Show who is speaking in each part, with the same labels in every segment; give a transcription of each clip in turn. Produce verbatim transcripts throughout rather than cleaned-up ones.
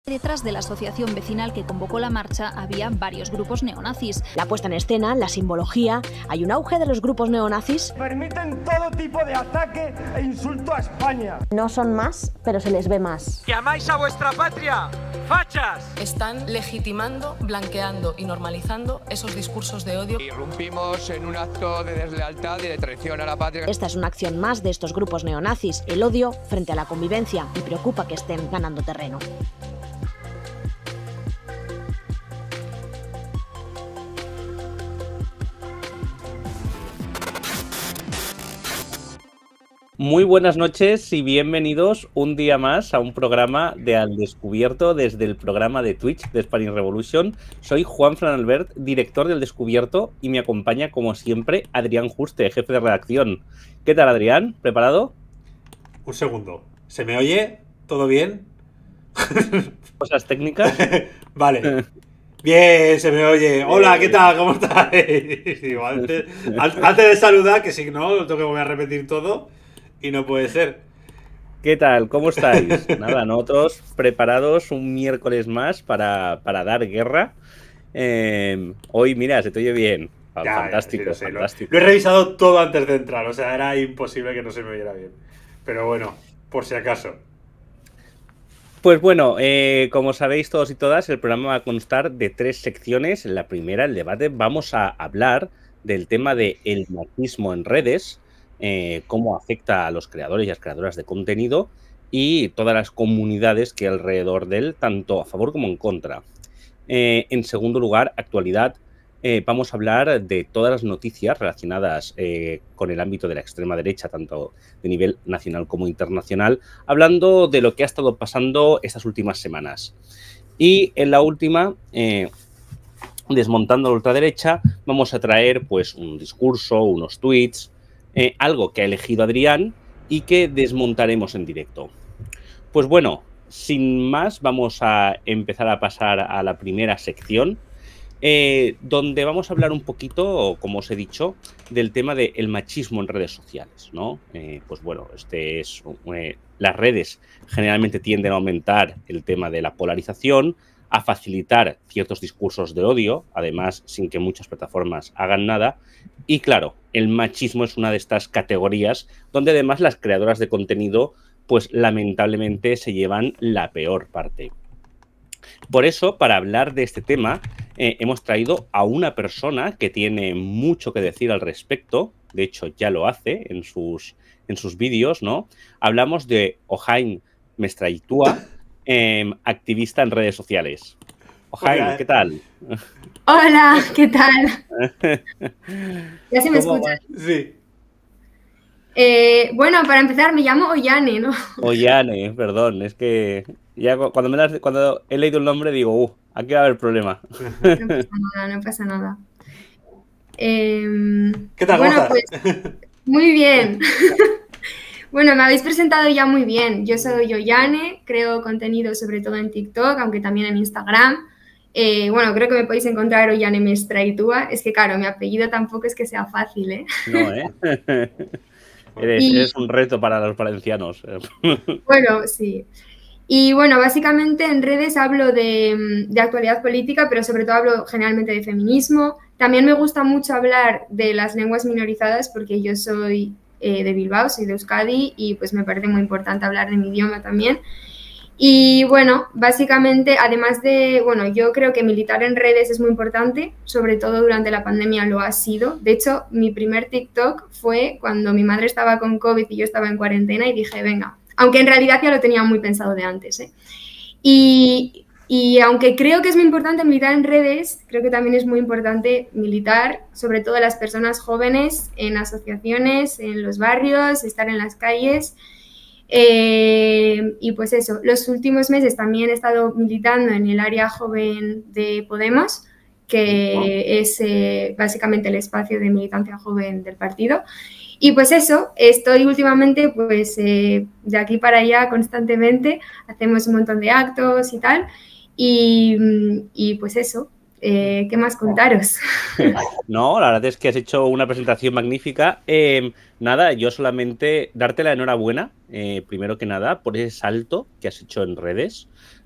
Speaker 1: Detrás de la asociación vecinal que convocó la marcha había varios grupos neonazis.
Speaker 2: La puesta en escena, la simbología, hay un auge de los grupos neonazis.
Speaker 3: Permiten todo tipo de ataque e insulto a España.
Speaker 2: No son más, pero se les ve más.
Speaker 4: ¡Que amáis a vuestra patria! ¡Fachas!
Speaker 5: Están legitimando, blanqueando y normalizando esos discursos de odio.
Speaker 6: Irrumpimos en un acto de deslealtad y de traición a la patria.
Speaker 2: Esta es una acción más de estos grupos neonazis, el odio frente a la convivencia, y preocupa que estén ganando terreno.
Speaker 7: Muy buenas noches y bienvenidos un día más a un programa de Al Descubierto desde el programa de Twitch de Spanish Revolution. Soy Juan Fran Albert, director del Descubierto, y me acompaña, como siempre, Adrián Juste, jefe de redacción. ¿Qué tal, Adrián? ¿Preparado?
Speaker 8: Un segundo. ¿Se me oye? ¿Todo bien?
Speaker 7: ¿Cosas técnicas?
Speaker 8: Vale. Bien, se me oye. Hola, ¿qué tal? ¿Cómo estáis? Digo, antes, antes de saludar, que si no, tengo que volver a repetir todo. Y no puede ser.
Speaker 7: ¿Qué tal? ¿Cómo estáis? Nada, nosotros preparados un miércoles más para, para dar guerra. Eh, hoy, mira, se te oye bien.
Speaker 8: Ya,
Speaker 7: fantástico,
Speaker 8: ya, sí, lo sé,
Speaker 7: fantástico.
Speaker 8: Lo, lo he revisado todo antes de entrar, o sea, era imposible que no se me oyera bien. Pero bueno, por si acaso.
Speaker 7: Pues bueno, eh, como sabéis todos y todas, el programa va a constar de tres secciones. En la primera, el debate, vamos a hablar del tema del machismo en redes. Eh, cómo afecta a los creadores y las creadoras de contenido y todas las comunidades que hay alrededor de él, tanto a favor como en contra. Eh, en segundo lugar, actualidad. Eh, vamos a hablar de todas las noticias relacionadas eh, con el ámbito de la extrema derecha, tanto de nivel nacional como internacional, hablando de lo que ha estado pasando estas últimas semanas. Y en la última, eh, desmontando la ultraderecha, vamos a traer pues un discurso, unos tweets, Eh, algo que ha elegido Adrián y que desmontaremos en directo. Pues bueno, sin más, vamos a empezar a pasar a la primera sección, eh, donde vamos a hablar un poquito, como os he dicho, del tema del machismo en redes sociales, ¿no? Eh, pues bueno, este es eh, las redes generalmente tienden a aumentar el tema de la polarización, a facilitar ciertos discursos de odio, además sin que muchas plataformas hagan nada. Y claro, el machismo es una de estas categorías donde además las creadoras de contenido pues lamentablemente se llevan la peor parte. Por eso, para hablar de este tema, eh, hemos traído a una persona que tiene mucho que decir al respecto. De hecho, ya lo hace en sus, en sus vídeos, ¿no? Hablamos de Ohain Mestraitua, Eh, activista en redes sociales. Ohain, ¿qué tal?
Speaker 9: Hola, ¿qué tal? ¿Ya se me escucha?
Speaker 8: Sí.
Speaker 9: Eh, bueno, para empezar, me llamo Ollane, ¿no?
Speaker 7: Ollane, perdón, es que ya cuando, me das, cuando he leído el nombre digo, uh, aquí va a haber problema.
Speaker 9: No pasa nada, no pasa nada. Eh,
Speaker 8: ¿Qué tal?
Speaker 9: Bueno,
Speaker 8: ¿Cómo estás?
Speaker 9: pues, muy bien. Bueno, me habéis presentado ya muy bien. Yo soy Ollane, creo contenido sobre todo en TikTok, aunque también en Instagram. Eh, bueno, creo que me podéis encontrar Ollane Mestraitua. Es que, claro, mi apellido tampoco es que sea fácil, ¿eh?
Speaker 7: No, ¿eh? eres,
Speaker 9: y,
Speaker 7: eres un reto para los valencianos.
Speaker 9: Bueno, sí. Y bueno, básicamente en redes hablo de, de actualidad política, pero sobre todo hablo generalmente de feminismo. También me gusta mucho hablar de las lenguas minorizadas porque yo soy eh, de Bilbao, soy de Euskadi y pues me parece muy importante hablar de mi idioma también. Y bueno, básicamente, además de, bueno, yo creo que militar en redes es muy importante, sobre todo durante la pandemia lo ha sido. De hecho, mi primer TikTok fue cuando mi madre estaba con COVID y yo estaba en cuarentena y dije, venga, aunque en realidad ya lo tenía muy pensado de antes, ¿eh? Y, y aunque creo que es muy importante militar en redes, creo que también es muy importante militar, sobre todo las personas jóvenes, en asociaciones, en los barrios, estar en las calles. Eh, y pues eso, los últimos meses también he estado militando en el área joven de Podemos, que es eh, básicamente el espacio de militancia joven del partido. Y pues eso, estoy últimamente pues eh, de aquí para allá constantemente, hacemos un montón de actos y tal, y, y pues eso, eh, ¿qué más contaros?
Speaker 7: No, la verdad es que has hecho una presentación magnífica. Eh, nada, yo solamente darte la enhorabuena, eh, primero que nada, por ese salto que has hecho en redes.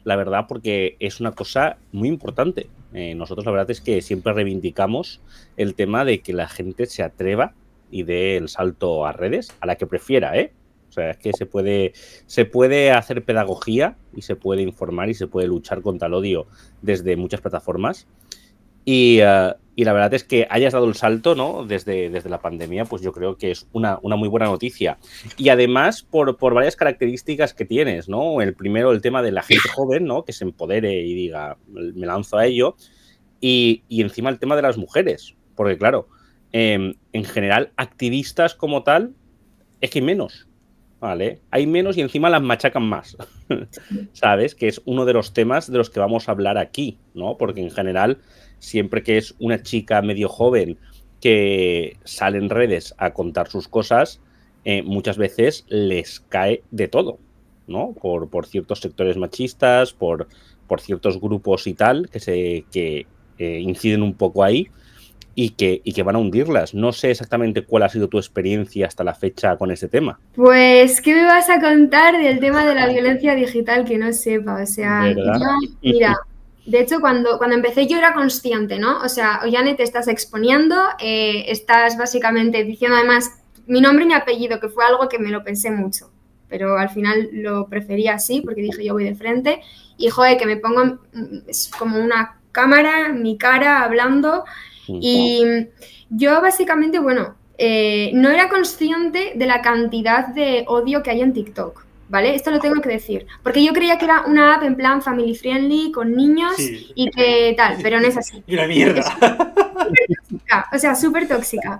Speaker 7: la verdad, porque es una cosa muy importante. Eh, nosotros la verdad es que siempre reivindicamos el tema de que la gente se atreva y dé el salto a redes, a la que prefiera, ¿eh? O sea, es que se puede, se puede hacer pedagogía y se puede informar y se puede luchar contra el odio desde muchas plataformas. Y, uh, y la verdad es que hayas dado el salto, ¿no? Desde, desde la pandemia, pues yo creo que es una, una muy buena noticia. Y además, por, por varias características que tienes, ¿no? El primero, el tema de la gente joven, ¿no? Que se empodere y diga, me lanzo a ello. Y, y encima el tema de las mujeres. Porque, claro, eh, en general, activistas como tal, es que hay menos, ¿vale? Hay menos y encima las machacan más, ¿sabes? Que es uno de los temas de los que vamos a hablar aquí, ¿no? Porque en general, siempre que es una chica medio joven que sale en redes a contar sus cosas, eh, muchas veces les cae de todo, ¿no? Por, por ciertos sectores machistas, por, por ciertos grupos y tal, que, se, que eh, inciden un poco ahí y que, y que van a hundirlas. No sé exactamente cuál ha sido tu experiencia hasta la fecha con este tema.
Speaker 9: Pues, ¿qué me vas a contar del tema de la violencia digital que no sepa? O sea, yo, mira... De hecho, cuando, cuando empecé yo era consciente, ¿no? O sea, Ollane, te estás exponiendo, eh, estás básicamente diciendo además mi nombre y mi apellido, que fue algo que me lo pensé mucho, pero al final lo preferí así porque dije yo voy de frente y, joder, que me pongo es como una cámara, mi cara hablando y yo básicamente, bueno, eh, no era consciente de la cantidad de odio que hay en TikTok. ¿Vale? Esto lo tengo que decir. Porque yo creía que era una app en plan family friendly, con niños sí. y que tal, pero no es así.
Speaker 8: Y una mierda.
Speaker 9: Es súper tóxica, o sea, súper tóxica.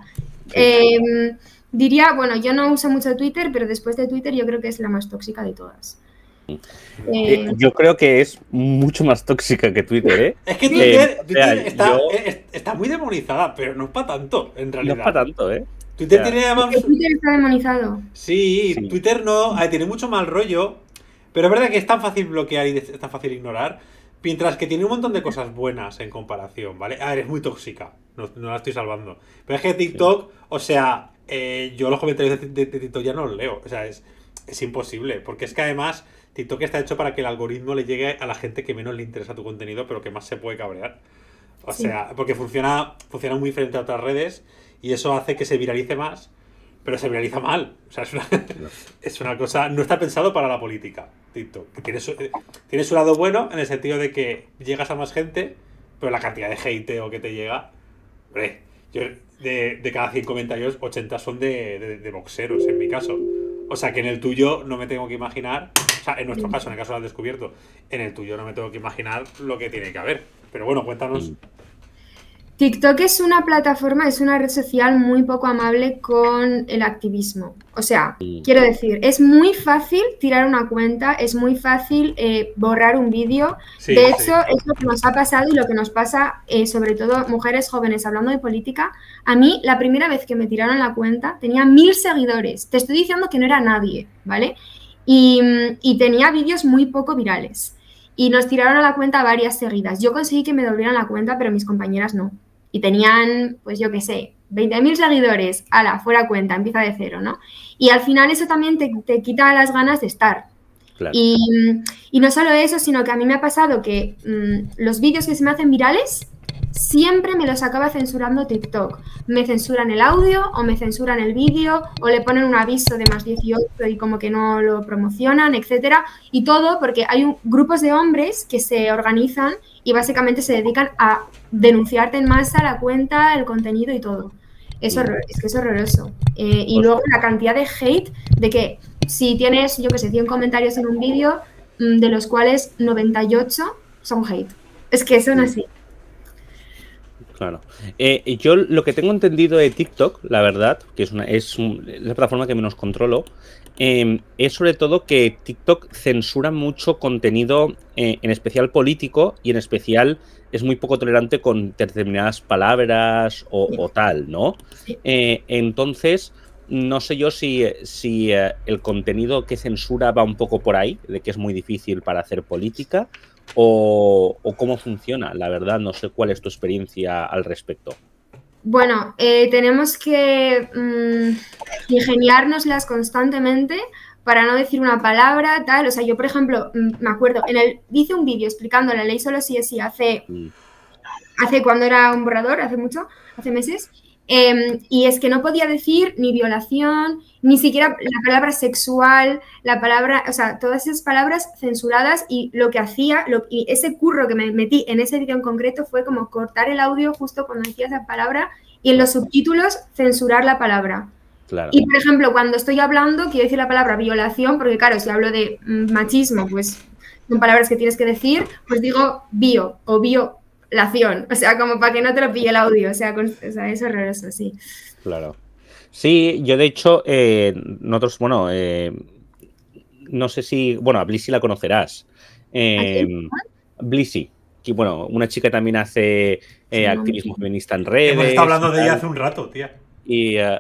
Speaker 9: Eh, diría, bueno, yo no uso mucho Twitter, pero después de Twitter yo creo que es la más tóxica de todas.
Speaker 7: Eh, yo creo que es mucho más tóxica que Twitter, ¿eh?
Speaker 8: Es que Twitter,
Speaker 7: eh,
Speaker 8: Twitter
Speaker 7: o sea,
Speaker 8: está,
Speaker 7: yo...
Speaker 8: está muy demonizada, pero no es para tanto, en realidad.
Speaker 7: No es para tanto, ¿eh?
Speaker 8: Twitter
Speaker 7: o sea,
Speaker 8: tiene además...
Speaker 9: Twitter está demonizado.
Speaker 8: Sí, sí, Twitter no, ver, tiene mucho mal rollo, pero es verdad que es tan fácil bloquear y es tan fácil ignorar, mientras que tiene un montón de cosas buenas en comparación, ¿vale? A ver, es muy tóxica, no, no la estoy salvando. Pero es que TikTok, sí. o sea, eh, yo los comentarios de, de, de TikTok ya no los leo, o sea, es, es imposible, porque es que además TikTok está hecho para que el algoritmo le llegue a la gente que menos le interesa tu contenido, pero que más se puede cabrear. O sí. sea, porque funciona, funciona muy diferente a otras redes y eso hace que se viralice más, pero se viraliza mal. O sea, es una, es una cosa... No está pensado para la política, TikTok. Que tiene, su, tiene su lado bueno en el sentido de que llegas a más gente, pero la cantidad de hateo que te llega... Hombre, yo de, de cada cien comentarios, ochenta son de, de, de boxeros, en mi caso. O sea, que en el tuyo no me tengo que imaginar... O sea, en nuestro caso, en el caso del descubierto, en el tuyo no me tengo que imaginar lo que tiene que haber. Pero bueno, cuéntanos...
Speaker 9: TikTok es una plataforma, es una red social muy poco amable con el activismo. O sea, sí. quiero decir, es muy fácil tirar una cuenta, es muy fácil eh, borrar un vídeo. Sí, de hecho, sí. es lo que nos ha pasado y lo que nos pasa, eh, sobre todo mujeres jóvenes hablando de política. A mí, la primera vez que me tiraron la cuenta, tenía mil seguidores. Te estoy diciendo que no era nadie, ¿vale? Y, y tenía vídeos muy poco virales. Y nos tiraron a la cuenta varias seguidas. Yo conseguí que me devolvieran la cuenta, pero mis compañeras no. Y tenían, pues yo qué sé, veinte mil seguidores, ala, fuera cuenta, empieza de cero, ¿no? Y al final eso también te, te quita las ganas de estar. Claro. Y, y no solo eso, sino que a mí me ha pasado que mmm, los vídeos que se me hacen virales, siempre me los acaba censurando TikTok. Me censuran el audio o me censuran el vídeo o le ponen un aviso de más dieciocho y como que no lo promocionan, etcétera. Y todo porque hay un, grupos de hombres que se organizan y básicamente se dedican a denunciarte en masa la cuenta, el contenido y todo. Es, horror, es que es horroroso. Eh, y luego la cantidad de hate de que si tienes, yo qué sé, cien comentarios en un vídeo, de los cuales noventa y ocho son hate. Es que son así.
Speaker 7: Claro. Eh, yo lo que tengo entendido de TikTok, la verdad, que es, una, es un, la plataforma que menos controlo, eh, es sobre todo que TikTok censura mucho contenido, eh, en especial político, y en especial es muy poco tolerante con determinadas palabras o, o tal, ¿no? Eh, entonces, no sé yo si, si eh, el contenido que censura va un poco por ahí, de que es muy difícil para hacer política, O, o cómo funciona, la verdad, no sé cuál es tu experiencia al respecto.
Speaker 9: Bueno, eh, tenemos que mmm, ingeniárnoslas constantemente para no decir una palabra, tal. O sea, yo, por ejemplo, me acuerdo, en el hice un vídeo explicando la ley solo sí es sí hace, mm. hace cuando era un borrador, hace mucho, hace meses, eh, y es que no podía decir ni violación, ni siquiera la palabra sexual, la palabra, o sea, todas esas palabras censuradas, y lo que hacía, lo, y ese curro que me metí en ese vídeo en concreto fue como cortar el audio justo cuando decía esa palabra y en los subtítulos censurar la palabra.
Speaker 7: Claro.
Speaker 9: Y, por ejemplo, cuando estoy hablando, quiero decir la palabra violación, porque, claro, si hablo de machismo, pues son palabras que tienes que decir, pues digo bio o violación, o sea, como para que no te lo pille el audio, o sea, con, o sea es horroroso, sí.
Speaker 7: Claro. Sí, yo de hecho, eh, nosotros, bueno, eh, no sé si, bueno, a Blissy la conocerás. Eh, Blissy, que bueno, una chica también hace eh, activismo feminista en redes.
Speaker 8: Hemos estado hablando de ella hace un rato, tía.
Speaker 7: Y, uh,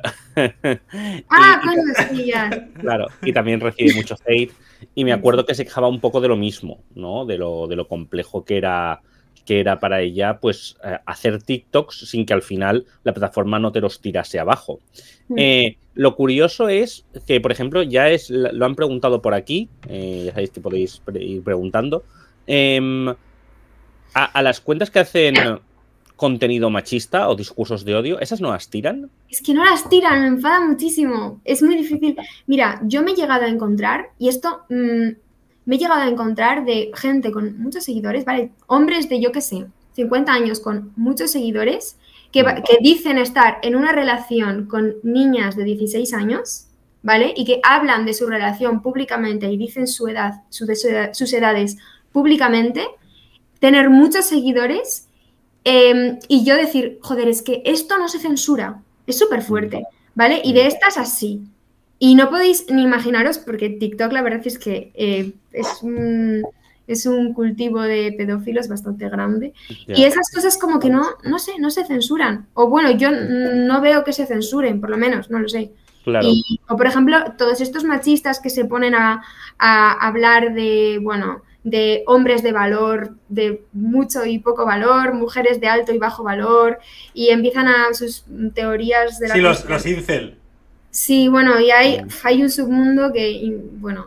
Speaker 9: ah, y, coño, sí, ya.
Speaker 7: Claro, y también recibe mucho hate. Y me acuerdo que se quejaba un poco de lo mismo, ¿no? De lo, de lo complejo que era, que era para ella, pues, eh, hacer TikToks sin que al final la plataforma no te los tirase abajo. Mm. Eh, lo curioso es que, por ejemplo, ya es, lo han preguntado por aquí, eh, ya sabéis que podéis ir preguntando, eh, a, a las cuentas que hacen contenido machista o discursos de odio, ¿esas no las tiran?
Speaker 9: Es que no las tiran, me enfada muchísimo. Es muy difícil. Mira, yo me he llegado a encontrar, y esto mmm, me he llegado a encontrar de gente con muchos seguidores, ¿vale? Hombres de, yo qué sé, cincuenta años con muchos seguidores que, que dicen estar en una relación con niñas de dieciséis años, ¿vale? Y que hablan de su relación públicamente y dicen su edad, su, su edad sus edades públicamente, tener muchos seguidores. Eh, y yo decir, joder, es que esto no se censura, es súper fuerte, ¿vale? Y de estas así. Y no podéis ni imaginaros, porque TikTok la verdad es que eh, es, un, es un cultivo de pedófilos bastante grande. Yeah. Y esas cosas como que no, no sé, no se censuran. O bueno, yo no veo que se censuren, por lo menos, no lo sé.
Speaker 7: Claro.
Speaker 9: Y, o por ejemplo, todos estos machistas que se ponen a, a hablar de, bueno, de hombres de valor, de mucho y poco valor, mujeres de alto y bajo valor, y empiezan a sus teorías de la...
Speaker 8: Sí, los, los incel.
Speaker 9: Sí, bueno, y hay, hay un submundo que, bueno,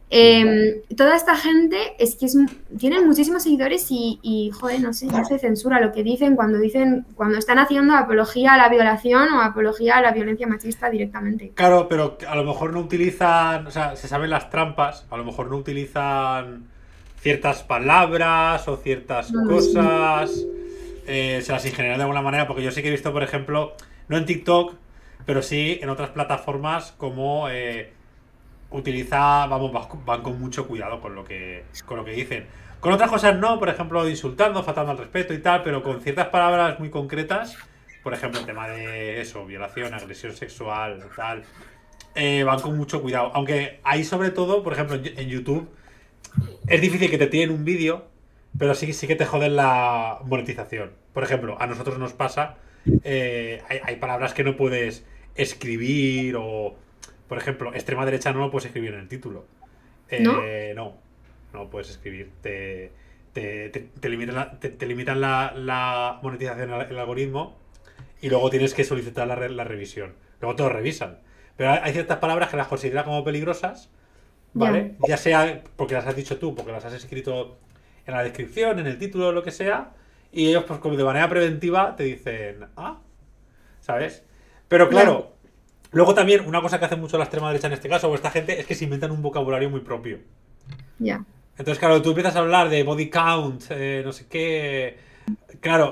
Speaker 9: eh, toda esta gente es que es, tienen muchísimos seguidores y, y, joder, no sé, no se censura lo que dicen cuando dicen, cuando están haciendo apología a la violación o apología a la violencia machista directamente.
Speaker 8: Claro, pero a lo mejor no utilizan, o sea, se saben las trampas, a lo mejor no utilizan ciertas palabras o ciertas no, cosas, sí. eh, se las ingenieran de alguna manera, porque yo sí que he visto, por ejemplo, no en TikTok, pero sí en otras plataformas como eh, utiliza, vamos, van con mucho cuidado con lo que con lo que dicen. Con otras cosas no, por ejemplo, insultando, faltando al respeto y tal, pero con ciertas palabras muy concretas, por ejemplo, el tema de eso, violación, agresión sexual, tal, eh, van con mucho cuidado. Aunque hay sobre todo, por ejemplo, en YouTube, es difícil que te tiren un vídeo, pero sí, sí que te joden la monetización. Por ejemplo, a nosotros nos pasa, eh, hay, hay palabras que no puedes escribir o, por ejemplo, extrema derecha no lo puedes escribir en el título. Eh, ¿No? No, no lo puedes escribir. Te, te, te, te limitan, la, te, te limitan la, la monetización, el algoritmo, y luego tienes que solicitar la, la revisión. Luego te lo revisan. Pero hay ciertas palabras que las consideran como peligrosas, ¿vale? Yeah. Ya sea porque las has dicho tú, porque las has escrito en la descripción, en el título, lo que sea, y ellos, pues, como de manera preventiva, te dicen, ah, ¿sabes? Pero claro, yeah. Luego también, una cosa que hace mucho la extrema derecha en este caso, o esta gente, es que se inventan un vocabulario muy propio.
Speaker 9: Ya. Yeah.
Speaker 8: Entonces, claro, tú empiezas a hablar de body count, eh, no sé qué. Claro,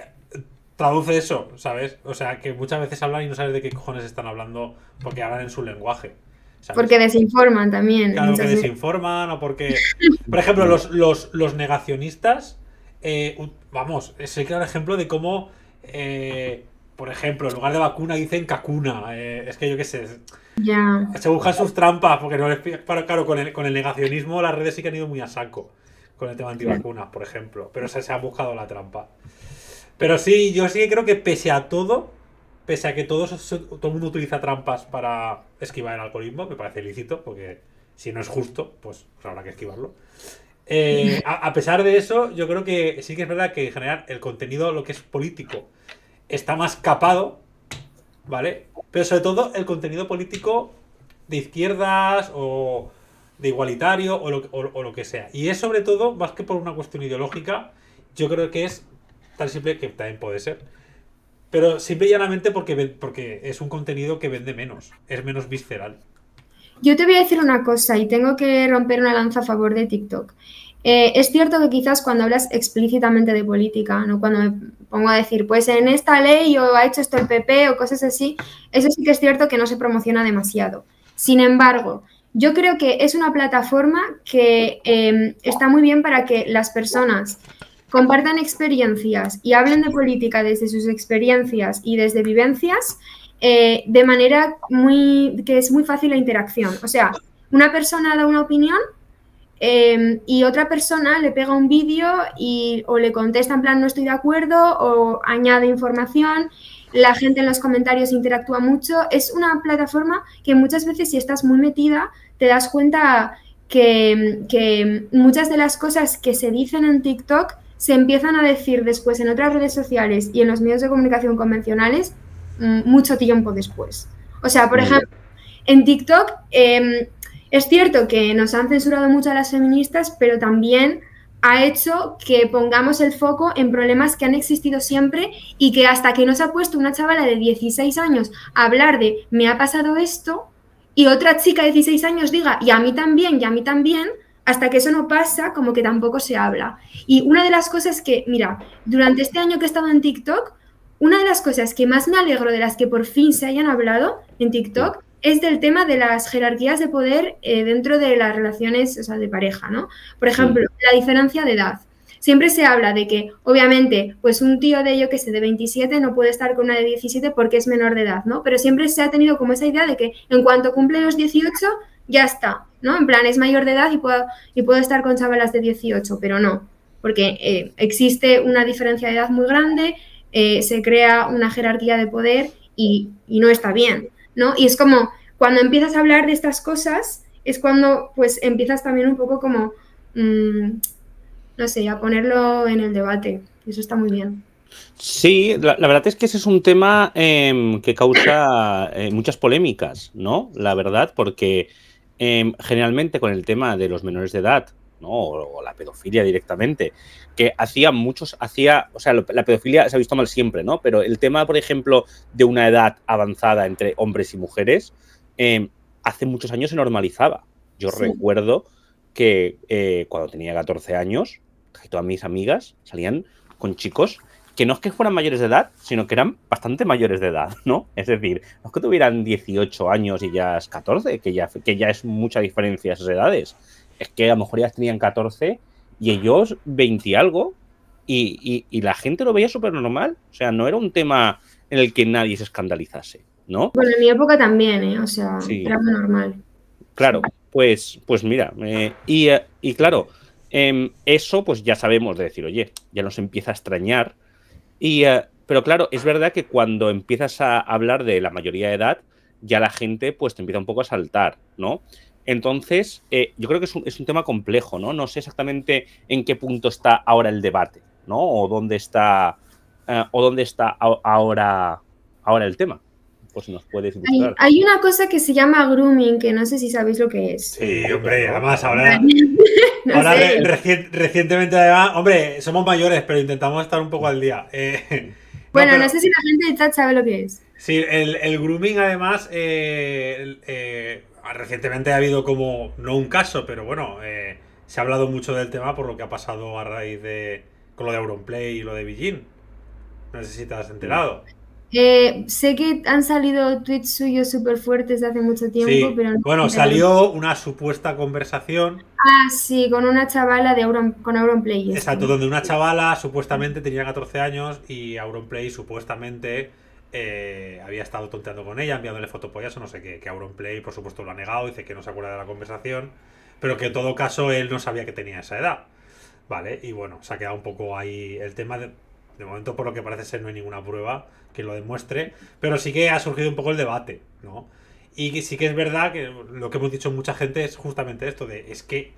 Speaker 8: traduce eso, ¿sabes? O sea, que muchas veces hablan y no sabes de qué cojones están hablando porque hablan en su lenguaje, ¿sabes?
Speaker 9: Porque desinforman también.
Speaker 8: Claro, que desinforman o porque... Por ejemplo, los, los, los negacionistas, eh, vamos, es el claro ejemplo de cómo, eh, por ejemplo, en lugar de vacuna dicen cacuna. Eh, es que yo qué sé...
Speaker 9: Ya.
Speaker 8: Se buscan sus trampas porque no les... Claro, claro con, el, con el negacionismo las redes sí que han ido muy a saco con el tema antivacunas, por ejemplo. Pero se, se ha buscado la trampa. Pero sí, yo sí que creo que pese a todo, pese a que todo, todo el mundo utiliza trampas para esquivar el algoritmo, me parece ilícito, porque si no es justo, pues, pues habrá que esquivarlo. Eh, a, a pesar de eso, yo creo que sí que es verdad que en general el contenido, lo que es político, está más capado, ¿vale? Pero sobre todo el contenido político de izquierdas o de igualitario o lo, o, o lo que sea. Y es sobre todo, más que por una cuestión ideológica, yo creo que es tan simple, que también puede ser, pero simple y llanamente porque, porque es un contenido que vende menos, es menos visceral.
Speaker 9: Yo te voy a decir una cosa y tengo que romper una lanza a favor de TikTok. Eh, es cierto que quizás cuando hablas explícitamente de política, ¿no? Cuando me pongo a decir, pues en esta ley o ha hecho esto el P P o cosas así, eso sí que es cierto que no se promociona demasiado. Sin embargo, yo creo que es una plataforma que eh, está muy bien para que las personas compartan experiencias y hablen de política desde sus experiencias y desde vivencias eh, de manera muy que es muy fácil la interacción. O sea, una persona da una opinión eh, y otra persona le pega un vídeo y o le contesta en plan no estoy de acuerdo o añade información. La gente en los comentarios interactúa mucho. Es una plataforma que muchas veces, si estás muy metida, te das cuenta que, que muchas de las cosas que se dicen en TikTok se empiezan a decir después en otras redes sociales y en los medios de comunicación convencionales mucho tiempo después. O sea, por ejemplo, en TikTok eh, es cierto que nos han censurado mucho a las feministas, pero también ha hecho que pongamos el foco en problemas que han existido siempre y que hasta que nos ha puesto una chavala de dieciséis años a hablar de me ha pasado esto y otra chica de dieciséis años diga y a mí también, y a mí también, hasta que eso no pasa, como que tampoco se habla. Y una de las cosas que, mira, durante este año que he estado en TikTok, una de las cosas que más me alegro de las que por fin se hayan hablado en TikTok es del tema de las jerarquías de poder eh, dentro de las relaciones, o sea, de pareja, ¿no? Por ejemplo, sí. La diferencia de edad. Siempre se habla de que, obviamente, pues un tío de, yo que sé, de veintisiete no puede estar con una de diecisiete porque es menor de edad, ¿no? Pero siempre se ha tenido como esa idea de que en cuanto cumple los dieciocho, ya está, ¿no? En plan, es mayor de edad y puedo, y puedo estar con chavalas de dieciocho, pero no, porque eh, existe una diferencia de edad muy grande, eh, se crea una jerarquía de poder y, y no está bien, ¿no? Y es como, cuando empiezas a hablar de estas cosas, es cuando, pues, empiezas también un poco como, mmm, no sé, a ponerlo en el debate. Eso está muy bien.
Speaker 7: Sí, la, la verdad es que ese es un tema eh, que causa eh, muchas polémicas, ¿no? La verdad, porque eh, generalmente con el tema de los menores de edad, ¿no? O, o la pedofilia directamente, que hacía muchos, hacía, o sea, la pedofilia se ha visto mal siempre, ¿no? Pero el tema, por ejemplo, de una edad avanzada entre hombres y mujeres, eh, hace muchos años se normalizaba. Yo sí. recuerdo que eh, cuando tenía catorce años, casi todas mis amigas salían con chicos que no es que fueran mayores de edad, sino que eran bastante mayores de edad, ¿no? Es decir, no es que tuvieran dieciocho años y ya es catorce, que ya, que ya es mucha diferencia esas edades. Es que a lo mejor ya tenían catorce y ellos veinte y algo y, y, y la gente lo veía súper normal. O sea, no era un tema en el que nadie se escandalizase, ¿no?
Speaker 9: Bueno, en mi época también, ¿eh? O sea, sí. Era muy normal.
Speaker 7: Claro, pues, pues mira, eh, y, y claro, eh, eso pues ya sabemos de decir, oye, ya nos empieza a extrañar. Y, uh, pero claro, es verdad que cuando empiezas a hablar de la mayoría de edad, ya la gente pues te empieza un poco a saltar, ¿no? Entonces, eh, yo creo que es un, es un tema complejo, ¿no? No sé exactamente en qué punto está ahora el debate, ¿no? O dónde está, uh, o dónde está ahora, ahora el tema. Pues nos puedes ilustrar.
Speaker 9: Hay, hay una cosa que se llama grooming, que no sé si sabéis lo que es.
Speaker 8: Sí, hombre, además ahora, no ahora re, reci recientemente además, hombre, somos mayores, pero intentamos estar un poco al día. Eh,
Speaker 9: bueno, no,
Speaker 8: pero,
Speaker 9: no sé si la gente de chat sabe lo que es.
Speaker 8: Sí, el, el grooming además, eh, eh, recientemente ha habido como, no un caso, pero bueno, eh, se ha hablado mucho del tema por lo que ha pasado a raíz de, con lo de Auronplay y lo de Beijing. No sé si te has enterado.
Speaker 9: Eh, sé que han salido tweets suyos súper fuertes de hace mucho tiempo,
Speaker 8: sí.
Speaker 9: pero... No
Speaker 8: bueno, salió una supuesta conversación...
Speaker 9: Ah, sí, con una chavala de Auron, con Auronplay.
Speaker 8: Exacto, donde una chavala supuestamente tenía catorce años y Auronplay supuestamente eh, había estado tonteando con ella, enviándole fotopollas o no sé qué, que Auronplay por supuesto lo ha negado, dice que no se acuerda de la conversación, pero que en todo caso él no sabía que tenía esa edad. Vale, y bueno, se ha quedado un poco ahí el tema de... De momento, por lo que parece ser, no hay ninguna prueba que lo demuestre, pero sí que ha surgido un poco el debate, ¿no? Y sí que es verdad que lo que hemos dicho mucha gente es justamente esto de, es que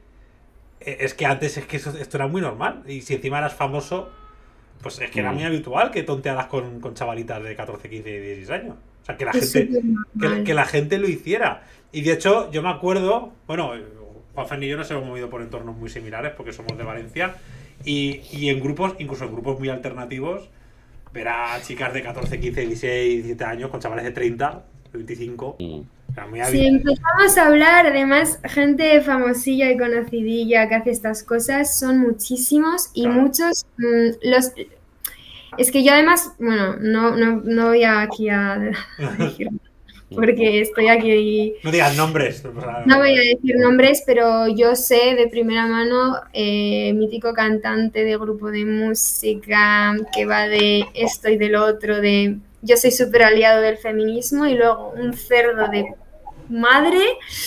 Speaker 8: es que antes es que eso, esto era muy normal, y si encima eras famoso, pues es que era muy habitual que tontearas con, con chavalitas de catorce, quince y dieciséis años. O sea, que la, gente, que, que la gente lo hiciera. Y de hecho, yo me acuerdo, bueno, Juanfran y yo nos hemos movido por entornos muy similares porque somos de Valencia. Y, y en grupos, incluso en grupos muy alternativos, ver a chicas de catorce, quince, dieciséis, diecisiete años con chavales de treinta, veinticinco. Mm. O sea, muy
Speaker 9: sí, empezamos a hablar, además, gente famosilla y conocidilla que hace estas cosas, son muchísimos y claro. muchos mmm, los... Es que yo además, bueno, no, no, no voy aquí a decir, porque estoy aquí...
Speaker 8: No digas nombres.
Speaker 9: No voy a decir nombres, pero yo sé de primera mano, eh, mítico cantante de grupo de música que va de esto y del otro, de yo soy súper aliado del feminismo y luego un cerdo de madre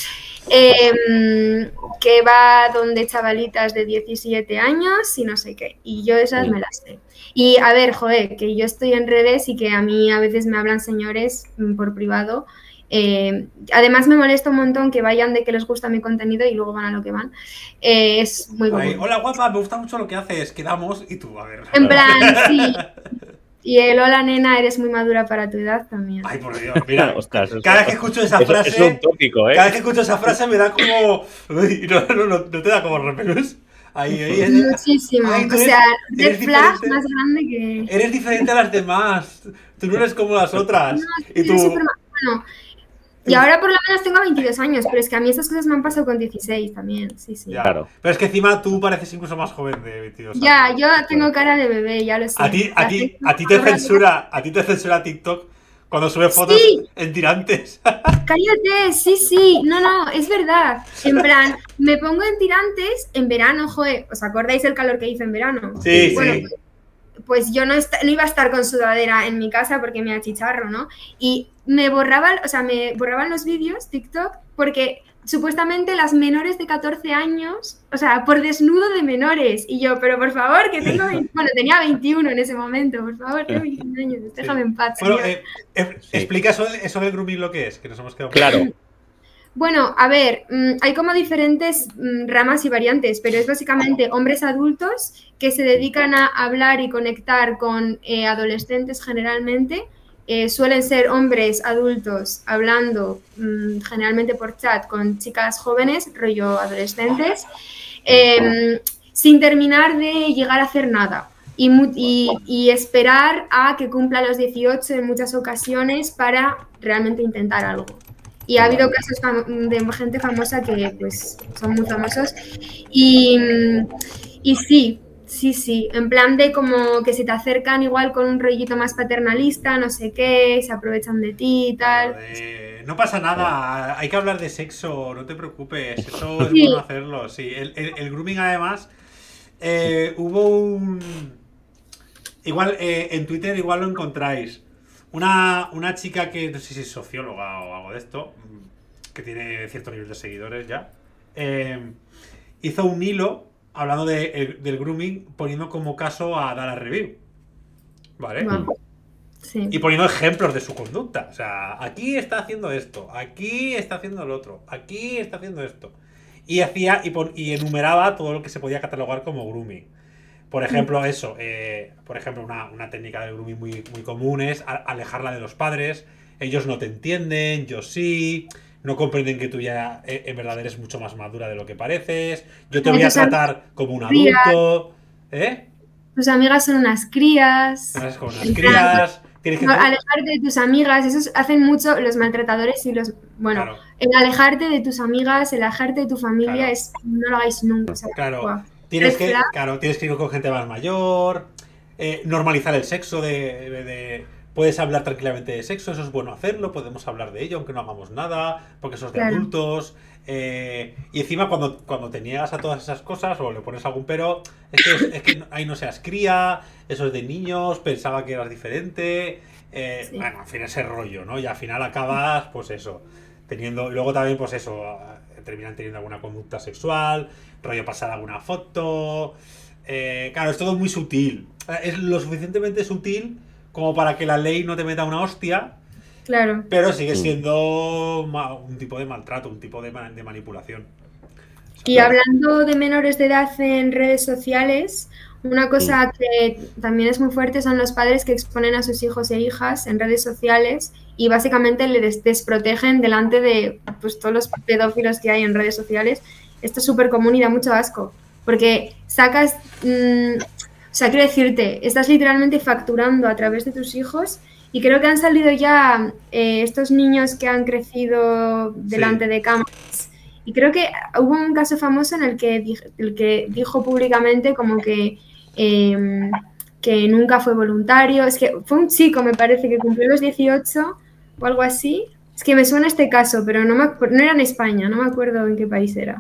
Speaker 9: eh, que va donde chavalitas de diecisiete años y no sé qué. Y yo esas me las sé. Y a ver, joder, que yo estoy en redes y que a mí a veces me hablan señores por privado. Eh, además me molesta un montón que vayan de que les gusta mi contenido y luego van a lo que van. Eh, es muy común.
Speaker 8: Hola guapa, me gusta mucho lo que haces, quedamos y tú, a ver.
Speaker 9: En plan, sí. Y el hola nena, eres muy madura para tu edad también.
Speaker 8: Ay, por Dios, mira, Ostras, cada vez que escucho esa
Speaker 7: eso,
Speaker 8: frase,
Speaker 7: eso es un tópico, ¿eh?
Speaker 8: Cada vez que escucho esa frase me da como, no, no, no, no te da como repelús. Ahí, ahí, es,
Speaker 9: muchísimo, ay, o sea, red flag más grande que...
Speaker 8: Eres diferente a las demás, tú no eres como las otras. No, y tú...
Speaker 9: super... bueno, y ahora por lo menos tengo veintidós años, pero es que a mí esas cosas me han pasado con dieciséis también, sí, sí.
Speaker 8: Ya, claro. Pero es que encima tú pareces incluso más joven de veintidós años.
Speaker 9: Ya, yo tengo cara de bebé, ya lo sé.
Speaker 8: A ti, a ti, a ti te censura, a ti te censura TikTok cuando sube fotos sí. en tirantes.
Speaker 9: Cállate, sí, sí, no, no, es verdad. En plan, me pongo en tirantes en verano, joder, ¿os acordáis el calor que hizo en verano?
Speaker 8: Sí,
Speaker 9: bueno,
Speaker 8: sí.
Speaker 9: Pues, pues yo no, no iba a estar con sudadera en mi casa porque me achicharro, ¿no? Y me borraban, o sea, me borraban los vídeos TikTok porque supuestamente las menores de catorce años, o sea, por desnudo de menores. Y yo, pero por favor, que tengo veinte, bueno, tenía veintiuno en ese momento, por favor, tengo veintiún años, déjame en paz.
Speaker 8: Bueno, eh, eh, sí. explica eso, eso del grooming lo que es, que nos hemos quedado...
Speaker 7: Claro.
Speaker 9: Bueno, a ver, hay como diferentes ramas y variantes, pero es básicamente hombres adultos que se dedican a hablar y conectar con eh, adolescentes generalmente. Eh, suelen ser hombres adultos hablando mmm, generalmente por chat con chicas jóvenes, rollo adolescentes, eh, sin terminar de llegar a hacer nada. Y, y, y esperar a que cumpla los dieciocho en muchas ocasiones para realmente intentar algo. Y ha habido casos de gente famosa que pues son muy famosos. Y, y sí, sí, sí, en plan de como que se te acercan igual con un rollito más paternalista, no sé qué, se aprovechan de ti y tal.
Speaker 8: Eh, no pasa nada, hay que hablar de sexo, no te preocupes, eso es sí. bueno hacerlo. Sí, el, el, el grooming además, eh, hubo un... Igual eh, en Twitter igual lo encontráis. Una, una chica que no sé si es socióloga o algo de esto, que tiene cierto nivel de seguidores ya, eh, hizo un hilo hablando de, el, del grooming, poniendo como caso a Dara Review, ¿vale? Wow. Sí. Y poniendo ejemplos de su conducta. O sea, aquí está haciendo esto, aquí está haciendo lo otro, aquí está haciendo esto. Y hacía y, pon, y enumeraba todo lo que se podía catalogar como grooming. Por ejemplo, eso, eh, por ejemplo, una, una técnica de grooming muy, muy común es alejarla de los padres. Ellos no te entienden, yo sí. No comprenden que tú ya eh, en verdad eres mucho más madura de lo que pareces. Yo te voy a tratar como un adulto. ¿Eh?
Speaker 9: Tus amigas son unas crías.
Speaker 8: Como unas crías. Tienes que...
Speaker 9: Alejarte de tus amigas. Eso hacen mucho los maltratadores y los... Bueno, claro. El alejarte de tus amigas, el alejarte de tu familia, claro. es no lo hagáis nunca. O sea,
Speaker 8: claro. Wow. Tienes que, claro, tienes que ir con gente más mayor, eh, normalizar el sexo, de, de, de puedes hablar tranquilamente de sexo, eso es bueno hacerlo, podemos hablar de ello aunque no hagamos nada, porque eso es de claro. adultos, eh, y encima cuando, cuando te niegas a todas esas cosas o le pones algún pero, es que, es, es que ahí no seas cría, eso es de niños, pensaba que eras diferente, eh, sí. bueno, en fin, ese rollo, ¿no? Y al final acabas, pues eso, teniendo, luego también, pues eso, terminan teniendo alguna conducta sexual, rollo pasar alguna foto, eh, claro, es todo muy sutil, es lo suficientemente sutil como para que la ley no te meta una hostia,
Speaker 9: claro,
Speaker 8: pero sigue siendo un tipo de maltrato, un tipo de, de manipulación.
Speaker 9: Y hablando de menores de edad en redes sociales, Una cosa que también es muy fuerte son los padres que exponen a sus hijos e hijas en redes sociales y básicamente les desprotegen delante de pues, todos los pedófilos que hay en redes sociales. Esto es súper común y da mucho asco, porque sacas, mmm, o sea, quiero decirte, estás literalmente facturando a través de tus hijos y creo que han salido ya eh, estos niños que han crecido delante sí. de cámaras. Y creo que hubo un caso famoso en el que, el que dijo públicamente como que Eh, que nunca fue voluntario, es que fue un chico, me parece, que cumplió los dieciocho o algo así. Es que me suena este caso, pero no, me, no era en España, no me acuerdo en qué país era.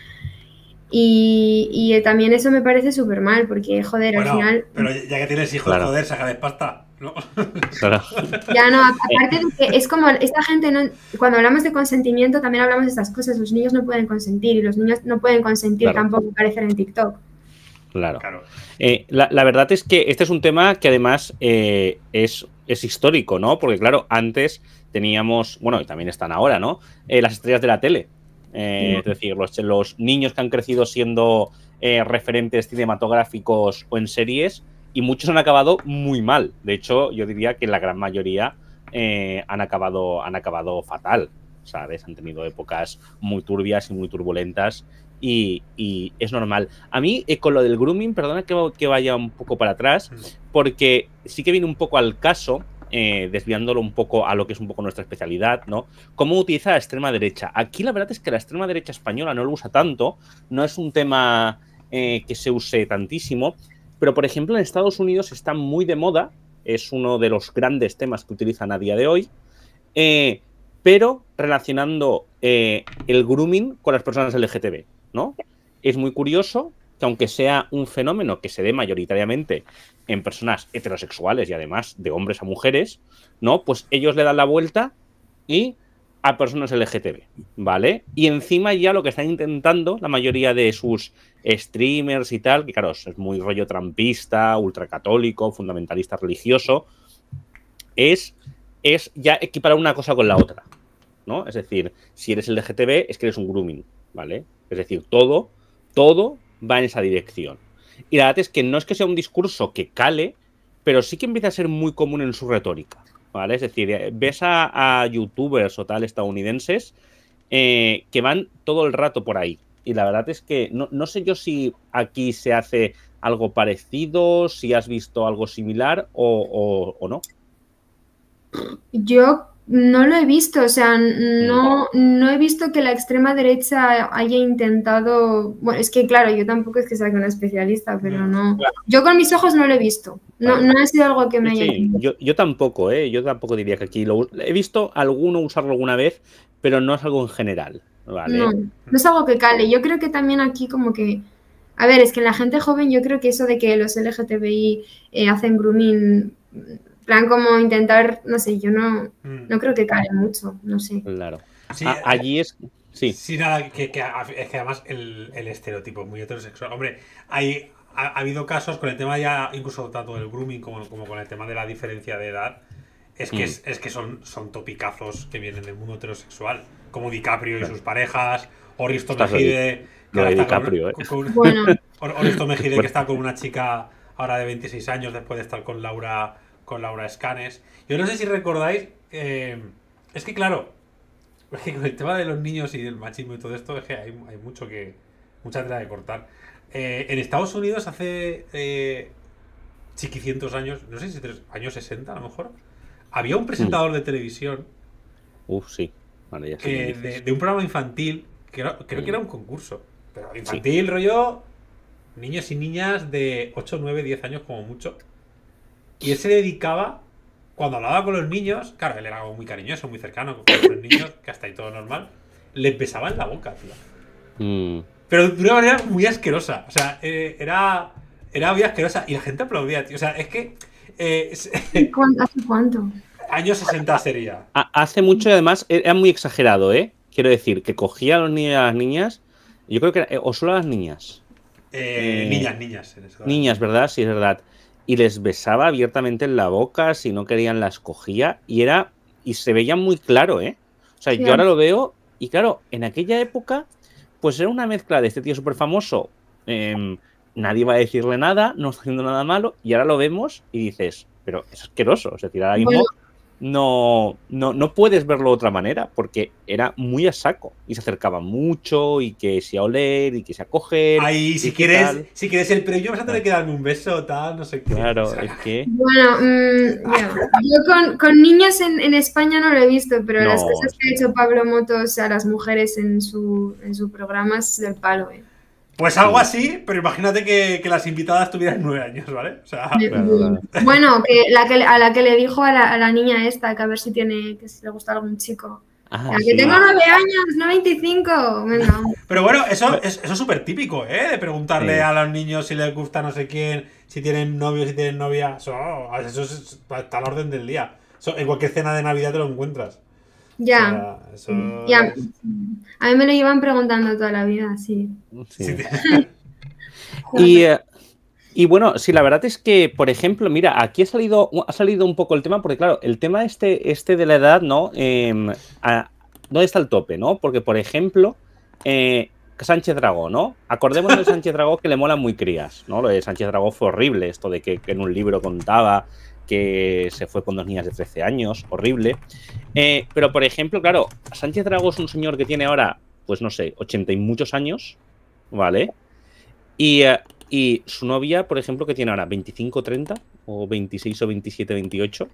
Speaker 9: Y, y también eso me parece súper mal, porque, joder, bueno, al final...
Speaker 8: Pero ya que tienes hijos, claro. joder, saca de pasta, ¿no?
Speaker 7: Claro.
Speaker 9: Ya no, aparte de que es como, esta gente, no, cuando hablamos de consentimiento también hablamos de estas cosas, los niños no pueden consentir y los niños no pueden consentir claro. tampoco aparecer en TikTok.
Speaker 7: Claro. claro. Eh, la, la verdad es que este es un tema que además eh, es, es histórico, ¿no? Porque, claro, antes teníamos, bueno, y también están ahora, ¿no? Eh, las estrellas de la tele. Eh, mm. Es decir, los, los niños que han crecido siendo eh, referentes cinematográficos o en series, y muchos han acabado muy mal. De hecho, yo diría que la gran mayoría eh, han, acabado, han acabado fatal, ¿sabes? Han tenido épocas muy turbias y muy turbulentas. Y, y es normal. A mí, eh, con lo del grooming, perdona que, que vaya un poco para atrás, porque sí que viene un poco al caso, eh, desviándolo un poco a lo que es un poco nuestra especialidad, ¿no? Cómo utiliza la extrema derecha. Aquí la verdad es que la extrema derecha española no lo usa tanto, no es un tema eh, que se use tantísimo, pero por ejemplo en Estados Unidos está muy de moda, es uno de los grandes temas que utilizan a día de hoy, eh, pero relacionando eh, el grooming con las personas L G T B. ¿No? Es muy curioso que aunque sea un fenómeno que se dé mayoritariamente en personas heterosexuales y además de hombres a mujeres, ¿no? Pues ellos le dan la vuelta y a personas L G T B, ¿vale? Y encima ya lo que están intentando la mayoría de sus streamers y tal, que claro, es muy rollo trampista, ultracatólico, fundamentalista religioso, es, es ya equiparar una cosa con la otra, ¿no? Es decir, si eres L G T B es que eres un grooming, ¿vale? Es decir, todo, todo va en esa dirección. Y la verdad es que no es que sea un discurso que cale, pero sí que empieza a ser muy común en su retórica, ¿vale? Es decir, ves a, a youtubers o tal estadounidenses eh, que van todo el rato por ahí. Y la verdad es que no, no sé yo si aquí se hace algo parecido, si has visto algo similar o, o, o no.
Speaker 9: Yo no lo he visto, o sea, no, no he visto que la extrema derecha haya intentado... Bueno, es que claro, yo tampoco es que sea una especialista, pero no... Yo con mis ojos no lo he visto, no, no ha sido algo que me haya...
Speaker 7: Sí, yo, yo tampoco, ¿eh? Yo tampoco diría que aquí lo... He visto alguno usarlo alguna vez, pero no es algo en general, ¿vale?
Speaker 9: No, no es algo que cale, yo creo que también aquí como que... A ver, es que la gente joven, yo creo que eso de que los L G T B I eh, hacen grooming... plan como intentar, no sé, yo no, no creo que cale mucho, no sé.
Speaker 7: Claro.
Speaker 8: Sí,
Speaker 7: a, allí es... Sí,
Speaker 8: sí nada, que, que, es que además el, el estereotipo es muy heterosexual. Hombre, hay, ha, ha habido casos con el tema ya, incluso tanto del grooming como, como con el tema de la diferencia de edad, es que, mm. es, es que son, son topicazos que vienen del mundo heterosexual, como DiCaprio y sus parejas, o Risto Mejide, que
Speaker 7: no
Speaker 8: ahora
Speaker 7: de
Speaker 8: está
Speaker 7: DiCaprio,
Speaker 8: con,
Speaker 7: eh.
Speaker 8: con,
Speaker 9: bueno.
Speaker 8: o, o Risto Mejide que está con una chica ahora de veintiséis años después de estar con Laura... con Laura Escanes. Yo no sé si recordáis, eh, es que claro, es que con el tema de los niños y del machismo y todo esto, es que hay, hay mucho que, mucha tela de cortar. Eh, en Estados Unidos hace eh, chiquicientos años, no sé si tres, años sesenta a lo mejor, había un presentador mm. de televisión.
Speaker 7: Uf, sí. Vale, ya
Speaker 8: que de, de un programa infantil, que era, creo mm. que era un concurso, pero infantil, sí. rollo, niños y niñas de ocho, nueve, diez años como mucho. Y él se dedicaba, cuando hablaba con los niños, claro, él era algo muy cariñoso, muy cercano con los niños, que hasta ahí todo normal, les besaba en la boca, tío. Mm. Pero de una manera muy asquerosa. O sea, eh, era, era muy asquerosa. Y la gente aplaudía, tío. O sea, es que... Eh,
Speaker 9: ¿Hace cuánto?
Speaker 8: Años sesenta sería.
Speaker 7: Hace mucho y además era muy exagerado, ¿eh? Quiero decir, que cogía a los niños y a las niñas, yo creo que era, o solo a las niñas.
Speaker 8: Eh, eh, niñas, niñas. En eso,
Speaker 7: niñas, ¿verdad? Sí, es verdad. Y les besaba abiertamente en la boca, si no querían las cogía, y era y se veía muy claro, ¿eh? O sea, sí, yo ahora lo veo, y claro, en aquella época, pues era una mezcla de este tío súper famoso, eh, nadie va a decirle nada, no está haciendo nada malo, y ahora lo vemos y dices, pero es asqueroso. Es decir, ahora mismo bueno. no, no, no puedes verlo de otra manera, porque era muy a saco y se acercaba mucho y que si a oler y que si a coger.
Speaker 8: Ay, si quieres, si quieres el pero yo vas a tener que darme un beso, tal, no sé qué.
Speaker 7: Claro, es que.
Speaker 9: Bueno, mmm, yeah. yo con, con niños en, en España no lo he visto, pero no. Las cosas que ha hecho Pablo Motos a las mujeres en su, en su programa es del palo, eh.
Speaker 8: Pues algo así, pero imagínate que, que las invitadas tuvieran nueve años, ¿vale? O sea,
Speaker 9: claro. Bueno, que, la que a la que le dijo a la, a la niña esta que a ver si tiene, que si le gusta algún chico. Ah, que sí. Tengo nueve años, no veinticinco. Venga.
Speaker 8: Pero bueno, eso es eso es súper típico, ¿eh? De preguntarle sí. a los niños si les gusta no sé quién, si tienen novio, si tienen novia. Eso, eso es, está al orden del día. Eso, en cualquier cena de Navidad te lo encuentras.
Speaker 9: Ya. O sea, eso... ya. A mí me lo llevan preguntando toda la vida, sí. sí.
Speaker 7: y, y bueno, sí, la verdad es que, por ejemplo, mira, aquí ha salido, ha salido un poco el tema, porque claro, el tema este, este de la edad, ¿no? Eh, a, ¿dónde está el tope, no? Porque, por ejemplo, eh, Sánchez Dragó, ¿no? Acordémonos de Sánchez Dragó que le molan muy crías, ¿no? Lo de Sánchez Dragó fue horrible, esto de que, que en un libro contaba que se fue con dos niñas de trece años, horrible. Eh, pero, por ejemplo, claro, Sánchez Dragó es un señor que tiene ahora, pues no sé, ochenta y muchos años, ¿vale? Y, eh, y su novia, por ejemplo, que tiene ahora veinticinco, treinta, o veintiséis, o veintisiete, veintiocho.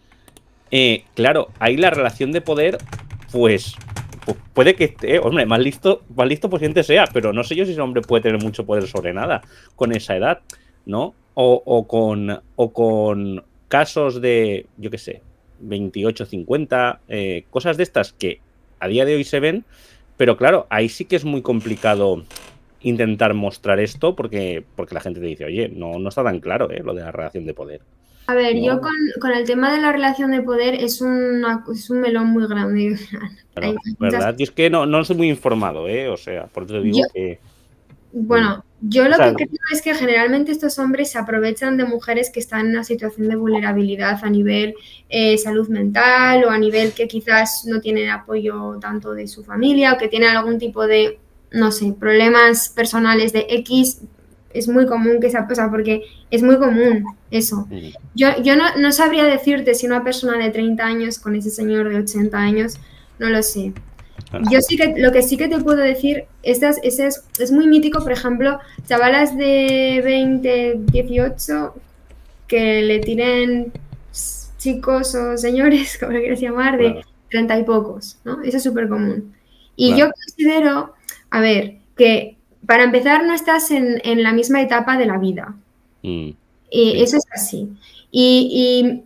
Speaker 7: Eh, claro, ahí la relación de poder, pues, pues puede que esté, hombre, más listo, más listo posiblemente sea, pero no sé yo si ese hombre puede tener mucho poder sobre nada con esa edad, ¿no? O, o con... O con casos de, yo qué sé, veintiocho, cincuenta, eh, cosas de estas que a día de hoy se ven, pero claro, ahí sí que es muy complicado intentar mostrar esto porque, porque la gente te dice, oye, no, no está tan claro eh, lo de la relación de poder.
Speaker 9: A ver,
Speaker 7: ¿no?
Speaker 9: yo con, con el tema de la relación de poder es, una, es un melón muy grande.
Speaker 7: Claro, ¿verdad? Y es que no, no soy muy informado, ¿eh? O sea, por eso te digo
Speaker 9: yo,
Speaker 7: que...
Speaker 9: Bueno, yo lo
Speaker 7: o sea,
Speaker 9: que creo es que generalmente estos hombres se aprovechan de mujeres que están en una situación de vulnerabilidad a nivel eh, salud mental o a nivel que quizás no tienen apoyo tanto de su familia o que tienen algún tipo de, no sé, problemas personales de X. Es muy común que sea, o sea, porque es muy común eso. Yo, yo no, no sabría decirte si una persona de treinta años con ese señor de ochenta años, no lo sé. Yo sí que, lo que sí que te puedo decir, estas, ese es, es muy mítico, por ejemplo, chavalas de veinte, dieciocho, que le tiren chicos o señores, como lo quieras llamar, de claro. treinta y pocos, ¿no? Eso es súper común. Y claro. yo considero, a ver, que para empezar no estás en, en la misma etapa de la vida. Mm. Y sí. Eso es así. Y, y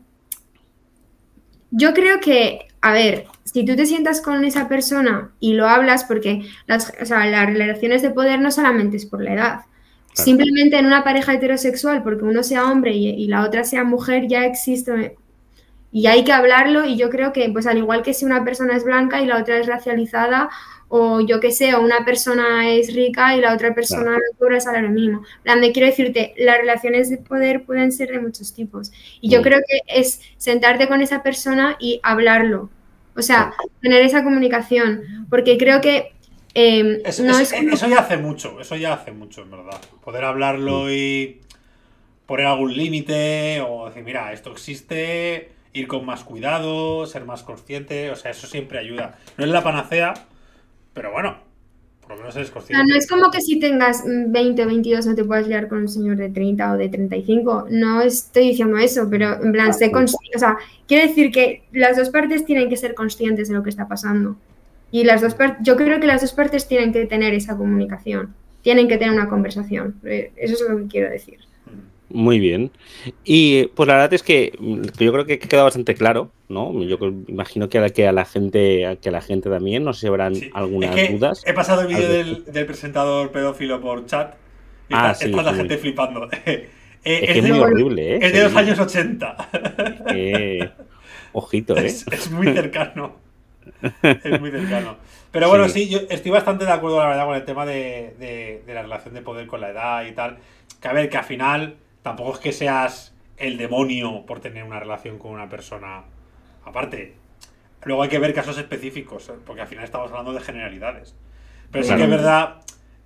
Speaker 9: yo creo que, a ver, si tú te sientas con esa persona y lo hablas, porque las, o sea, las relaciones de poder no solamente es por la edad. Claro. Simplemente en una pareja heterosexual, porque uno sea hombre y, y la otra sea mujer, ya existe. Y hay que hablarlo, y yo creo que, pues al igual que si una persona es blanca y la otra es racializada, o yo qué sé, o una persona es rica y la otra persona claro. cobra el salario mínimo. Donde quiero decirte, las relaciones de poder pueden ser de muchos tipos. Y yo mm. creo que es sentarte con esa persona y hablarlo. O sea, tener esa comunicación. Porque creo que eh,
Speaker 8: eso,
Speaker 9: no
Speaker 8: eso,
Speaker 9: es como...
Speaker 8: eso ya hace mucho, eso ya hace mucho, en verdad. Poder hablarlo mm. y poner algún límite, o decir, mira, esto existe, ir con más cuidado, ser más consciente, o sea, eso siempre ayuda. No es la panacea, pero bueno, por lo menos eres consciente.
Speaker 9: No, no es como que si tengas veinte o veintidós no te puedas liar con un señor de treinta o de treinta y cinco, no estoy diciendo eso, pero en plan, sé consciente, o sea, quiere decir que las dos partes tienen que ser conscientes de lo que está pasando. Y las dos partes, yo creo que las dos partes tienen que tener esa comunicación, tienen que tener una conversación, eso es lo que quiero decir.
Speaker 7: Muy bien. Y pues la verdad es que yo creo que queda bastante claro, ¿no? Yo imagino que a la, que a la gente que a la gente también, no sé si habrán sí. algunas es que
Speaker 8: dudas. He pasado el vídeo del, del presentador pedófilo por chat y ah, está, sí, está la sí. gente flipando. eh,
Speaker 7: es, es que es muy horrible, ¿eh?
Speaker 8: Es de sí. los años ochenta.
Speaker 7: Eh, ojito, ¿eh?
Speaker 8: Es, es muy cercano. Es muy cercano. Pero bueno, sí. sí, yo estoy bastante de acuerdo, la verdad, con el tema de, de, de la relación de poder con la edad y tal. Que a ver, que al final tampoco es que seas el demonio por tener una relación con una persona. Aparte, luego hay que ver casos específicos, porque al final estamos hablando de generalidades. Pero claro. sí que es verdad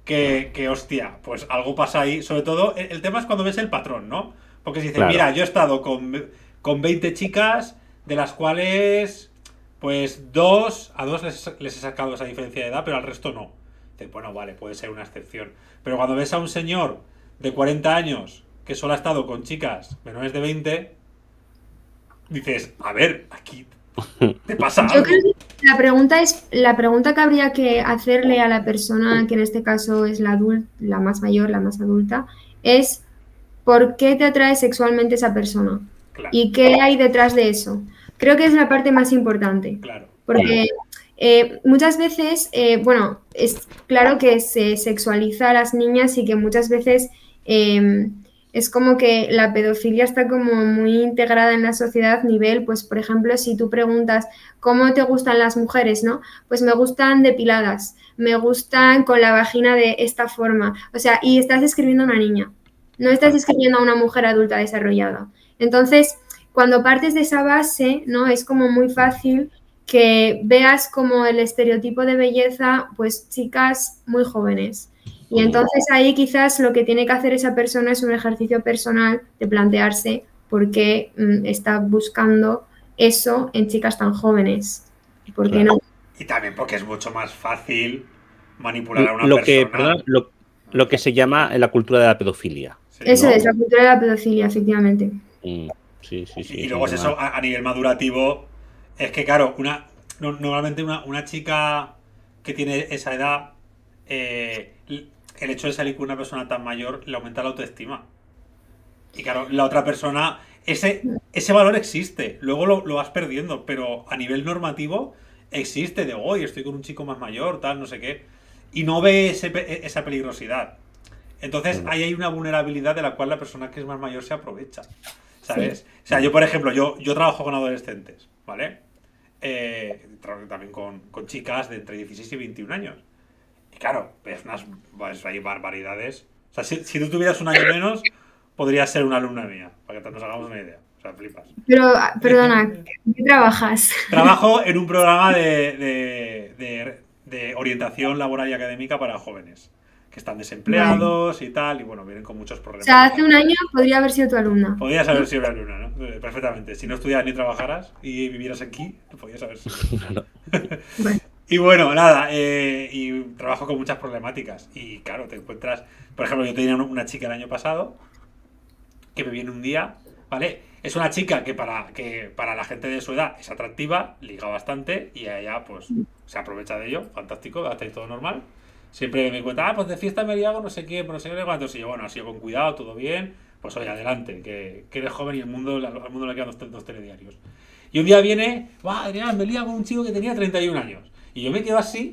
Speaker 8: que, que, hostia, pues algo pasa ahí. Sobre todo, el, el tema es cuando ves el patrón, ¿no? Porque si dices,
Speaker 7: Claro.
Speaker 8: mira, yo he estado con, con veinte chicas, de las cuales, pues dos, a dos les, les he sacado esa diferencia de edad, pero al resto no. Dices, bueno, vale, puede ser una excepción. Pero cuando ves a un señor de cuarenta años que solo ha estado con chicas menores de veinte, dices, a ver, aquí te pasa
Speaker 9: Yo
Speaker 8: algo.
Speaker 9: creo que la pregunta es, la pregunta que habría que hacerle a la persona, que en este caso es la adulta, la más mayor, la más adulta, es ¿por qué te atrae sexualmente esa persona?
Speaker 8: Claro,
Speaker 9: ¿Y qué hay detrás de eso? Creo que es la parte más importante.
Speaker 8: claro.
Speaker 9: Porque eh, muchas veces, eh, bueno, es claro que se sexualiza a las niñas y que muchas veces eh, es como que la pedofilia está como muy integrada en la sociedad, nivel, pues por ejemplo, si tú preguntas ¿cómo te gustan las mujeres? ¿No? Pues me gustan depiladas, me gustan con la vagina de esta forma, o sea, y estás escribiendo a una niña, no estás escribiendo a una mujer adulta desarrollada. Entonces, cuando partes de esa base, ¿no? Es como muy fácil que veas como el estereotipo de belleza, pues chicas muy jóvenes. Y entonces ahí quizás lo que tiene que hacer esa persona es un ejercicio personal de plantearse por qué mm, está buscando eso en chicas tan jóvenes. ¿Por qué
Speaker 7: Claro.
Speaker 9: no?
Speaker 8: Y también porque es mucho más fácil manipular a una
Speaker 7: Lo
Speaker 8: persona.
Speaker 7: que, perdón, lo, lo que se llama la cultura de la pedofilia.
Speaker 8: Sí,
Speaker 9: Eso
Speaker 8: ¿no?
Speaker 9: es, la cultura de la pedofilia, efectivamente.
Speaker 7: Mm, sí, sí, sí.
Speaker 8: Y
Speaker 7: es
Speaker 8: luego
Speaker 7: un
Speaker 8: es
Speaker 7: tema-
Speaker 8: eso, a, a nivel madurativo, es que claro, una no- normalmente una, una chica que tiene esa edad, eh, el hecho de salir con una persona tan mayor le aumenta la autoestima. Y claro, la otra persona, ese, ese valor existe, luego lo, lo vas perdiendo, pero a nivel normativo existe, de hoy estoy con un chico más mayor, tal, no sé qué, y no ve ese pe- esa peligrosidad. Entonces ahí hay una vulnerabilidad de la cual la persona que es más mayor se aprovecha, ¿sabes? O sea, yo por ejemplo, yo, yo trabajo con adolescentes, ¿vale? Eh, trabajo también con, con chicas de entre dieciséis y veintiún años. Y claro, ves unas pues, hay barbaridades. O sea, si, si tú tuvieras un año menos, podrías ser una alumna mía, para que nos hagamos una idea. O sea, flipas.
Speaker 9: Pero, perdona, ¿en qué trabajas?
Speaker 8: Trabajo en un programa de, de, de, de orientación laboral y académica para jóvenes que están desempleados y tal, y bueno, vienen con muchos
Speaker 9: O
Speaker 8: problemas.
Speaker 9: sea, hace un año podría haber sido tu alumna.
Speaker 8: Podrías haber sido una alumna, ¿no? Eh, Perfectamente. Si no estudiaras ni trabajaras y vivieras aquí, podrías haber sido.
Speaker 9: Bueno.
Speaker 8: Y bueno, nada, eh, y trabajo con muchas problemáticas. Y claro, te encuentras. Por ejemplo, yo tenía una chica el año pasado que me viene un día, ¿vale? Es una chica que para, que para la gente de su edad es atractiva, liga bastante y a ella, pues, se aprovecha de ello. Fantástico, hasta ahí todo normal. Siempre me cuenta, ah, pues de fiesta me liado, no sé qué, pues no sé qué, cuántos. Y yo, bueno, ha sido con cuidado, todo bien. Pues oye, adelante, que, que eres joven y el mundo, al mundo le quedan dos, dos telediarios. Y un día viene, va, Adrián, me lía con un chico que tenía treinta y un años. Y yo me quedo así.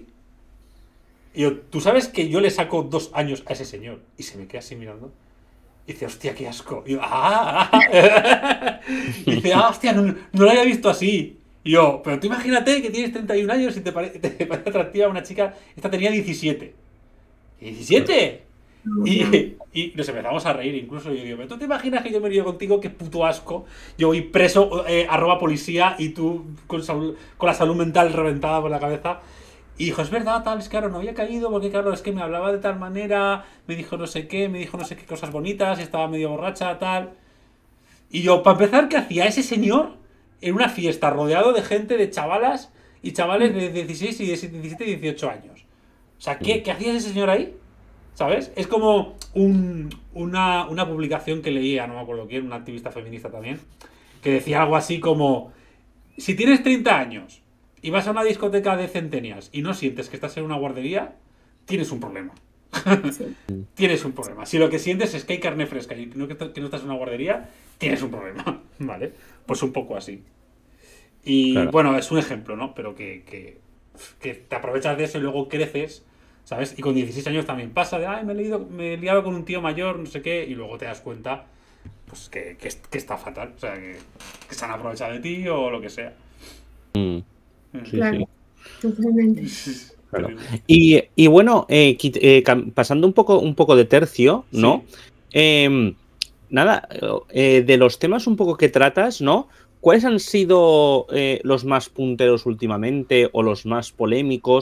Speaker 8: Y yo, tú sabes que yo le saco dos años a ese señor. Y se me queda así mirando. Y dice, hostia, qué asco. Y yo, ah, ah. Y dice, ah, hostia, no, no lo había visto así. Y yo, pero tú imagínate que tienes treinta y un años y te parece, te parece atractiva una chica. Esta tenía diecisiete. ¿diecisiete? Y, y nos empezamos a reír incluso. Yo digo, pero tú te imaginas que yo me río contigo, qué puto asco. Yo voy preso, eh, arroba policía y tú con, salud, con la salud mental reventada por la cabeza. Y dijo, es verdad, tal, es que claro, no había caído porque claro, es que me hablaba de tal manera, me dijo no sé qué, me dijo no sé qué cosas bonitas, estaba medio borracha, tal. Y yo, para empezar, ¿qué hacía ese señor en una fiesta rodeado de gente, de chavalas y chavales de dieciséis y diecisiete y dieciocho años? O sea, ¿qué, qué hacía ese señor ahí? ¿Sabes? Es como un, una, una publicación que leía, no me acuerdo quién, una activista feminista también, que decía algo así como, si tienes treinta años y vas a una discoteca de centenias y no sientes que estás en una guardería, tienes un problema. Sí. Tienes un problema. Si lo que sientes es que hay carne fresca y no, que, que no estás en una guardería, tienes un problema. ¿Vale? Pues un poco así. Y claro. Bueno, es un ejemplo, ¿no? Pero que, que, que te aprovechas de eso y luego creces, ¿sabes? Y con dieciséis años también pasa de, ay, me he, leído, me he liado con un tío mayor, no sé qué, y luego te das cuenta, pues que, que, que está fatal. O sea, que, que se han aprovechado de ti o lo que sea.
Speaker 7: Mm. Sí,
Speaker 9: claro,
Speaker 7: sí.
Speaker 9: Totalmente.
Speaker 7: Claro. Y, y bueno, eh, eh, pasando un poco, un poco de tercio, ¿no? Sí. Eh, nada, eh, de los temas un poco que tratas, ¿no? ¿Cuáles han sido eh, los más punteros últimamente o los más polémicos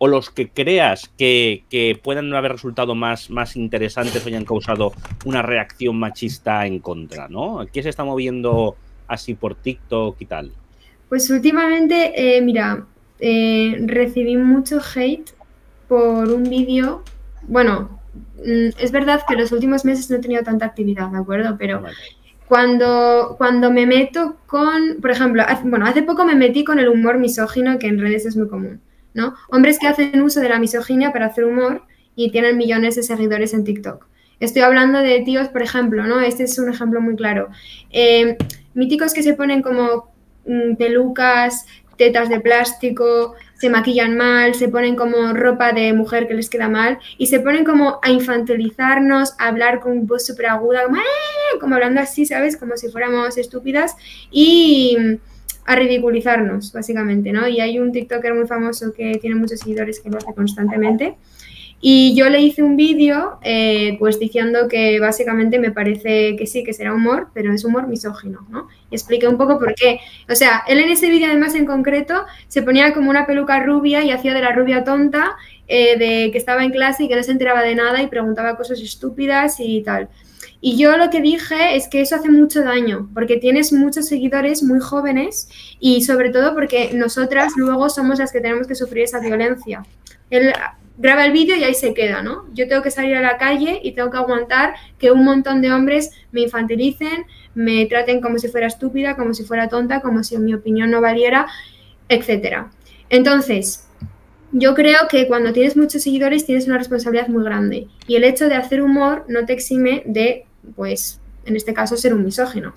Speaker 7: o los que creas que, que puedan haber resultado más, más interesantes o hayan causado una reacción machista en contra, ¿no? ¿Qué se está moviendo así por TikTok y tal?
Speaker 9: Pues últimamente, eh, mira, eh, recibí mucho hate por un vídeo. Bueno, es verdad que en los últimos meses no he tenido tanta actividad, ¿de acuerdo? Pero vale. cuando, cuando me meto con, por ejemplo, hace, bueno, hace poco me metí con el humor misógino, que en redes es muy común, ¿no? Hombres que hacen uso de la misoginia para hacer humor y tienen millones de seguidores en TikTok. Estoy hablando de tíos, por ejemplo, ¿no? Este es un ejemplo muy claro. Eh, míticos que se ponen como mm, pelucas, tetas de plástico, se maquillan mal, se ponen como ropa de mujer que les queda mal y se ponen como a infantilizarnos, a hablar con voz súper aguda, como, como hablando así, ¿sabes? Como si fuéramos estúpidas y a ridiculizarnos, básicamente, ¿no? Y hay un TikToker muy famoso que tiene muchos seguidores que lo hace constantemente. Y yo le hice un vídeo eh, pues diciendo que básicamente me parece que sí, que será humor, pero es humor misógino, ¿no? Y expliqué un poco por qué. O sea, él en ese vídeo además en concreto se ponía como una peluca rubia y hacía de la rubia tonta, eh, de que estaba en clase y que no se enteraba de nada y preguntaba cosas estúpidas y tal. Y yo lo que dije es que eso hace mucho daño, porque tienes muchos seguidores muy jóvenes y sobre todo porque nosotras luego somos las que tenemos que sufrir esa violencia. Él graba el vídeo y ahí se queda, ¿no? Yo tengo que salir a la calle y tengo que aguantar que un montón de hombres me infantilicen, me traten como si fuera estúpida, como si fuera tonta, como si mi opinión no valiera, etcétera. Entonces, yo creo que cuando tienes muchos seguidores tienes una responsabilidad muy grande y el hecho de hacer humor no te exime de, pues, en este caso, ser un misógino.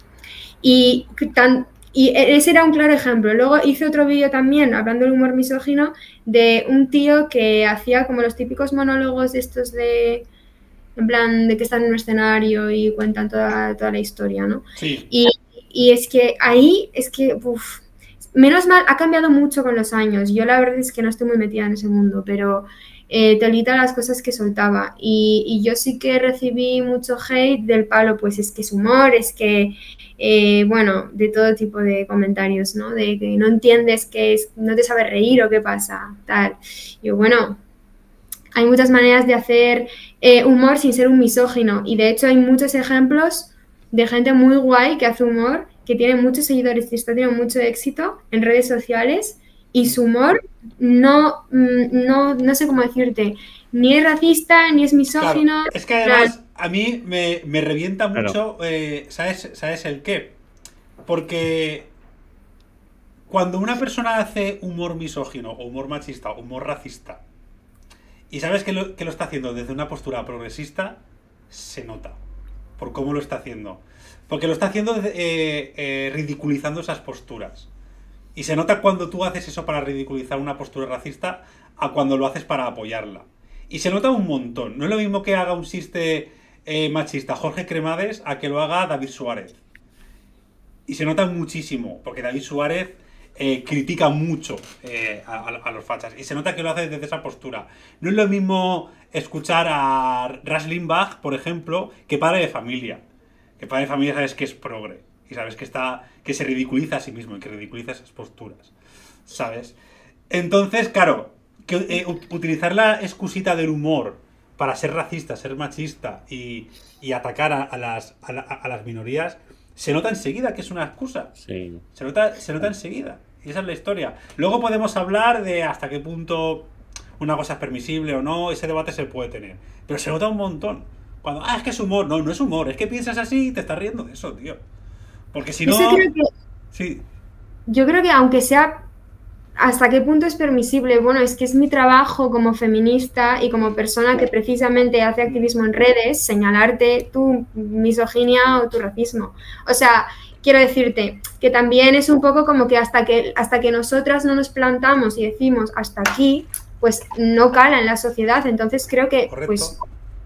Speaker 9: Y tan... Y ese era un claro ejemplo. Luego hice otro vídeo también, hablando del humor misógino, de un tío que hacía como los típicos monólogos estos de, en plan, de que están en un escenario y cuentan toda, toda la historia, ¿no? Sí. Y, y es que ahí, es que, uff, menos mal, ha cambiado mucho con los años. Yo la verdad es que no estoy muy metida en ese mundo, pero eh, telita las cosas que soltaba. Y, y yo sí que recibí mucho hate del palo, pues es que es humor, es que... Eh, bueno, de todo tipo de comentarios, ¿no? De que no entiendes que es, no te sabes reír o qué pasa, tal. Yo, bueno, hay muchas maneras de hacer eh, humor sin ser un misógino y de hecho hay muchos ejemplos de gente muy guay que hace humor, que tiene muchos seguidores y está teniendo mucho éxito en redes sociales y su humor no, no, no sé cómo decirte, ni es racista, ni es misógino.
Speaker 8: Claro, es que además a mí me, me revienta mucho, claro. eh, ¿sabes, ¿sabes el qué? Porque cuando una persona hace humor misógino, o humor machista, o humor racista, y sabes que lo, que lo está haciendo desde una postura progresista, se nota por cómo lo está haciendo. Porque lo está haciendo eh, eh, ridiculizando esas posturas. Y se nota cuando tú haces eso para ridiculizar una postura racista a cuando lo haces para apoyarla. Y se nota un montón. No es lo mismo que haga un chiste eh, machista Jorge Cremades a que lo haga David Suárez. Y se nota muchísimo, porque David Suárez eh, critica mucho eh, a, a los fachas. Y se nota que lo hace desde esa postura. No es lo mismo escuchar a Rush Limbaugh, por ejemplo, que Padre de Familia. Que Padre de Familia sabes que es progre. Y sabes que, está, que se ridiculiza a sí mismo y que ridiculiza esas posturas. ¿Sabes? Entonces, claro... Que, eh, utilizar la excusita del humor para ser racista, ser machista y, y atacar a, a, las, a, la, a las minorías, se nota enseguida que es una excusa. Sí. Se nota, se nota enseguida. Y esa es la historia. Luego podemos hablar de hasta qué punto una cosa es permisible o no, ese debate se puede tener. Pero se nota un montón. Cuando, ah, es que es humor. No, no es humor. Es que piensas así y te estás riendo de eso, tío. Porque si no...
Speaker 9: Creo que... Sí. Yo creo que aunque sea... ¿Hasta qué punto es permisible? Bueno, es que es mi trabajo como feminista y como persona que precisamente hace activismo en redes, señalarte tu misoginia o tu racismo. O sea, quiero decirte que también es un poco como que hasta que, hasta que nosotras no nos plantamos y decimos hasta aquí, pues no cala en la sociedad. Entonces creo que, Correcto. pues,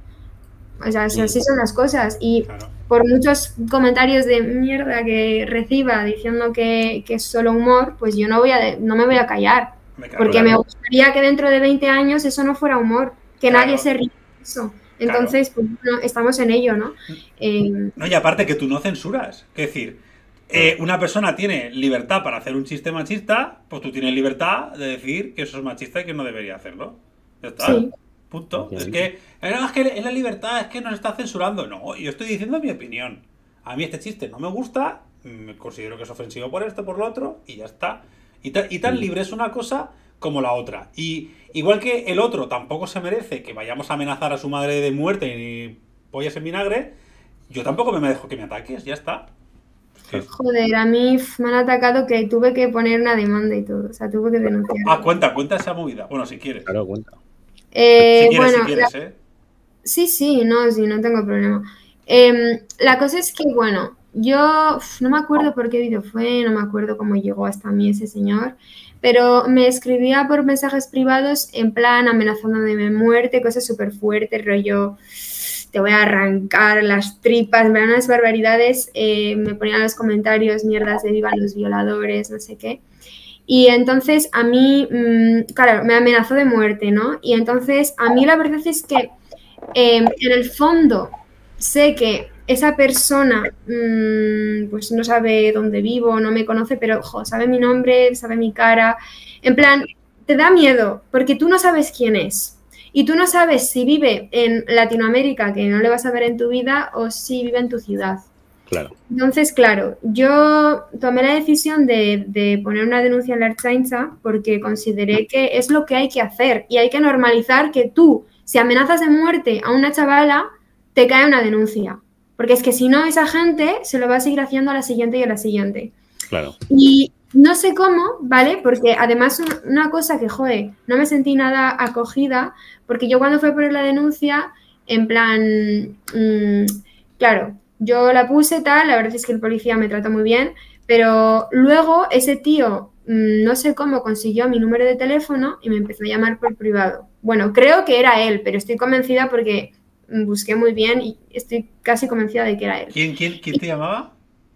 Speaker 9: o sea, sí. así son las cosas. Y claro. por muchos comentarios de mierda que reciba diciendo que, que es solo humor, pues yo no voy a no me voy a callar. Me porque claro. me gustaría que dentro de veinte años eso no fuera humor, que claro. nadie se ríe de eso. Entonces, claro. pues no, estamos en ello, ¿no? Eh,
Speaker 8: no, y aparte que tú no censuras. Es decir, Eh, una persona tiene libertad para hacer un chiste machista, pues tú tienes libertad de decir que eso es machista y que no debería hacerlo. Ya está.
Speaker 9: Sí.
Speaker 8: Punto.
Speaker 7: Okay.
Speaker 8: Es que, no, es que es la libertad, es que nos está censurando. No, yo estoy diciendo mi opinión. A mí este chiste no me gusta, me considero que es ofensivo por esto, por lo otro, y ya está. Y, ta, y tan sí. libre es una cosa como la otra. Y igual que el otro tampoco se merece que vayamos a amenazar a su madre de muerte ni pollas en vinagre, yo tampoco me dejo que me ataques, ya está.
Speaker 9: Sí. Joder, a mí me han atacado que tuve que poner una demanda y todo, o sea, tuve que denunciar.
Speaker 8: Ah, cuenta, cuenta esa movida. Bueno, si quieres.
Speaker 7: Claro, cuenta.
Speaker 9: Eh,
Speaker 8: si quieres,
Speaker 9: bueno,
Speaker 8: si quieres,
Speaker 9: la...
Speaker 8: ¿eh?
Speaker 9: Sí, sí, no, sí, no tengo problema. Eh, la cosa es que, bueno, yo uf, no me acuerdo por qué vídeo fue, no me acuerdo cómo llegó hasta mí ese señor, pero me escribía por mensajes privados en plan amenazándome de muerte, cosas súper fuertes, rollo, te voy a arrancar las tripas, me dan unas barbaridades, eh, me ponían en los comentarios mierdas de vivan los violadores, no sé qué. Y entonces a mí, mmm, claro, me amenazó de muerte, ¿no? Y entonces a mí la verdad es que eh, en el fondo sé que esa persona mmm, pues no sabe dónde vivo, no me conoce, pero jo, sabe mi nombre, sabe mi cara. En plan, te da miedo porque tú no sabes quién es. Y tú no sabes si vive en Latinoamérica, que no le vas a ver en tu vida, o si vive en tu ciudad.
Speaker 7: Claro.
Speaker 9: Entonces, claro, yo tomé la decisión de, de poner una denuncia en la Ertzaintza porque consideré que es lo que hay que hacer y hay que normalizar que tú, si amenazas de muerte a una chavala, te cae una denuncia. Porque es que si no, esa gente se lo va a seguir haciendo a la siguiente y a la siguiente.
Speaker 7: Claro.
Speaker 9: Y no sé cómo, ¿vale? Porque además una cosa que, joder, no me sentí nada acogida, porque yo cuando fui a poner la denuncia, en plan, mmm, claro, yo la puse tal, la verdad es que el policía me trató muy bien, pero luego ese tío, mmm, no sé cómo, consiguió mi número de teléfono y me empezó a llamar por privado. Bueno, creo que era él, pero estoy convencida porque busqué muy bien y estoy casi convencida de que era él.
Speaker 8: ¿Quién, quién, quién te llamaba?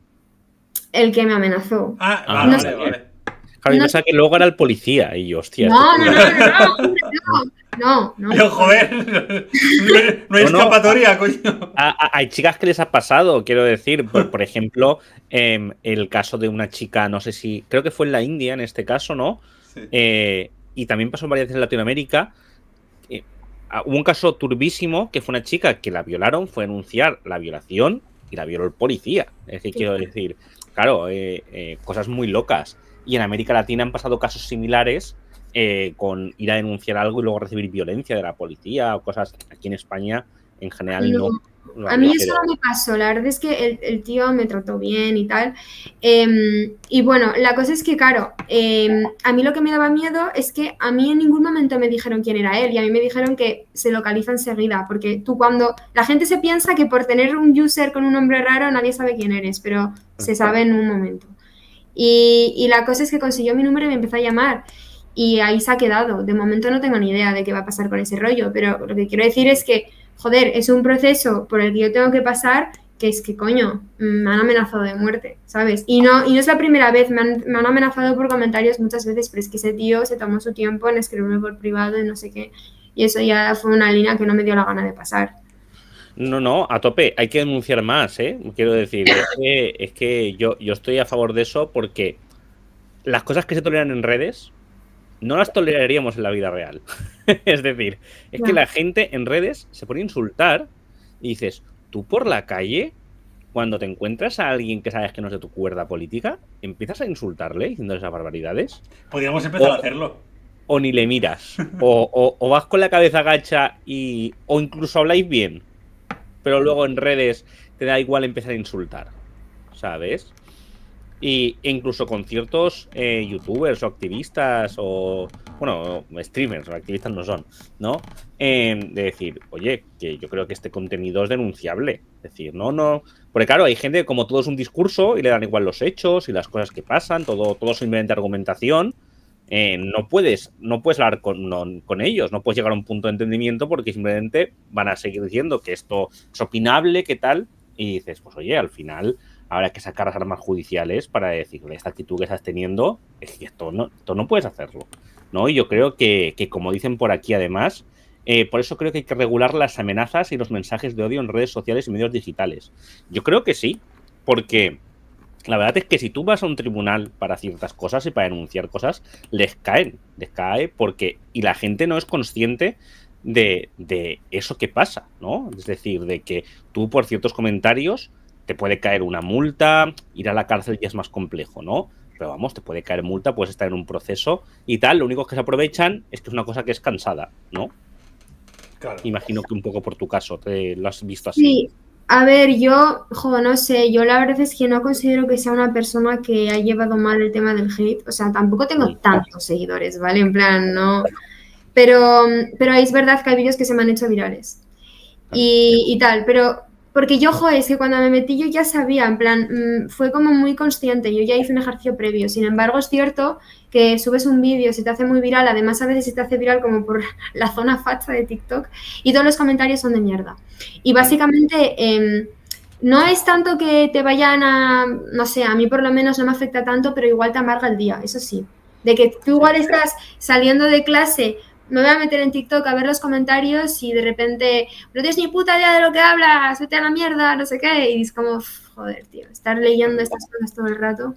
Speaker 9: El que me amenazó.
Speaker 8: Ah,
Speaker 7: Ah,
Speaker 8: vale,
Speaker 9: no
Speaker 8: vale,
Speaker 9: sé.
Speaker 8: vale.
Speaker 7: Claro, yo
Speaker 9: No
Speaker 7: pensaba que luego era el policía y yo, hostia.
Speaker 9: No, no,
Speaker 7: esto-
Speaker 9: no, no, no, hombre, no, no, no.
Speaker 8: Pero joder, no hay, no hay
Speaker 7: No, no.
Speaker 8: escapatoria, coño.
Speaker 7: A- a- hay chicas que les ha pasado, quiero decir, por, por ejemplo, em, el caso de una chica, no sé si, creo que fue en la India en este caso, ¿no?
Speaker 8: Sí.
Speaker 7: Eh, y también pasó varias veces en Latinoamérica. Eh, ah, hubo un caso turbísimo que fue una chica que la violaron, fue a denunciar la violación y la violó el policía. Es que quiero decir, claro, eh, eh, cosas muy locas. Y en América Latina han pasado casos similares eh, con ir a denunciar algo y luego recibir violencia de la policía o cosas. Aquí en España, en general, no.
Speaker 9: No.
Speaker 7: no
Speaker 9: A mí
Speaker 7: había,
Speaker 9: eso
Speaker 7: pero-
Speaker 9: no me pasó, la verdad es que el, el tío me trató bien y tal. Eh, y bueno, la cosa es que, claro, eh, a mí lo que me daba miedo es que a mí en ningún momento me dijeron quién era él y a mí me dijeron que se localiza enseguida, porque tú cuando la gente se piensa que por tener un user con un nombre raro nadie sabe quién eres, pero se sabe en un momento. Y, y la cosa es que consiguió mi número y me empezó a llamar. Y ahí se ha quedado. De momento no tengo ni idea de qué va a pasar con ese rollo, pero lo que quiero decir es que, joder, es un proceso por el que yo tengo que pasar, que es que, coño, me han amenazado de muerte, ¿sabes? Y no, y no es la primera vez, me han, me han amenazado por comentarios muchas veces, pero es que ese tío se tomó su tiempo en escribirme por privado y no sé qué. Y eso ya fue una línea que no me dio la gana de pasar.
Speaker 7: No, no, a tope, hay que denunciar más, ¿eh? Quiero decir, es que, es que yo, yo estoy a favor de eso porque las cosas que se toleran en redes no las toleraríamos en la vida real. Es decir, es que
Speaker 9: Claro.
Speaker 7: la gente en redes se pone a insultar y dices, tú por la calle, cuando te encuentras a alguien que sabes que no es de tu cuerda política, empiezas a insultarle diciendo esas barbaridades.
Speaker 8: Podríamos empezar
Speaker 7: O-
Speaker 8: a hacerlo.
Speaker 7: O ni le miras. O, o- o vas con la cabeza gacha y. O incluso habláis bien. Pero luego en redes te da igual empezar a insultar. ¿Sabes? Y e incluso con ciertos eh, youtubers o activistas o. Bueno, streamers o activistas no son, ¿no? Eh, de decir, oye, que yo creo que este contenido es denunciable. Es decir, no, no. Porque claro, hay gente que como todo es un discurso y le dan igual los hechos y las cosas que pasan, todo, todo es simplemente argumentación. Eh, no puedes no puedes hablar con, no, con ellos, no puedes llegar a un punto de entendimiento porque simplemente van a seguir diciendo que esto es opinable, que tal, y dices, pues oye, al final habrá que sacar las armas judiciales para decirle esta actitud que estás teniendo, es que esto no, esto no puedes hacerlo, ¿no? Y yo creo que, que como dicen por aquí además, eh, por eso creo que hay que regular las amenazas y los mensajes de odio en redes sociales y medios digitales. Yo creo que sí, porque la verdad es que si tú vas a un tribunal para ciertas cosas y para denunciar cosas, les caen, les cae porque... Y la gente no es consciente de, de eso que pasa, ¿no? Es decir, de que tú por ciertos comentarios te puede caer una multa, ir a la cárcel ya es más complejo, ¿no? Pero vamos, te puede caer multa, puedes estar en un proceso y tal. Lo único que se aprovechan es que es una cosa que es cansada, ¿no?
Speaker 8: Claro.
Speaker 7: Imagino que un poco por tu caso te lo has visto así.
Speaker 9: Sí. A ver, yo, jo, no sé, yo la verdad es que no considero que sea una persona que ha llevado mal el tema del hate, o sea, tampoco tengo
Speaker 7: Sí.
Speaker 9: tantos seguidores, ¿vale? En plan, no, pero, pero es verdad que hay vídeos que se me han hecho virales y, y tal, pero porque yo, jo, es que cuando me metí yo ya sabía, en plan, mmm, fue como muy consciente, yo ya hice un ejercicio previo, sin embargo es cierto que subes un vídeo, se te hace muy viral, además a veces se te hace viral como por la zona facha de TikTok y todos los comentarios son de mierda. Y básicamente eh, no es tanto que te vayan a, no sé, a mí por lo menos no me afecta tanto, pero igual te amarga el día, eso sí. De que tú igual estás saliendo de clase, me voy a meter en TikTok a ver los comentarios y de repente, no tienes ni puta idea de lo que hablas, vete a la mierda, no sé qué, y es como, joder, tío, estar leyendo estas cosas todo el rato.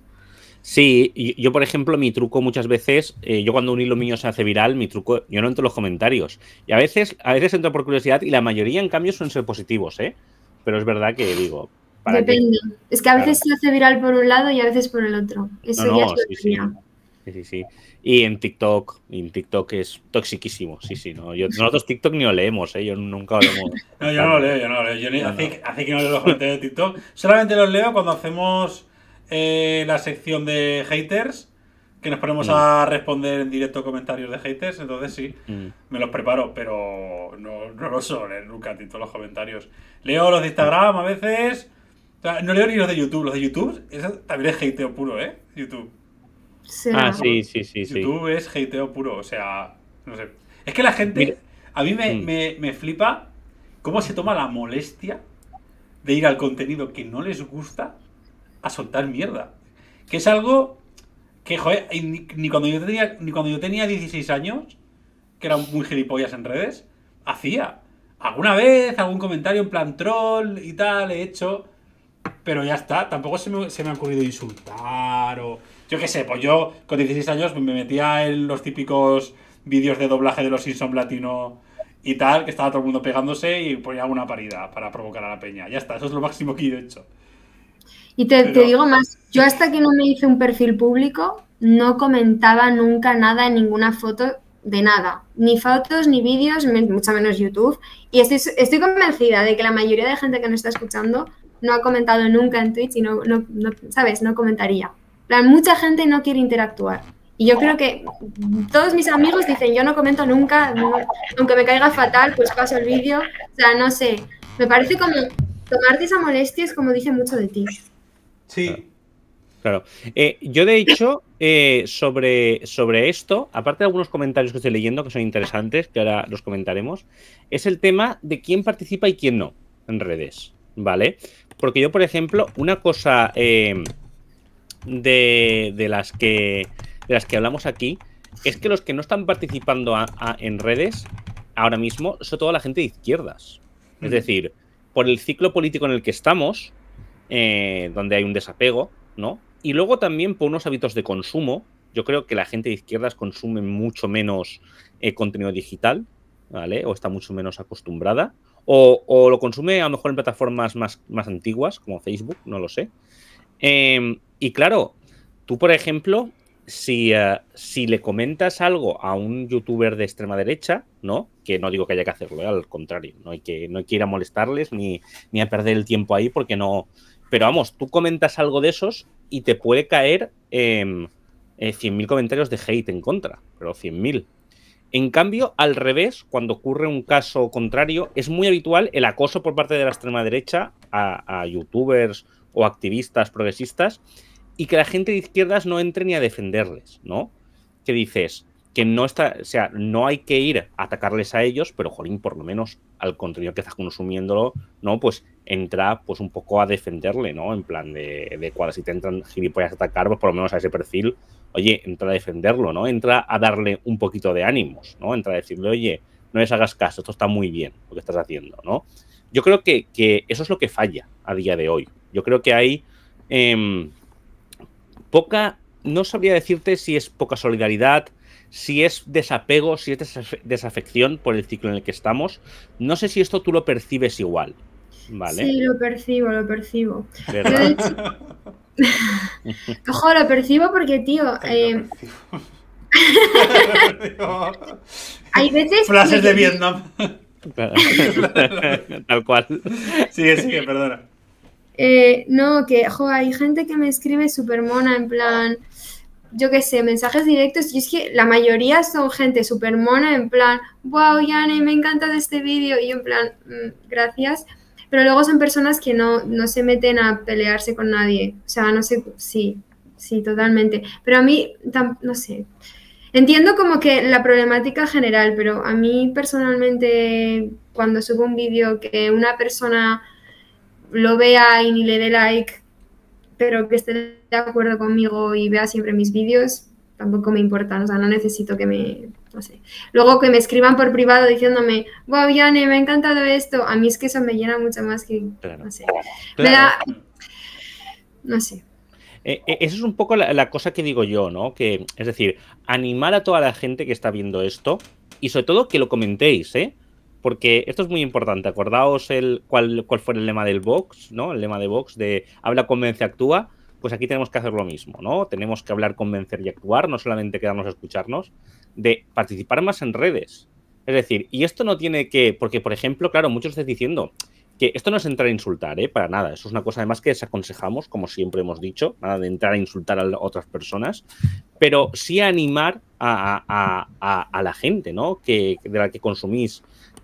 Speaker 7: Sí, y yo por ejemplo, mi truco muchas veces, eh, yo cuando un hilo mío se hace viral, mi truco, yo no entro en los comentarios. Y a veces, a veces entro por curiosidad y la mayoría en cambio suelen ser positivos, ¿eh? Pero es verdad que digo... ¿para
Speaker 9: Depende.
Speaker 7: qué?
Speaker 9: Es que a veces
Speaker 7: Claro.
Speaker 9: se hace viral por un lado y a veces por el otro. Eso
Speaker 7: No,
Speaker 9: ya
Speaker 7: no,
Speaker 9: es
Speaker 7: sí,
Speaker 9: lo
Speaker 7: sí.
Speaker 9: que
Speaker 7: Sí, sí, sí. Y en TikTok, en TikTok es toxiquísimo, sí, sí. ¿no? Yo, nosotros TikTok ni lo leemos, ¿eh? Yo nunca lo leemos.
Speaker 8: No, yo no lo leo, yo no lo leo. Yo ni,
Speaker 7: No,
Speaker 8: hace,
Speaker 7: no.
Speaker 8: hace que no leo los comentarios de TikTok. Solamente los leo cuando hacemos eh, la sección de haters, que nos ponemos
Speaker 7: Mm.
Speaker 8: a responder en directo comentarios de haters. Entonces sí,
Speaker 7: Mm.
Speaker 8: me los preparo, pero no, no lo suelo leer nunca TikTok los comentarios. Leo los de Instagram a veces. O sea, no leo ni los de YouTube. Los de YouTube, eso también es hateo puro, ¿eh? YouTube.
Speaker 9: será.
Speaker 7: Ah, sí, sí, sí, sí.
Speaker 8: YouTube es hateo puro, o sea, no sé. Es que la gente,
Speaker 7: Mira.
Speaker 8: a mí me,
Speaker 7: Mm.
Speaker 8: me, me flipa cómo se toma la molestia de ir al contenido que no les gusta a soltar mierda. Que es algo que, joder, ni, ni cuando yo tenía, ni cuando yo tenía dieciséis años, que era muy gilipollas en redes, hacía. Alguna vez, algún comentario en plan troll y tal, he hecho. Pero ya está, tampoco se me, se me ha ocurrido insultar o... Yo qué sé, pues yo con dieciséis años me metía en los típicos vídeos de doblaje de los Simpsons latino y tal, que estaba todo el mundo pegándose y ponía una parida para provocar a la peña. Ya está, eso es lo máximo que yo he hecho.
Speaker 9: Y te,
Speaker 8: Pero-
Speaker 9: te digo más, yo hasta que no me hice un perfil público no comentaba nunca nada en ninguna foto de nada. Ni fotos, ni vídeos, me- mucho menos YouTube. Y estoy, estoy convencida de que la mayoría de gente que nos está escuchando no ha comentado nunca en Twitch y no, no, no ¿sabes? No comentaría. En plan, mucha gente no quiere interactuar. Y yo creo que todos mis amigos dicen, yo no comento nunca, no- aunque me caiga fatal, pues paso el vídeo. O sea, no sé, me parece como tomarte esa molestia es como dice mucho de ti.
Speaker 8: Sí.
Speaker 7: Claro. Eh, yo, de hecho, eh, sobre, sobre esto, aparte de algunos comentarios que estoy leyendo que son interesantes, que ahora los comentaremos, es el tema de quién participa y quién no en redes, ¿vale? Porque yo, por ejemplo, una cosa eh, de, de, las que, de las que hablamos aquí es que los que no están participando a, a, en redes ahora mismo, sobre todo la gente de izquierdas. Es decir, por el ciclo político en el que estamos, eh, donde hay un desapego, ¿no? Y luego también por unos hábitos de consumo. Yo creo que la gente de izquierdas consume mucho menos eh, contenido digital, ¿vale? O está mucho menos acostumbrada. O, o lo consume a lo mejor en plataformas más, más antiguas, como Facebook, no lo sé. Eh, y claro, tú, por ejemplo, si, uh, si le comentas algo a un youtuber de extrema derecha, ¿no? Que no digo que haya que hacerlo, ¿eh? Al contrario, no hay que, no hay que ir a molestarles ni, ni a perder el tiempo ahí porque no... Pero vamos, tú comentas algo de esos y te puede caer eh, eh, cien mil comentarios de hate en contra, pero cien mil. En cambio, al revés, cuando ocurre un caso contrario, es muy habitual el acoso por parte de la extrema derecha a, a youtubers o activistas progresistas y que la gente de izquierdas no entre ni a defenderles, ¿no? Que dices que no está, o sea, no hay que ir a atacarles a ellos, pero jolín, por lo menos al contenido que estás consumiéndolo, ¿no? Pues entra pues un poco a defenderle, ¿no? En plan de, de cuando si te entran gilipollas a atacar, pues por lo menos a ese perfil, oye, entra a defenderlo, ¿no? Entra a darle un poquito de ánimos, ¿no? Entra a decirle, oye, no les hagas caso, esto está muy bien lo que estás haciendo, ¿no? Yo creo que, que eso es lo que falla a día de hoy. Yo creo que hay, eh, poca, no sabría decirte si es poca solidaridad, si es desapego, si es desaf desafección por el ciclo en el que estamos. No sé si esto tú lo percibes igual, ¿vale?
Speaker 9: Sí, lo percibo, lo percibo.
Speaker 7: ¿Verdad?
Speaker 9: Yo, de hecho... Ojo, lo percibo porque, tío... Eh... Hay veces...
Speaker 8: Frases
Speaker 9: que...
Speaker 8: de Vietnam.
Speaker 7: Tal cual.
Speaker 8: Sigue, sigue, perdona.
Speaker 9: Eh, no, que, jo, hay gente que me escribe súper mona, en plan, yo qué sé, mensajes directos, y es que la mayoría son gente súper mona, en plan, wow, Yane, me ha encantado este vídeo, y yo en plan, mmm, gracias, pero luego son personas que no, no se meten a pelearse con nadie, o sea, no sé, sí, sí, totalmente, pero a mí, no sé, entiendo como que la problemática general, pero a mí personalmente, cuando subo un vídeo que una persona lo vea y ni le dé like, pero que esté de acuerdo conmigo y vea siempre mis vídeos, tampoco me importa, o sea, no necesito que me, no sé. Luego que me escriban por privado diciéndome, wow, Yane, me ha encantado esto, a mí es que eso me llena mucho más que,
Speaker 7: Claro.
Speaker 9: no sé.
Speaker 7: Claro.
Speaker 9: Me da, no sé.
Speaker 7: Eh, eh, eso es un poco la, la cosa que digo yo, ¿no? Que, es decir, animar a toda la gente que está viendo esto y sobre todo que lo comentéis, ¿eh? Porque esto es muy importante. Acordaos el cuál, cuál fue el lema del Vox, ¿no? El lema de Vox de habla, convence, actúa. Pues aquí tenemos que hacer lo mismo, ¿no? Tenemos que hablar, convencer y actuar, no solamente quedarnos a escucharnos, de participar más en redes. Es decir, y esto no tiene que... Porque, por ejemplo, claro, muchos estáis diciendo que esto no es entrar a insultar, ¿eh? Para nada. Eso es una cosa además que desaconsejamos, como siempre hemos dicho, nada de entrar a insultar a otras personas, pero sí a animar a, a, a, a la gente, ¿no? Que, de la que consumís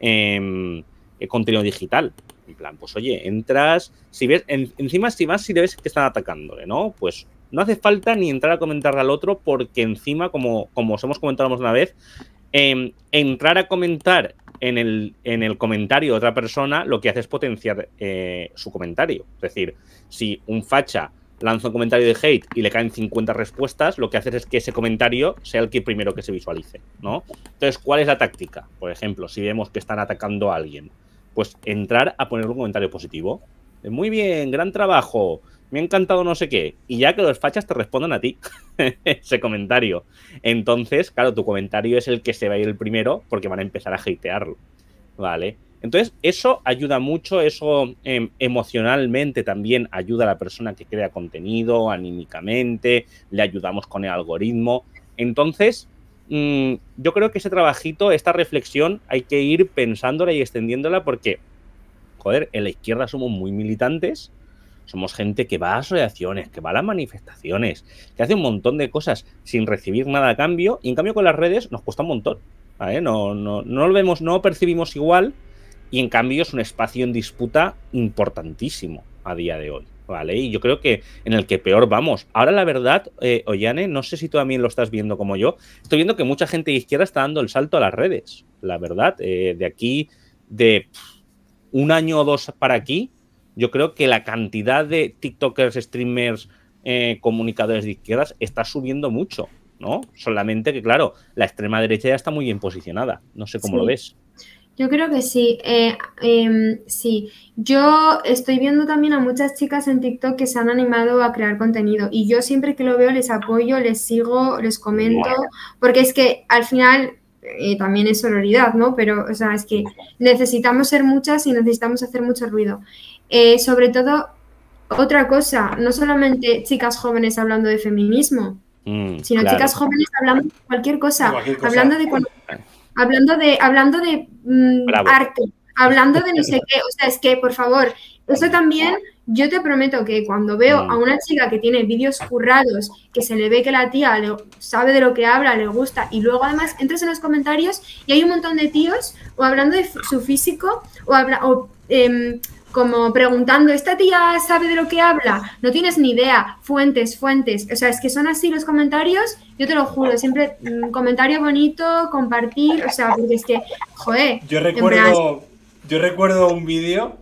Speaker 7: eh, contenido digital. En plan, pues oye, entras, si ves, en, encima si vas, si ves que están atacándole, ¿no? Pues no hace falta ni entrar a comentarle al otro, porque encima, como, como os hemos comentado más de una vez, eh, entrar a comentar en el, en el comentario de otra persona lo que hace es potenciar eh, su comentario. Es decir, si un facha lanza un comentario de hate y le caen cincuenta respuestas, lo que hace es que ese comentario sea el que primero que se visualice, ¿no? Entonces, ¿cuál es la táctica? Por ejemplo, si vemos que están atacando a alguien, pues entrar a poner un comentario positivo. Muy bien, gran trabajo, me ha encantado no sé qué. Y ya que los fachas te respondan a ti ese comentario. Entonces, claro, tu comentario es el que se va a ir el primero porque van a empezar a hatearlo, ¿vale? Entonces, eso ayuda mucho, eso eh, emocionalmente también ayuda a la persona que crea contenido, anímicamente, le ayudamos con el algoritmo. Entonces, mmm, yo creo que ese trabajito, esta reflexión, hay que ir pensándola y extendiéndola porque, joder, en la izquierda somos muy militantes, somos gente que va a asociaciones, que va a las manifestaciones, que hace un montón de cosas sin recibir nada a cambio, y en cambio con las redes nos cuesta un montón, ¿vale? No, no, no lo vemos, no lo percibimos igual, y en cambio es un espacio en disputa importantísimo a día de hoy, ¿vale? Y yo creo que en el que peor vamos. Ahora, la verdad, eh, Ollane, no sé si tú también lo estás viendo como yo, estoy viendo que mucha gente de izquierda está dando el salto a las redes, la verdad. Eh, de aquí, de pff, un año o dos para aquí, yo creo que la cantidad de TikTokers, streamers, eh, comunicadores de izquierdas está subiendo mucho, ¿no? Solamente que, claro, la extrema derecha ya está muy bien posicionada. No sé cómo
Speaker 9: Sí.
Speaker 7: lo ves.
Speaker 9: Yo creo que sí, eh, eh, sí. Yo estoy viendo también a muchas chicas en TikTok que se han animado a crear contenido y yo siempre que lo veo les apoyo, les sigo, les comento, porque es que al final eh, también es sororidad, ¿no? Pero, o sea, es que necesitamos ser muchas y necesitamos hacer mucho ruido. Eh, sobre todo, otra cosa, no solamente chicas jóvenes hablando de feminismo,
Speaker 7: Mm,
Speaker 9: sino
Speaker 7: claro.
Speaker 9: chicas jóvenes hablando de cualquier cosa,
Speaker 8: Cualquier cosa.
Speaker 9: hablando de... Hablando de, hablando de mmm, arte, hablando de no sé qué, o sea, es que, por favor, eso también, yo te prometo que cuando veo a una chica que tiene vídeos currados, que se le ve que la tía le, sabe de lo que habla, le gusta, y luego además entras en los comentarios y hay un montón de tíos o hablando de su físico o, habla, o eh, como preguntando, ¿esta tía sabe de lo que habla? No tienes ni idea, fuentes, fuentes, o sea, es que son así los comentarios, yo te lo juro, siempre un comentario bonito, compartir, o sea, porque es que, joder.
Speaker 8: Yo recuerdo, yo recuerdo un vídeo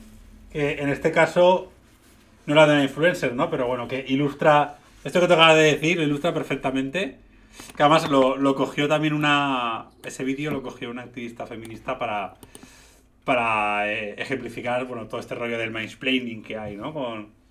Speaker 8: que en este caso no era de una influencer, ¿no? Pero bueno, que ilustra, esto que te acabas de decir, lo ilustra perfectamente, que además lo, lo cogió también una, ese vídeo lo cogió una activista feminista para... para eh, ejemplificar, bueno, todo este rollo del mansplaining que hay, ¿no? Con,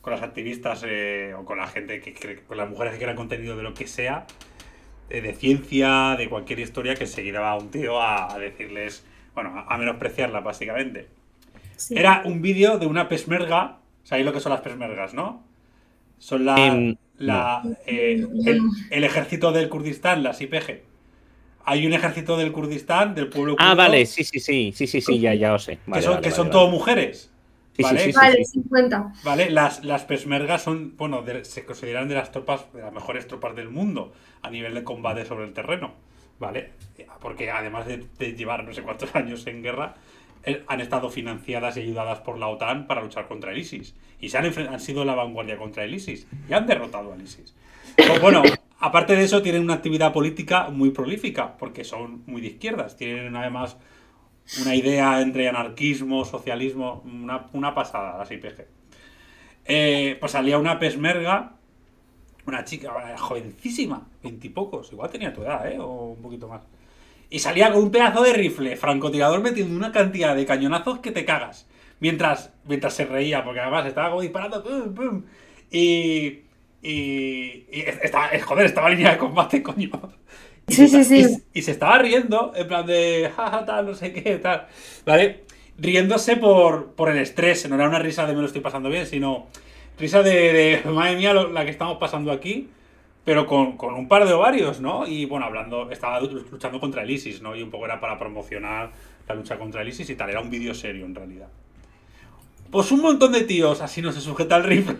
Speaker 8: con las activistas eh, o con la gente, que, que con las mujeres que crean contenido de lo que sea, eh, de ciencia, de cualquier historia, que seguirá a un tío a, a decirles, bueno, a, a menospreciarla básicamente. Sí. Era un vídeo de una pesmerga, ¿sabéis lo que son las pesmergas, no? Son la, um, la no. eh, el, el ejército del Kurdistán, las I P G. Hay un ejército del Kurdistán, del pueblo kurdo.
Speaker 7: Ah, vale, sí, sí, sí, sí, sí, sí, ya, ya lo sé. Vale,
Speaker 8: que son,
Speaker 7: vale,
Speaker 8: que
Speaker 7: vale,
Speaker 8: son
Speaker 7: vale.
Speaker 8: todo mujeres.
Speaker 7: Sí,
Speaker 8: ¿vale?
Speaker 7: Sí, sí,
Speaker 9: vale,
Speaker 7: sí, sí.
Speaker 9: cincuenta.
Speaker 8: Vale, las, las pesmergas son, bueno, de, se consideran de las tropas, de las mejores tropas del mundo a nivel de combate sobre el terreno, ¿vale? Porque además de, de llevar no sé cuántos años en guerra, eh, han estado financiadas y ayudadas por la OTAN para luchar contra el ISIS. Y se han, han sido la vanguardia contra el ISIS. Y han derrotado al ISIS. Pues bueno, aparte de eso, tienen una actividad política muy prolífica, porque son muy de izquierdas. Tienen además una idea entre anarquismo, socialismo, una, una pasada, las I P G. Eh, pues salía una pesmerga, una chica jovencísima, veintipocos, igual tenía tu edad, ¿eh? O un poquito más. Y salía con un pedazo de rifle, francotirador, metiendo una cantidad de cañonazos que te cagas. Mientras, mientras se reía, porque además estaba como disparando, pum, pum. Y... Y, y estaba, joder, estaba en línea de combate, coño. Y
Speaker 9: sí,
Speaker 8: se,
Speaker 9: sí, sí.
Speaker 8: Y, y se estaba riendo, en plan de jaja, tal, no sé qué, tal. ¿Vale? Riéndose por, por el estrés. No era una risa de me lo estoy pasando bien, sino risa de, de madre mía, lo, la que estamos pasando aquí. Pero con, con un par de ovarios, ¿no? Y bueno, hablando, estaba luchando contra el ISIS, ¿no? Y un poco era para promocionar la lucha contra el ISIS y tal. Era un vídeo serio, en realidad. Pues un montón de tíos, así no se sujeta el rifle.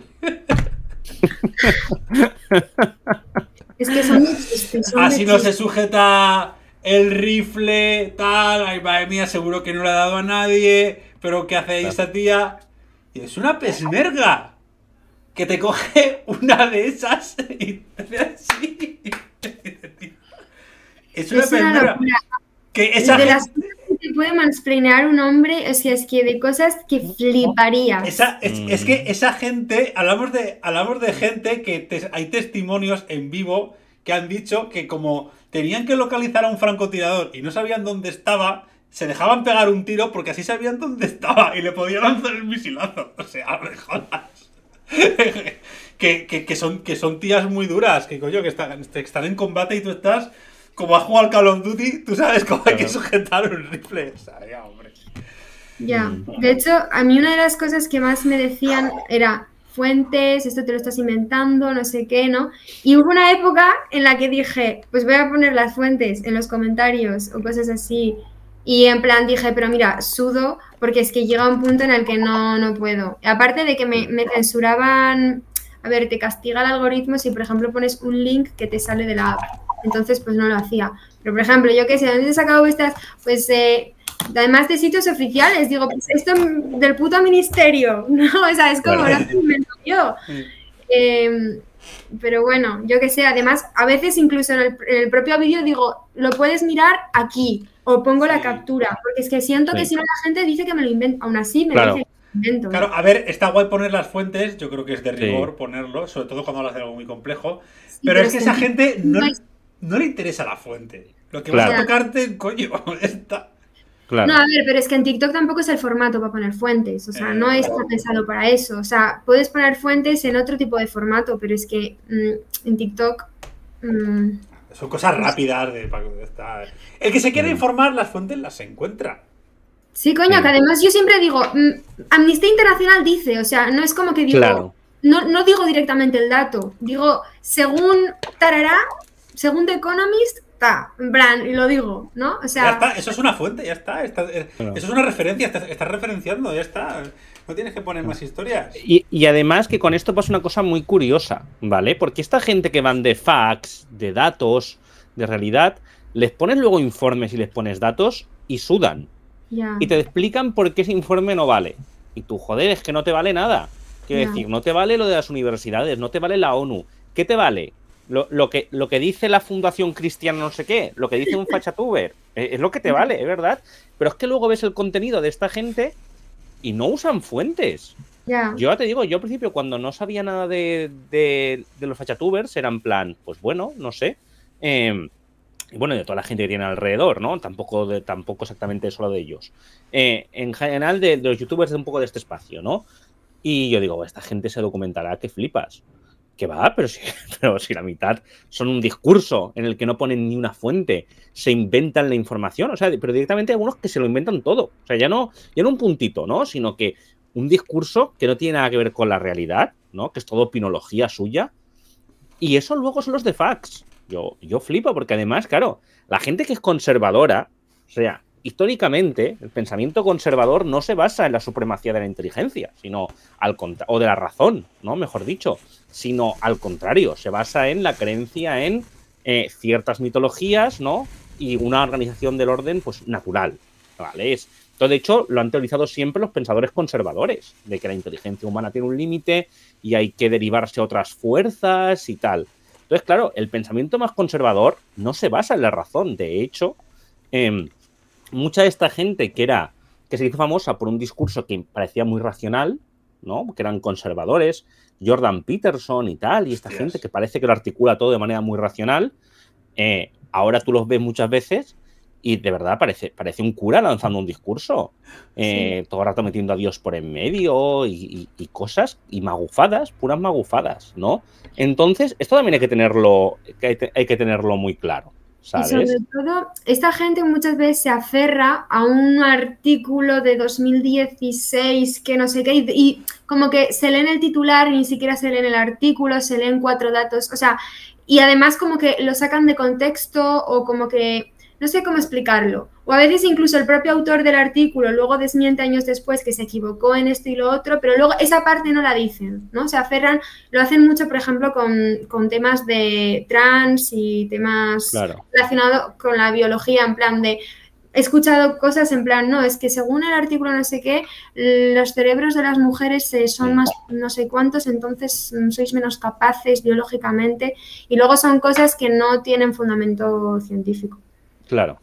Speaker 9: Es que son, son
Speaker 8: así no se sujeta el rifle, tal. Ay, madre mía, seguro que no le ha dado a nadie. Pero ¿qué hace
Speaker 7: claro.
Speaker 8: esa tía? Y es una pesmerga que te coge una de esas y te hace así. Es una
Speaker 9: es
Speaker 8: pesmerga.
Speaker 9: Una
Speaker 8: que esa
Speaker 9: de
Speaker 8: gente...
Speaker 9: las cosas que te puede mansplainear un hombre, o sea, es que de cosas que fliparías.
Speaker 8: Esa, es, es que esa gente, hablamos de, hablamos de gente que te, hay testimonios en vivo que han dicho que como tenían que localizar a un francotirador y no sabían dónde estaba, se dejaban pegar un tiro porque así sabían dónde estaba y le podían lanzar el misilazo. O sea, no me jodas. que, que, que, son, que son tías muy duras, que coño, que están, que están en combate y tú estás... Como has jugado al Call of Duty, tú sabes cómo hay que sujetar un rifle. O sea, ya, hombre.
Speaker 9: Ya, de hecho, a mí una de las cosas que más me decían era fuentes, esto te lo estás inventando, no sé qué, ¿no? Y hubo una época en la que dije, pues voy a poner las fuentes en los comentarios o cosas así. Y en plan dije, pero mira, sudo, porque es que llega un punto en el que no, no puedo. Aparte de que me, me censuraban, a ver, te castiga el algoritmo si, por ejemplo, pones un link que te sale de la app. Entonces, pues no lo hacía. Pero, por ejemplo, yo qué sé, ¿dónde he sacado estas? Pues, eh, además de sitios oficiales, digo, pues esto del puto ministerio, ¿no? O sea, es como,
Speaker 7: Claro.
Speaker 9: lo invento yo. Eh, pero bueno, yo qué sé, además, a veces incluso en el, en el propio vídeo digo, lo puedes mirar aquí, o pongo la
Speaker 8: Sí.
Speaker 9: captura, porque es que siento
Speaker 7: Sí.
Speaker 9: que si no la gente dice que me lo invento, aún así me
Speaker 7: Claro.
Speaker 9: dice que me lo invento.
Speaker 8: Claro, a ver, está guay poner las fuentes, yo creo que es de
Speaker 7: Sí.
Speaker 8: rigor ponerlo, sobre todo cuando hablas de algo muy complejo,
Speaker 9: Sí,
Speaker 8: pero es que esa
Speaker 9: no-
Speaker 8: gente no,
Speaker 9: no hay-
Speaker 8: no le interesa la fuente. Lo que
Speaker 7: Claro.
Speaker 8: vas a tocarte, coño, está.
Speaker 7: Claro.
Speaker 9: No, a ver, pero es que en TikTok tampoco es el formato para poner fuentes, o sea,
Speaker 8: Eh,
Speaker 9: no está
Speaker 8: claro.
Speaker 9: pensado para eso, o sea, puedes poner fuentes en otro tipo de formato, pero es que mm, en TikTok... mm,
Speaker 8: Son cosas rápidas. De, está. El que se quiere
Speaker 7: Mm.
Speaker 8: informar, las fuentes las encuentra.
Speaker 9: sí, coño,
Speaker 7: Sí.
Speaker 9: que además yo siempre digo, mm, Amnistía Internacional dice, o sea, no es como que digo,
Speaker 7: Claro.
Speaker 9: no, no digo directamente el dato, digo, según Tarará, según The Economist, ta, en plan, y lo digo, ¿no? O
Speaker 8: Ya
Speaker 9: sea,
Speaker 8: está, eso es una fuente, ya está. está eh,
Speaker 7: Claro.
Speaker 8: Eso es una referencia, estás, estás referenciando, ya está. No tienes que poner más historias.
Speaker 7: Y, y además que con esto pasa una cosa muy curiosa, ¿vale? Porque esta gente que van de facts, de datos, de realidad, les pones luego informes y les pones datos y sudan.
Speaker 9: ya.
Speaker 7: Y te explican por qué ese informe no vale. Y tú, joder, es que no te vale nada. Quiero
Speaker 9: Ya.
Speaker 7: decir, no te vale lo de las universidades, no te vale la ONU. ¿Qué te vale? Lo, lo, que, lo que dice la Fundación Cristiana no sé qué, lo que dice un fachatuber, es, es lo que te vale, es verdad. Pero es que luego ves el contenido de esta gente y no usan fuentes.
Speaker 9: Ya.
Speaker 7: Yo ya te digo, yo al principio cuando no sabía nada de, de, de los fachatubers era en plan, pues bueno, no sé. Eh, y bueno, de toda la gente que tiene alrededor, ¿no? Tampoco, de, tampoco exactamente solo de ellos. Eh, en general de, de los youtubers de un poco de este espacio, ¿no? Y yo digo, esta gente se documentará que flipas. Que va, pero si, pero si la mitad son un discurso en el que no ponen ni una fuente, se inventan la información, o sea, pero directamente hay algunos que se lo inventan todo. O sea, ya no, ya no un puntito, ¿no? Sino que un discurso que no tiene nada que ver con la realidad, ¿no? Que es todo opinología suya. Y eso luego son los de facts. Yo, yo flipo porque además, claro, la gente que es conservadora, o sea, históricamente el pensamiento conservador no se basa en la supremacía de la inteligencia, sino al contrario, o de la razón, ¿no? Mejor dicho, sino al contrario, se basa en la creencia en eh, ciertas mitologías, ¿no? Y una organización del orden, pues, natural, ¿vale? Es, entonces, de hecho, lo han teorizado siempre los pensadores conservadores, de que la inteligencia humana tiene un límite y hay que derivarse a otras fuerzas y tal. Entonces, claro, el pensamiento más conservador no se basa en la razón. De hecho, eh, mucha de esta gente que era que se hizo famosa por un discurso que parecía muy racional, ¿no? Que eran conservadores, Jordan Peterson y tal, y esta yes. gente que parece que lo articula todo de manera muy racional, eh, ahora tú los ves muchas veces y de verdad parece, parece un cura lanzando un discurso, eh, sí. todo el rato metiendo a Dios por en medio y, y, y cosas, y magufadas, puras magufadas, ¿no? Entonces, esto también hay que tenerlo, hay, hay que tenerlo muy claro, ¿sabes?
Speaker 9: Y sobre todo, esta gente muchas veces se aferra a un artículo de dos mil dieciséis que no sé qué, y, y como que se leen el titular y ni siquiera se leen el artículo, se leen cuatro datos, o sea, y además como que lo sacan de contexto o como que no sé cómo explicarlo. O a veces incluso el propio autor del artículo luego desmiente años después que se equivocó en esto y lo otro, pero luego esa parte no la dicen, ¿no? Se aferran, lo hacen mucho, por ejemplo, con, con temas de trans y temas
Speaker 7: claro.
Speaker 9: relacionados con la biología, en plan de... He escuchado cosas en plan, no, es que según el artículo no sé qué, los cerebros de las mujeres son más no sé cuántos, entonces sois menos capaces biológicamente, y luego son cosas que no tienen fundamento científico.
Speaker 7: Claro.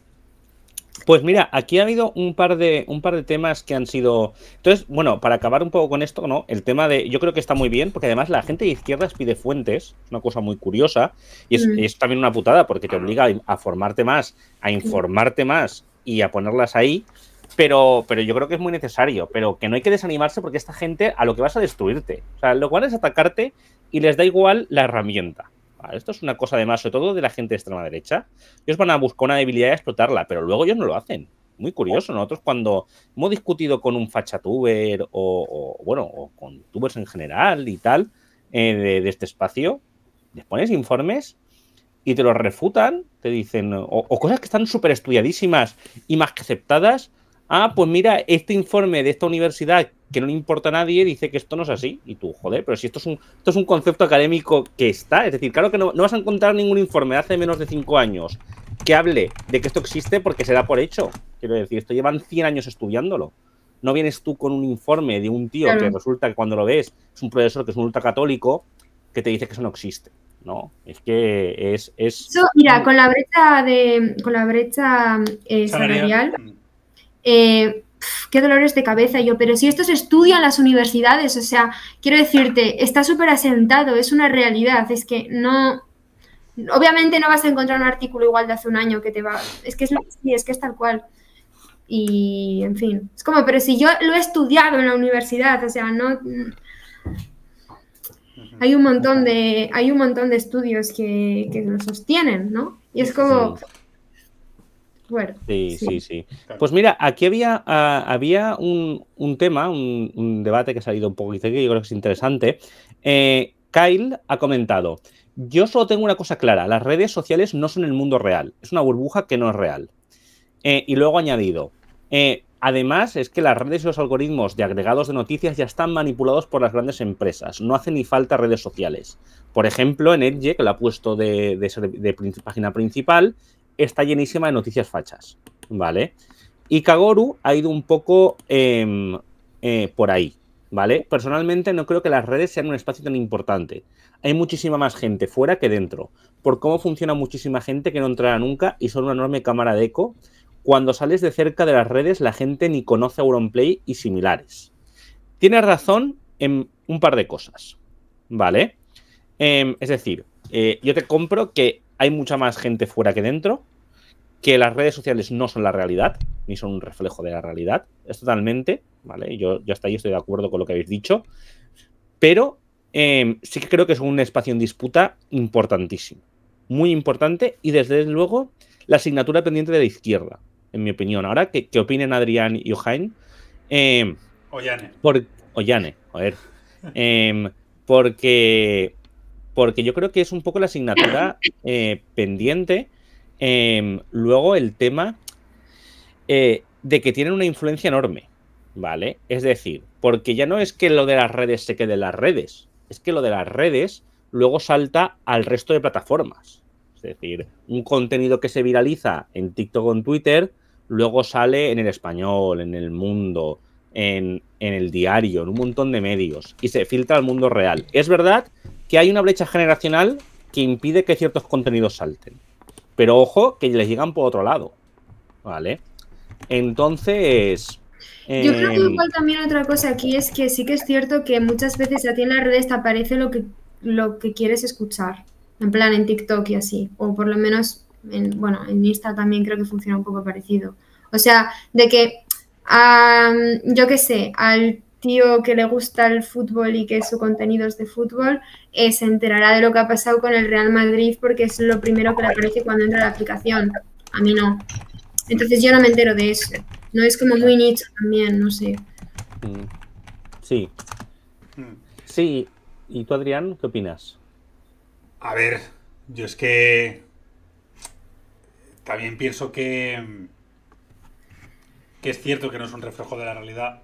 Speaker 7: Pues mira, aquí ha habido un par de un par de temas que han sido... Entonces, bueno, para acabar un poco con esto, ¿no? El tema de... Yo creo que está muy bien, porque además la gente de izquierdas pide fuentes, es una cosa muy curiosa, y es, mm. es también una putada, porque te obliga a, a formarte más, a informarte más y a ponerlas ahí, pero, pero yo creo que es muy necesario, pero que no hay que desanimarse porque esta gente a lo que vas a destruirte. O sea, lo cual es atacarte y les da igual la herramienta. Esto es una cosa además, sobre todo de la gente de extrema derecha. Ellos van a buscar una debilidad y a explotarla, pero luego ellos no lo hacen. Muy curioso. Nosotros cuando hemos discutido con un fachatuber o, o bueno, o con tubers en general y tal, eh, de, de este espacio, les pones informes y te los refutan, te dicen, o, o cosas que están súper estudiadísimas y más que aceptadas. Ah, pues mira, este informe de esta universidad que no le importa a nadie dice que esto no es así. Y tú, joder, pero si esto es un, esto es un concepto académico que está. Es decir, claro que no, no vas a encontrar ningún informe de hace menos de cinco años que hable de que esto existe porque se da por hecho. Quiero decir, esto llevan cien años estudiándolo. No vienes tú con un informe de un tío claro. que resulta que cuando lo ves es un profesor que es un ultracatólico que te dice que eso no existe. No, es que es... es...
Speaker 9: Eso, mira, con la brecha, de, con la brecha eh, salarial... Eh, pf, qué dolores de cabeza yo, pero si esto se estudia en las universidades, o sea, quiero decirte, está súper asentado, es una realidad, es que no, obviamente no vas a encontrar un artículo igual de hace un año que te va, es que es, sí, es que es tal cual, y en fin, es como, pero si yo lo he estudiado en la universidad, o sea, no, hay un montón de, hay un montón de estudios que, que lo sostienen, ¿no? Y es como... Bueno,
Speaker 7: sí, sí, sí, sí. Pues mira, aquí había, uh, había un, un tema, un, un debate que ha salido un poco que yo creo que es interesante. Eh, Kyle ha comentado, yo solo tengo una cosa clara, las redes sociales no son el mundo real, es una burbuja que no es real. Eh, y luego ha añadido, eh, además es que las redes y los algoritmos de agregados de noticias ya están manipulados por las grandes empresas, no hace ni falta redes sociales. Por ejemplo, en Edge, que lo ha puesto de, de, de, de página principal, está llenísima de noticias fachas, ¿vale? Y Kagoru ha ido un poco eh, eh, por ahí, ¿vale? Personalmente no creo que las redes sean un espacio tan importante. Hay muchísima más gente fuera que dentro, por cómo funciona muchísima gente que no entrará nunca y son una enorme cámara de eco. Cuando sales de cerca de las redes, la gente ni conoce Auronplay y similares. Tienes razón en un par de cosas, ¿vale? Eh, es decir, eh, yo te compro que hay mucha más gente fuera que dentro, que las redes sociales no son la realidad, ni son un reflejo de la realidad. Es totalmente, ¿vale? Yo, yo hasta ahí estoy de acuerdo con lo que habéis dicho. Pero eh, sí que creo que es un espacio en disputa importantísimo. Muy importante y, desde luego, la asignatura pendiente de la izquierda, en mi opinión. Ahora, que, que opinen Adrián y Ojain. Eh,
Speaker 8: Ollane.
Speaker 7: Por, Ollane, a ver. Eh, porque, porque yo creo que es un poco la asignatura eh, pendiente. Eh, luego el tema eh, de que tienen una influencia enorme, ¿vale? Es decir, porque ya no es que lo de las redes se quede en las redes, es que lo de las redes luego salta al resto de plataformas. Es decir, un contenido que se viraliza en TikTok o en Twitter, luego sale en El Español, en El Mundo, en, en El Diario, en un montón de medios, y se filtra al mundo real. Es verdad que hay una brecha generacional que impide que ciertos contenidos salten. Pero ojo, que les llegan por otro lado, ¿vale? Entonces... Eh...
Speaker 9: Yo creo que igual también otra cosa aquí es que sí que es cierto que muchas veces a ti en las redes te aparece lo que, lo que quieres escuchar. En plan, en TikTok y así. O por lo menos, en, bueno, en Insta también creo que funciona un poco parecido. O sea, de que, um, yo qué sé, al tío que le gusta el fútbol y que su contenido es de fútbol, eh, se enterará de lo que ha pasado con el Real Madrid porque es lo primero que le aparece cuando entra a la aplicación. A mí no. Entonces yo no me entero de eso. No es como muy nicho también, no sé.
Speaker 7: Sí. Sí. ¿Y tú, Adrián, qué opinas?
Speaker 8: A ver, yo es que también pienso que que es cierto que no es un reflejo de la realidad,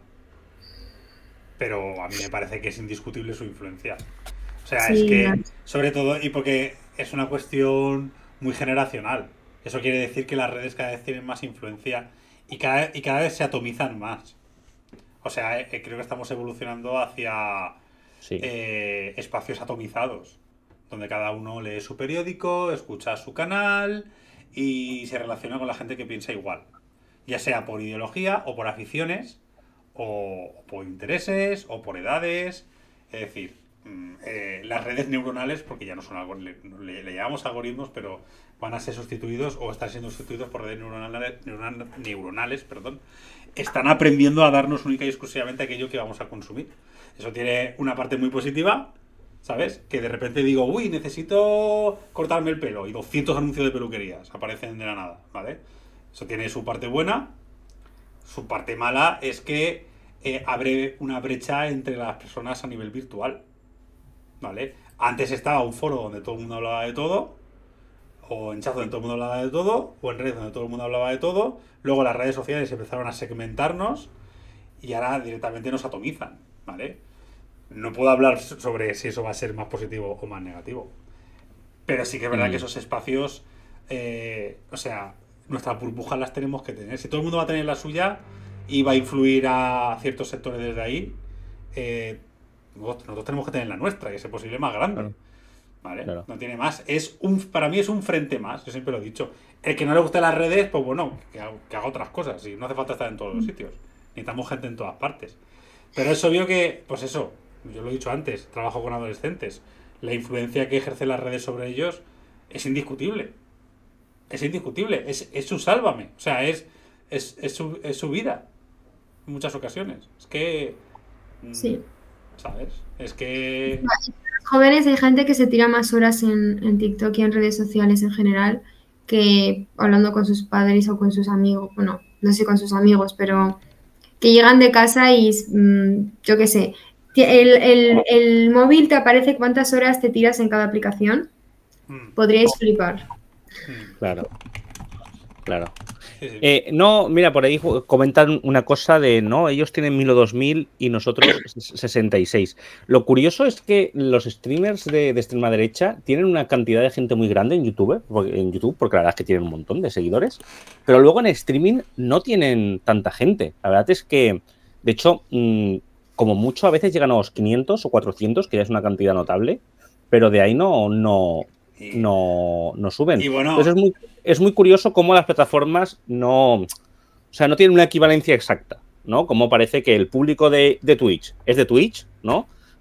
Speaker 8: pero a mí me parece que es indiscutible su influencia. O sea, sí, es que, sobre todo, y porque es una cuestión muy generacional. Eso quiere decir que las redes cada vez tienen más influencia y cada, y cada vez se atomizan más. O sea, eh, creo que estamos evolucionando hacia sí. eh, espacios atomizados, donde cada uno lee su periódico, escucha su canal y se relaciona con la gente que piensa igual. Ya sea por ideología o por aficiones, o, o por intereses, o por edades. Es decir, eh, las redes neuronales, porque ya no son algo, le, le, le llamamos algoritmos, pero van a ser sustituidos o están siendo sustituidos por redes neuronales, neuronales, neuronales perdón, están aprendiendo a darnos única y exclusivamente aquello que vamos a consumir. Eso tiene una parte muy positiva, ¿sabes? Que de repente digo, uy, necesito cortarme el pelo, y doscientos anuncios de peluquerías aparecen de la nada, ¿vale? Eso tiene su parte buena. Su parte mala es que eh, abre una brecha entre las personas a nivel virtual, ¿vale? Antes estaba un foro donde todo el mundo hablaba de todo, o en chat donde todo el mundo hablaba de todo, o en redes donde todo el mundo hablaba de todo. Luego las redes sociales empezaron a segmentarnos y ahora directamente nos atomizan, ¿vale? No puedo hablar sobre si eso va a ser más positivo o más negativo, pero sí que es verdad mm. que esos espacios, eh, o sea, nuestras burbujas las tenemos que tener. Si todo el mundo va a tener la suya y va a influir a ciertos sectores desde ahí, eh, nosotros tenemos que tener la nuestra, que es posible más grande. Claro. ¿Vale? Claro. No tiene más. Es un, para mí es un frente más, yo siempre lo he dicho. El que no le guste las redes, pues bueno, que haga, que haga otras cosas. Y no hace falta estar en todos los sitios. Necesitamos gente en todas partes. Pero es obvio que, pues eso, yo lo he dicho antes, trabajo con adolescentes. La influencia que ejercen las redes sobre ellos es indiscutible. Es indiscutible. Es, es su sálvame. O sea, es, es, es, su, es su vida. En muchas ocasiones. Es que...
Speaker 9: Sí.
Speaker 8: ¿Sabes? Es que...
Speaker 9: Jóvenes, hay gente que se tira más horas en, en TikTok y en redes sociales en general que hablando con sus padres o con sus amigos, bueno, no sé con sus amigos, pero que llegan de casa y mmm, yo qué sé, el, el, el móvil te aparece cuántas horas te tiras en cada aplicación. Podríais flipar.
Speaker 7: Claro, claro. Eh, no, mira, por ahí comentan una cosa de, no, ellos tienen mil o dos mil y nosotros sesenta y seis. Lo curioso es que los streamers de, de extrema derecha tienen una cantidad de gente muy grande en YouTube, porque, en YouTube, porque la verdad es que tienen un montón de seguidores, pero luego en streaming no tienen tanta gente. La verdad es que, de hecho, mmm, como mucho a veces llegan a los quinientos o cuatrocientos, que ya es una cantidad notable, pero de ahí no... no No, no suben.
Speaker 8: Y bueno,
Speaker 7: Entonces es muy, es muy curioso cómo las plataformas no, o sea, no tienen una equivalencia exacta, ¿no? Como parece que el público de, de Twitch es de Twitch, ¿no?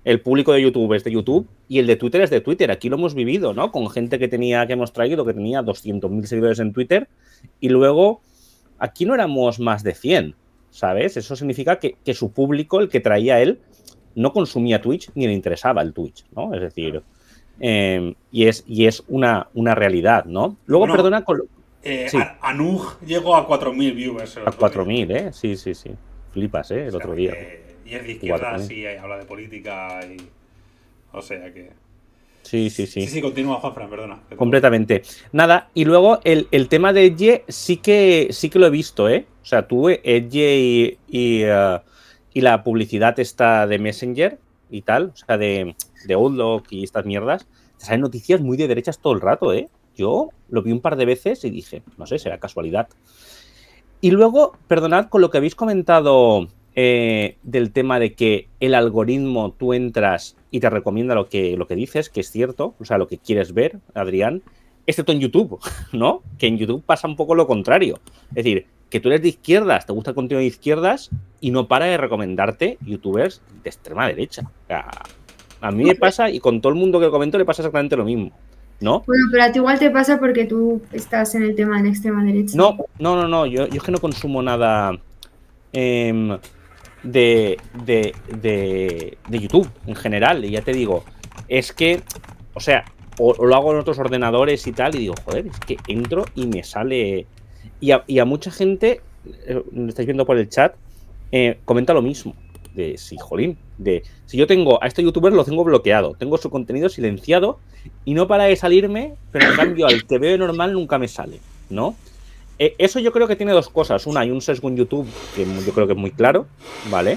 Speaker 7: el público de YouTube es de YouTube y el de Twitter es de Twitter. Aquí lo hemos vivido, ¿no? Con gente que tenía, que hemos traído, que tenía doscientos mil seguidores en Twitter y luego aquí no éramos más de cien, ¿sabes? Eso significa que, que su público, el que traía él, no consumía Twitch ni le interesaba el Twitch, ¿no? Es decir, eh, y es, y es una, una realidad, ¿no? Luego,
Speaker 8: bueno,
Speaker 7: perdona... Con...
Speaker 8: Eh,
Speaker 7: sí.
Speaker 8: Anug llegó a cuatro mil viewers.
Speaker 7: A cuatro mil, ¿eh? Sí, sí, sí. Flipas, ¿eh? El o sea, otro día.
Speaker 8: Que... Y es de izquierdas y habla de política y... O sea que...
Speaker 7: Sí, sí, sí.
Speaker 8: Sí, sí, continúa, Juanfran, perdona.
Speaker 7: Completamente. Nada, y luego el, el tema de Edge sí que sí que lo he visto, ¿eh? O sea, tú, Edge y, y, uh, y la publicidad esta de Messenger y tal, o sea, de, de Outlook y estas mierdas, te salen noticias muy de derechas todo el rato, ¿eh? Yo lo vi un par de veces y dije, no sé, será casualidad. Y luego, perdonad, con lo que habéis comentado... Eh, del tema de que el algoritmo tú entras y te recomienda lo que, lo que dices, que es cierto, o sea, lo que quieres ver, Adrián, excepto en YouTube, ¿no? Que en YouTube pasa un poco lo contrario. Es decir, que tú eres de izquierdas, te gusta el contenido de izquierdas y no para de recomendarte youtubers de extrema derecha. O sea, a mí me pasa y con todo el mundo que comento le pasa exactamente lo mismo, ¿no?
Speaker 9: Bueno, pero a ti igual te pasa porque tú estás en el tema de la extrema derecha.
Speaker 7: No, no, no, no, yo, yo es que no consumo nada... Eh, De, de, de, de YouTube en general, y ya te digo, es que, o sea, o, o lo hago en otros ordenadores y tal, y digo, joder, es que entro y me sale. Y a, y a mucha gente, eh, me estáis viendo por el chat, eh, comenta lo mismo. De sí, jolín, de si yo tengo a este youtuber lo tengo bloqueado, tengo su contenido silenciado y no para de salirme, pero en cambio al que veo normal nunca me sale, ¿no? Eso yo creo que tiene dos cosas. Una, hay un sesgo en YouTube que yo creo que es muy claro, ¿vale?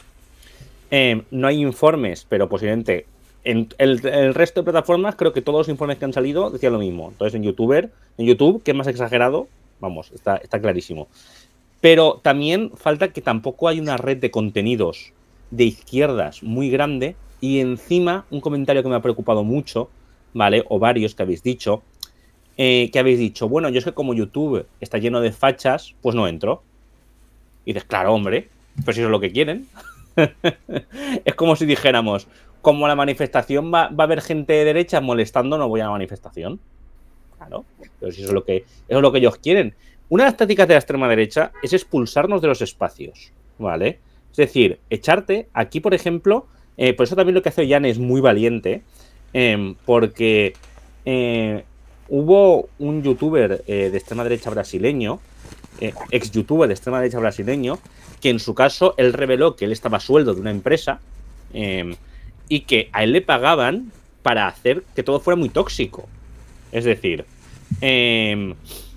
Speaker 7: Eh, no hay informes, pero posiblemente en el, el resto de plataformas creo que todos los informes que han salido decían lo mismo. Entonces en YouTuber, en YouTube, que es más exagerado, vamos, está, está clarísimo. Pero también falta que tampoco hay una red de contenidos de izquierdas muy grande y encima un comentario que me ha preocupado mucho, ¿vale? O varios que habéis dicho, Eh, que habéis dicho, bueno, yo es que como YouTube está lleno de fachas, pues no entro. Y dices, claro, hombre, pero si eso es lo que quieren. Es como si dijéramos, como la manifestación va, va a haber gente de derecha molestando, no voy a la manifestación. Claro, pero si eso es lo que, eso es lo que ellos quieren. Una de las tácticas de la extrema derecha es expulsarnos de los espacios, ¿vale? Es decir, echarte, aquí por ejemplo, eh, por eso también lo que hace Jan es muy valiente, eh, porque... Eh, hubo un youtuber eh, de extrema derecha brasileño, eh, ex youtuber de extrema derecha brasileño, que en su caso él reveló que él estaba a sueldo de una empresa eh, y que a él le pagaban para hacer que todo fuera muy tóxico. Es decir, eh,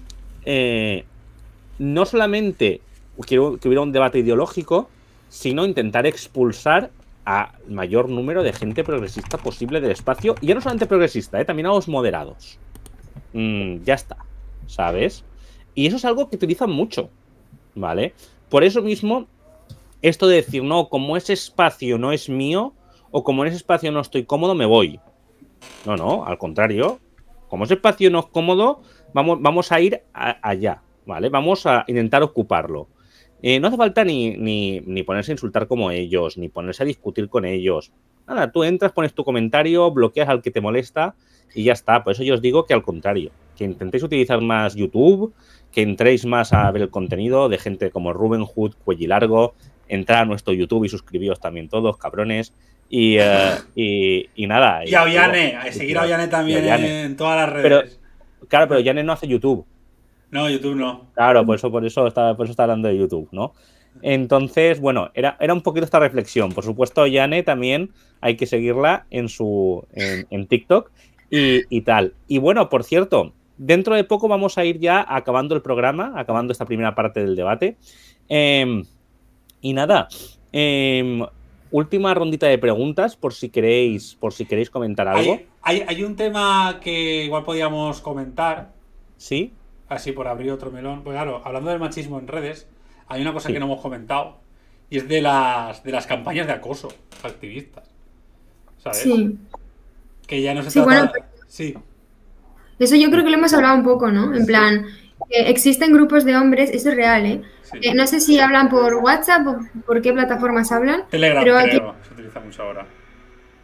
Speaker 7: eh, no solamente que, que hubiera un debate ideológico, sino intentar expulsar al mayor número de gente progresista posible del espacio, y ya no solamente progresista, eh, también a los moderados. Mm, ya está, ¿sabes? Y eso es algo que utilizan mucho, ¿vale? Por eso mismo, esto de decir, no, como ese espacio no es mío, o como en ese espacio no estoy cómodo, me voy. No, no, al contrario. Como ese espacio no es cómodo, vamos, vamos a ir a, allá, ¿vale? Vamos a intentar ocuparlo. Eh, no hace falta ni, ni, ni ponerse a insultar como ellos, ni ponerse a discutir con ellos. Nada, tú entras, pones tu comentario, bloqueas al que te molesta y ya está. Por eso yo os digo que al contrario, que intentéis utilizar más YouTube, que entréis más a ver el contenido de gente como Rubén Hood, Cuellilargo, entrar a nuestro YouTube y suscribíos también todos, cabrones. Y, uh, y, y nada.
Speaker 8: Y a Ollane, a seguir a Ollane también Ollane. En todas las redes.
Speaker 7: Pero, claro, pero Ollane no hace YouTube.
Speaker 8: No, YouTube no.
Speaker 7: Claro, por eso, por eso está, por eso está hablando de YouTube, ¿no? Entonces, bueno, era, era un poquito esta reflexión. Por supuesto, Ollane también hay que seguirla en su en, en TikTok y, y tal. Y bueno, por cierto, dentro de poco vamos a ir ya acabando el programa, acabando esta primera parte del debate. Eh, y nada, eh, última rondita de preguntas por si queréis, por si queréis comentar algo.
Speaker 8: Hay, hay, hay un tema que igual podíamos comentar.
Speaker 7: ¿Sí?
Speaker 8: Así por abrir otro melón. Pues claro, hablando del machismo en redes, hay una cosa
Speaker 7: sí.
Speaker 8: que no hemos comentado y es de las de las campañas de acoso activistas. ¿Sabes?
Speaker 9: Sí.
Speaker 8: Que ya no se
Speaker 9: sí,
Speaker 8: trata...
Speaker 9: Bueno,
Speaker 8: sí.
Speaker 9: Eso yo creo que lo hemos hablado un poco, ¿no? En plan, eh, existen grupos de hombres, eso es real, ¿eh? Sí. eh no sé si hablan por WhatsApp o por qué plataformas hablan.
Speaker 8: Telegram,
Speaker 9: pero
Speaker 8: creo,
Speaker 9: aquí...
Speaker 8: se utiliza mucho ahora.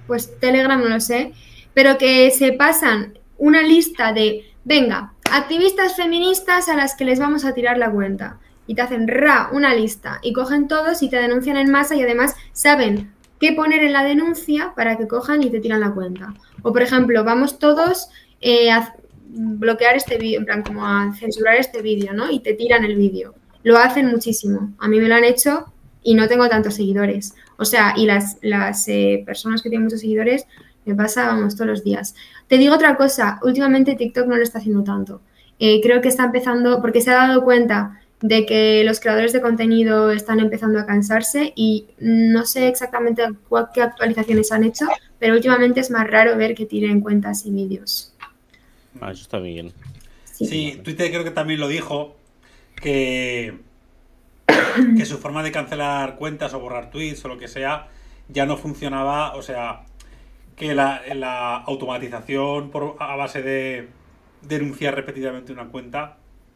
Speaker 9: pues Telegram no lo sé, pero que se pasan una lista de, venga, activistas feministas a las que les vamos a tirar la cuenta. Y te hacen ra, una lista, y cogen todos y te denuncian en masa y además saben qué poner en la denuncia para que cojan y te tiran la cuenta. O, por ejemplo, vamos todos eh, a bloquear este vídeo, en plan, como a censurar este vídeo, ¿no? Y te tiran el vídeo. Lo hacen muchísimo. A mí me lo han hecho y no tengo tantos seguidores. O sea, y las, las eh, personas que tienen muchos seguidores me pasa, vamos, todos los días. Te digo otra cosa, últimamente TikTok no lo está haciendo tanto. Eh, creo que está empezando, porque se ha dado cuenta de que los creadores de contenido están empezando a cansarse y no sé exactamente cuál, qué actualizaciones han hecho, pero últimamente es más raro ver que tiren cuentas y vídeos.
Speaker 7: Ah, eso está bien.
Speaker 8: Sí. sí, Twitter creo que también lo dijo, que, que su forma de cancelar cuentas o borrar tweets o lo que sea ya no funcionaba, o sea, que la, la automatización por, a base de denunciar repetidamente una cuenta,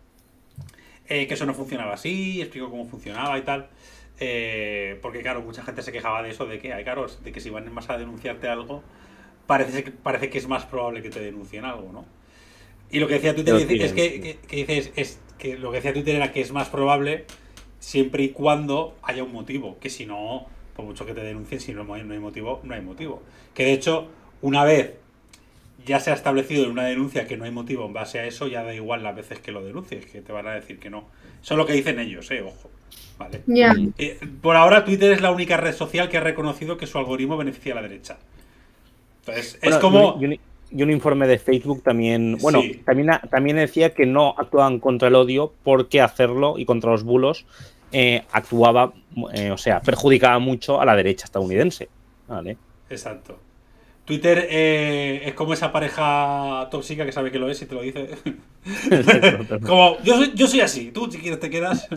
Speaker 8: eh, que eso no funcionaba así, explicó cómo funcionaba y tal, eh, porque claro, mucha gente se quejaba de eso, de que, ay, claro, de que si van más a denunciarte algo, parece que, parece que es más probable que te denuncien algo, ¿no? Y lo que decía Twitter es que, que, que dices, es que lo que decía Twitter era que es más probable siempre y cuando haya un motivo, que si no, por mucho que te denuncien, si no, no hay motivo, no hay motivo. Que de hecho, una vez ya se ha establecido en una denuncia que no hay motivo en base a eso, ya da igual las veces que lo denuncies, que te van a decir que no. Eso es lo que dicen ellos, eh, ojo. Vale.
Speaker 9: Yeah.
Speaker 8: Eh, por ahora Twitter es la única red social que ha reconocido que su algoritmo beneficia a la derecha. Entonces, bueno, es como...
Speaker 7: Y un, y un informe de Facebook también, bueno, sí. también, también decía que no actuaban contra el odio porque hacerlo y contra los bulos eh, actuaba, eh, o sea, perjudicaba mucho a la derecha estadounidense. Vale.
Speaker 8: Exacto. Twitter eh, es como esa pareja tóxica que sabe que lo es y te lo dice. Como, yo soy, yo soy así, tú si quieres te quedas.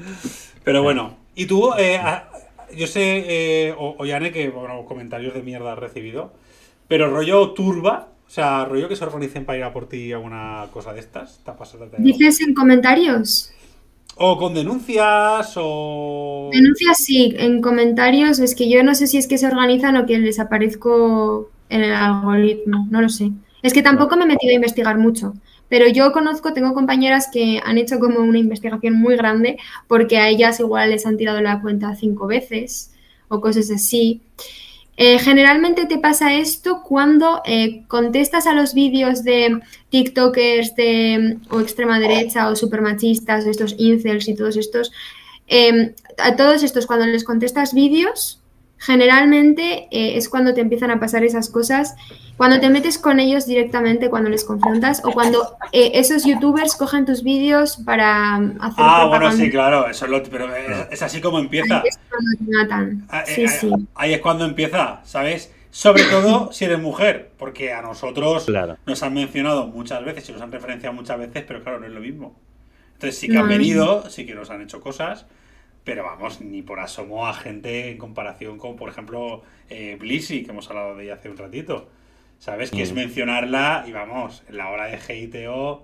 Speaker 8: Pero bueno, y tú, eh, yo sé, eh, o, o Yane, que bueno, comentarios de mierda has recibido, pero rollo turba, o sea, rollo que se organicen para ir a por ti a una cosa de estas. ¿Te ha pasado?
Speaker 9: ¿Dices en comentarios?
Speaker 8: O con denuncias, o...
Speaker 9: Denuncias sí, en comentarios es que yo no sé si es que se organizan o que les aparezco en el algoritmo, no lo sé. Es que tampoco me he metido a investigar mucho, pero yo conozco, tengo compañeras que han hecho como una investigación muy grande porque a ellas igual les han tirado la cuenta cinco veces o cosas así. Eh, generalmente te pasa esto cuando eh, contestas a los vídeos de tiktokers de o extrema derecha o supermachistas, estos incels y todos estos. Eh, a todos estos cuando les contestas vídeos, generalmente eh, es cuando te empiezan a pasar esas cosas, cuando te metes con ellos directamente, cuando les confrontas o cuando eh, esos youtubers cogen tus vídeos para hacer
Speaker 8: Ah, propaganda. Bueno, sí, claro, eso es lo, pero es, es así como empieza.
Speaker 9: Ahí es cuando te matan.
Speaker 8: Ah,
Speaker 9: sí,
Speaker 8: eh,
Speaker 9: sí.
Speaker 8: Ahí es cuando empieza, ¿sabes? Sobre todo si eres mujer, porque a nosotros claro. nos han mencionado muchas veces y nos han referenciado muchas veces, pero claro, no es lo mismo. Entonces sí que no, han venido, sí que nos han hecho cosas, pero vamos, ni por asomo a gente en comparación con, por ejemplo, eh, Blissy, que hemos hablado de ella hace un ratito. ¿Sabes? Que mm. es mencionarla y vamos, la hora de hateo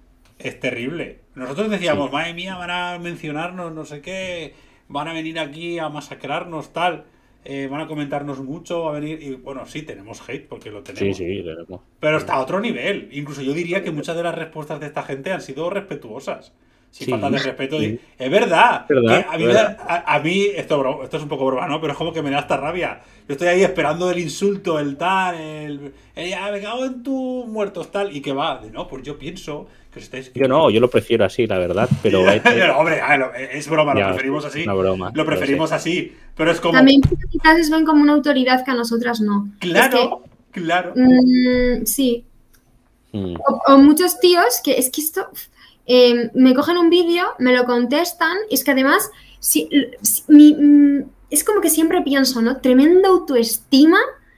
Speaker 8: es terrible. Nosotros decíamos, sí. madre mía, van a mencionarnos, no sé qué, van a venir aquí a masacrarnos, tal, eh, van a comentarnos mucho, a venir... Y bueno, sí, tenemos hate porque lo tenemos.
Speaker 7: Sí, sí, tenemos.
Speaker 8: Pero está a otro nivel. Incluso yo diría que muchas de las respuestas de esta gente han sido respetuosas. Sin sí, falta de respeto. Sí. Es verdad.
Speaker 7: ¿verdad?
Speaker 8: Que a, mí,
Speaker 7: ¿verdad?
Speaker 8: A, a mí esto, esto es un poco broma, ¿no? Pero es como que me da esta rabia. Yo estoy ahí esperando el insulto, el tal, el... el ya, me cago en tus muertos, tal. Y que va, de, no, pues yo pienso que os estáis...
Speaker 7: Yo no, yo lo prefiero así, la verdad. Pero,
Speaker 8: hay... pero hombre, es broma, ya, lo preferimos así.
Speaker 7: Una broma.
Speaker 8: Lo preferimos pero sí. así. Pero es como...
Speaker 9: También quizás les ven como una autoridad que a nosotras no.
Speaker 8: Claro,
Speaker 9: es que,
Speaker 8: claro.
Speaker 9: Mmm, sí.
Speaker 7: Mm.
Speaker 9: O, o muchos tíos que es que esto... Eh, me cogen un vídeo, me lo contestan y es que además si, si, mi, mm, es como que siempre pienso, ¿no? Tremenda autoestima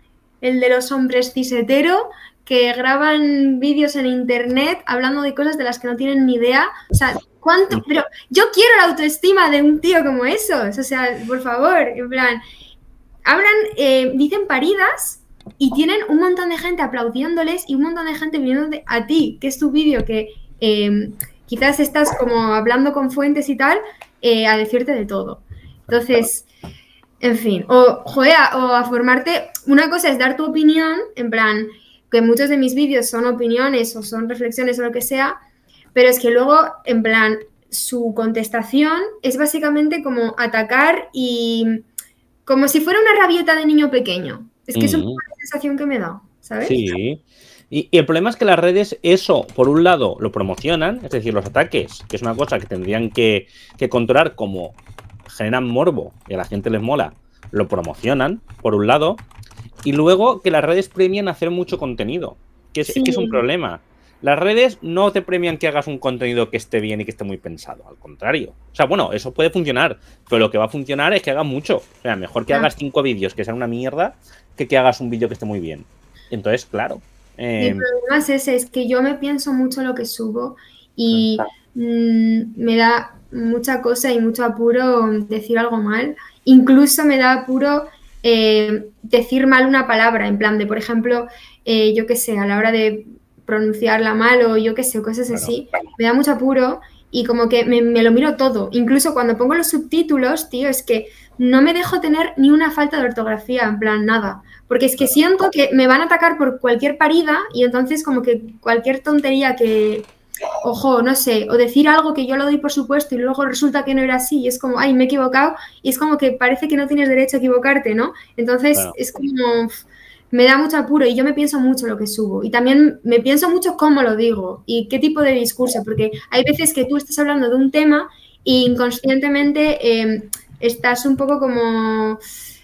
Speaker 9: el de los hombres cisetero que graban vídeos en internet hablando de cosas de las que no tienen ni idea. O sea, ¿cuánto? Pero yo quiero la autoestima de un tío como esos. O sea, por favor, en plan, hablan, eh, dicen paridas y tienen un montón de gente aplaudiéndoles y un montón de gente viendo a ti, que es tu vídeo que... Eh, quizás estás como hablando con fuentes y tal, eh, a decirte de todo. Entonces, En fin, o, joder, o a formarte. Una cosa es dar tu opinión, en plan, que muchos de mis vídeos son opiniones o son reflexiones o lo que sea, pero es que luego, en plan, su contestación es básicamente como atacar y como si fuera una rabieta de niño pequeño. Es que mm. es una sensación que me da, ¿sabes?
Speaker 7: Sí. Y, y el problema es que las redes eso, por un lado, lo promocionan, es decir, los ataques, que es una cosa que tendrían que, que controlar como generan morbo y a la gente les mola, lo promocionan, por un lado, y luego que las redes premian hacer mucho contenido, que es, sí. que es un problema. Las redes no te premian que hagas un contenido que esté bien y que esté muy pensado, al contrario. O sea, bueno, eso puede funcionar, pero lo que va a funcionar es que hagas mucho. O sea, mejor que ah. hagas cinco vídeos que sean una mierda que que hagas un vídeo que esté muy bien. Entonces, claro.
Speaker 9: Eh... El problema es ese, es que yo me pienso mucho lo que subo y mmm, me da mucha cosa y mucho apuro decir algo mal. Incluso me da apuro eh, decir mal una palabra, en plan de, por ejemplo, eh, yo qué sé, a la hora de pronunciarla mal o yo qué sé, cosas claro, así, claro. me da mucho apuro y como que me, me lo miro todo. Incluso cuando pongo los subtítulos, tío, es que no me dejo tener ni una falta de ortografía, en plan, nada. Porque es que siento que me van a atacar por cualquier parida y entonces como que cualquier tontería que, ojo, no sé, o decir algo que yo lo doy por supuesto y luego resulta que no era así y es como, ay, me he equivocado y es como que parece que no tienes derecho a equivocarte, ¿no? Entonces claro. es como, me da mucho apuro y yo me pienso mucho lo que subo y también me pienso mucho cómo lo digo y qué tipo de discurso, porque hay veces que tú estás hablando de un tema e inconscientemente eh, estás un poco como...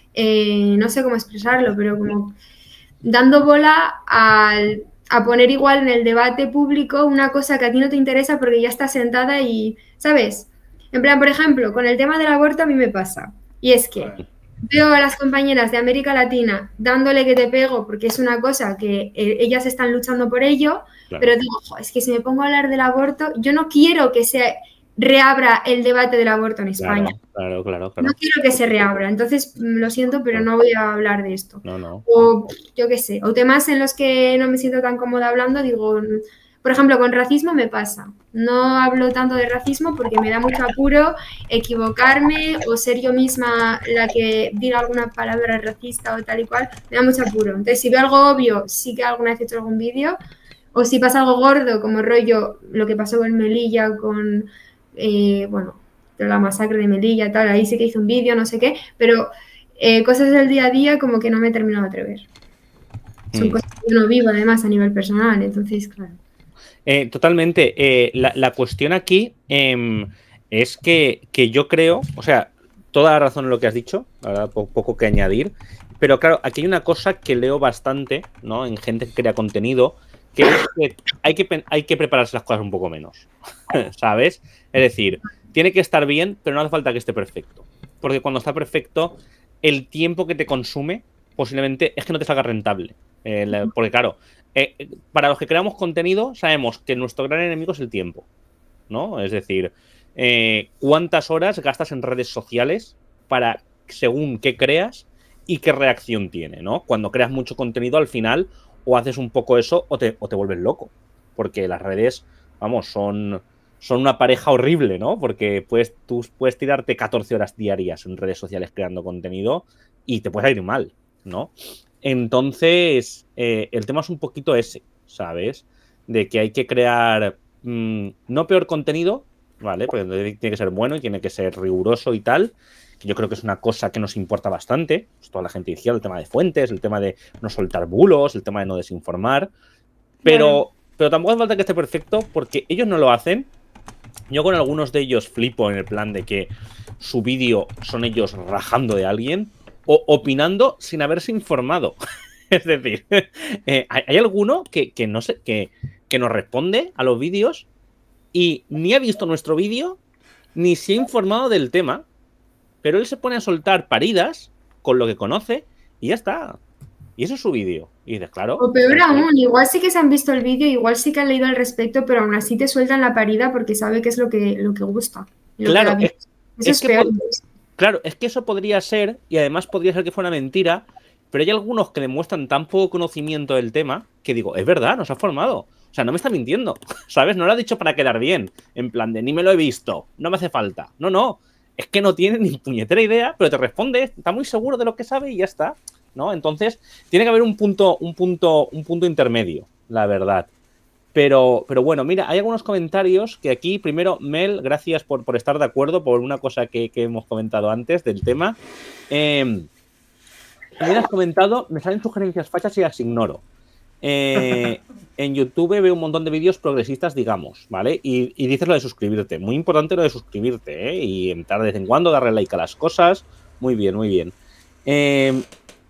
Speaker 9: Eh, no sé cómo expresarlo, pero como dando bola al, a poner igual en el debate público una cosa que a ti no te interesa porque ya estás sentada y, ¿sabes? En plan, por ejemplo, con el tema del aborto a mí me pasa. Y es que veo a las compañeras de América Latina dándole que te pego porque es una cosa que eh, ellas están luchando por ello, claro. pero digo, es que si me pongo a hablar del aborto, yo no quiero que sea... reabra el debate del aborto en España.
Speaker 7: Claro, claro, claro.
Speaker 9: No quiero que se reabra, entonces lo siento, pero no voy a hablar de esto.
Speaker 7: No, no.
Speaker 9: O yo qué sé, o temas en los que no me siento tan cómoda hablando, digo, por ejemplo, con racismo me pasa. No hablo tanto de racismo porque me da mucho apuro equivocarme o ser yo misma la que diga alguna palabra racista o tal y cual, me da mucho apuro. Entonces, si veo algo obvio, sí que alguna vez he hecho algún vídeo, o si pasa algo gordo, como rollo, lo que pasó con Melilla, con... Eh, bueno, de la masacre de Melilla y tal, ahí sí que hice un vídeo, no sé qué, pero eh, cosas del día a día como que no me he terminado de atrever. Son mm. cosas que yo no vivo además a nivel personal, entonces, claro.
Speaker 7: Eh, totalmente. Eh, la, la cuestión aquí eh, es que, que yo creo, o sea, toda la razón en lo que has dicho, la verdad, poco, poco que añadir, pero claro, aquí hay una cosa que leo bastante, ¿no? En gente que crea contenido, que es que hay que, hay que prepararse las cosas un poco menos, ¿sabes? Es decir, tiene que estar bien, pero no hace falta que esté perfecto. Porque cuando está perfecto, el tiempo que te consume posiblemente es que no te salga rentable. Eh, la, porque claro, eh, para los que creamos contenido sabemos que nuestro gran enemigo es el tiempo, ¿no? Es decir, eh, cuántas horas gastas en redes sociales para según qué creas y qué reacción tiene, ¿no? Cuando creas mucho contenido, al final o haces un poco eso o te, o te vuelves loco. Porque las redes, vamos, son, son una pareja horrible, ¿no? Porque puedes, tú puedes tirarte catorce horas diarias en redes sociales creando contenido y te puede ir mal, ¿no? Entonces, eh, el tema es un poquito ese, ¿sabes? De que hay que crear mmm, no peor contenido, ¿vale? Porque tiene que ser bueno y tiene que ser riguroso y tal. Yo creo que es una cosa que nos importa bastante. Pues toda la gente decía el tema de fuentes, el tema de no soltar bulos, el tema de no desinformar. Pero, bueno. pero tampoco hace falta que esté perfecto porque ellos no lo hacen. Yo con algunos de ellos flipo en el plan de que su vídeo son ellos rajando de alguien o opinando sin haberse informado. Es decir, eh, hay alguno que, que, no sé, que, que nos responde a los vídeos y ni ha visto nuestro vídeo ni se ha informado del tema. Pero él se pone a soltar paridas con lo que conoce y ya está. Y eso es su vídeo. Y dices, claro.
Speaker 9: O peor aún, igual sí que se han visto el vídeo, igual sí que han leído al respecto, pero aún así te sueltan la parida porque sabe que es lo que, lo que gusta. Lo
Speaker 7: claro,
Speaker 9: que
Speaker 7: es,
Speaker 9: eso
Speaker 7: es,
Speaker 9: es
Speaker 7: que
Speaker 9: peor.
Speaker 7: Claro, es que eso podría ser, y además podría ser que fuera mentira, pero hay algunos que demuestran tan poco conocimiento del tema que digo, es verdad, nos ha formado. O sea, no me está mintiendo, ¿sabes? No lo ha dicho para quedar bien. En plan de, ni me lo he visto, no me hace falta. No, no. es que no tiene ni puñetera idea, pero te responde, está muy seguro de lo que sabe y ya está, ¿no? Entonces, tiene que haber un punto, un punto, un punto intermedio, la verdad. Pero, pero bueno, mira, hay algunos comentarios que aquí, primero, Mel, gracias por, por estar de acuerdo por una cosa que, que hemos comentado antes del tema. Eh, me has comentado, me salen sugerencias fachas y las ignoro. Eh, en YouTube veo un montón de vídeos progresistas, digamos, ¿vale? Y, y dices lo de suscribirte. Muy importante lo de suscribirte, ¿eh? Y entrar de vez en cuando, darle like a las cosas. Muy bien, muy bien. Eh,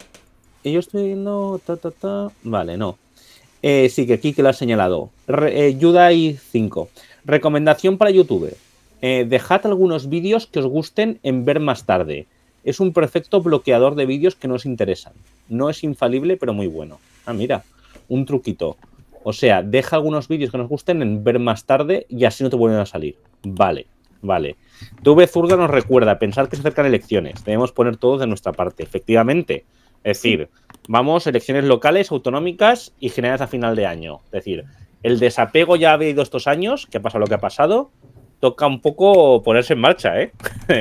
Speaker 7: yo estoy viendo... Ta, ta, ta. Vale, no. Eh, sí, que aquí que lo has señalado. Re, eh, Yudai cinco. Recomendación para YouTube. Eh, dejad algunos vídeos que os gusten en ver más tarde. Es un perfecto bloqueador de vídeos que no os interesan. No es infalible, pero muy bueno. Ah, mira, un truquito. O sea, deja algunos vídeos que nos gusten en ver más tarde y así no te vuelven a salir. Vale, vale. T V Zurda nos recuerda, pensar que se acercan elecciones. Debemos poner todos de nuestra parte. Efectivamente. Es decir, vamos, elecciones locales, autonómicas y generales a final de año. Es decir, el desapego ya ha habido estos años, que ha pasado lo que ha pasado, toca un poco ponerse en marcha, ¿eh?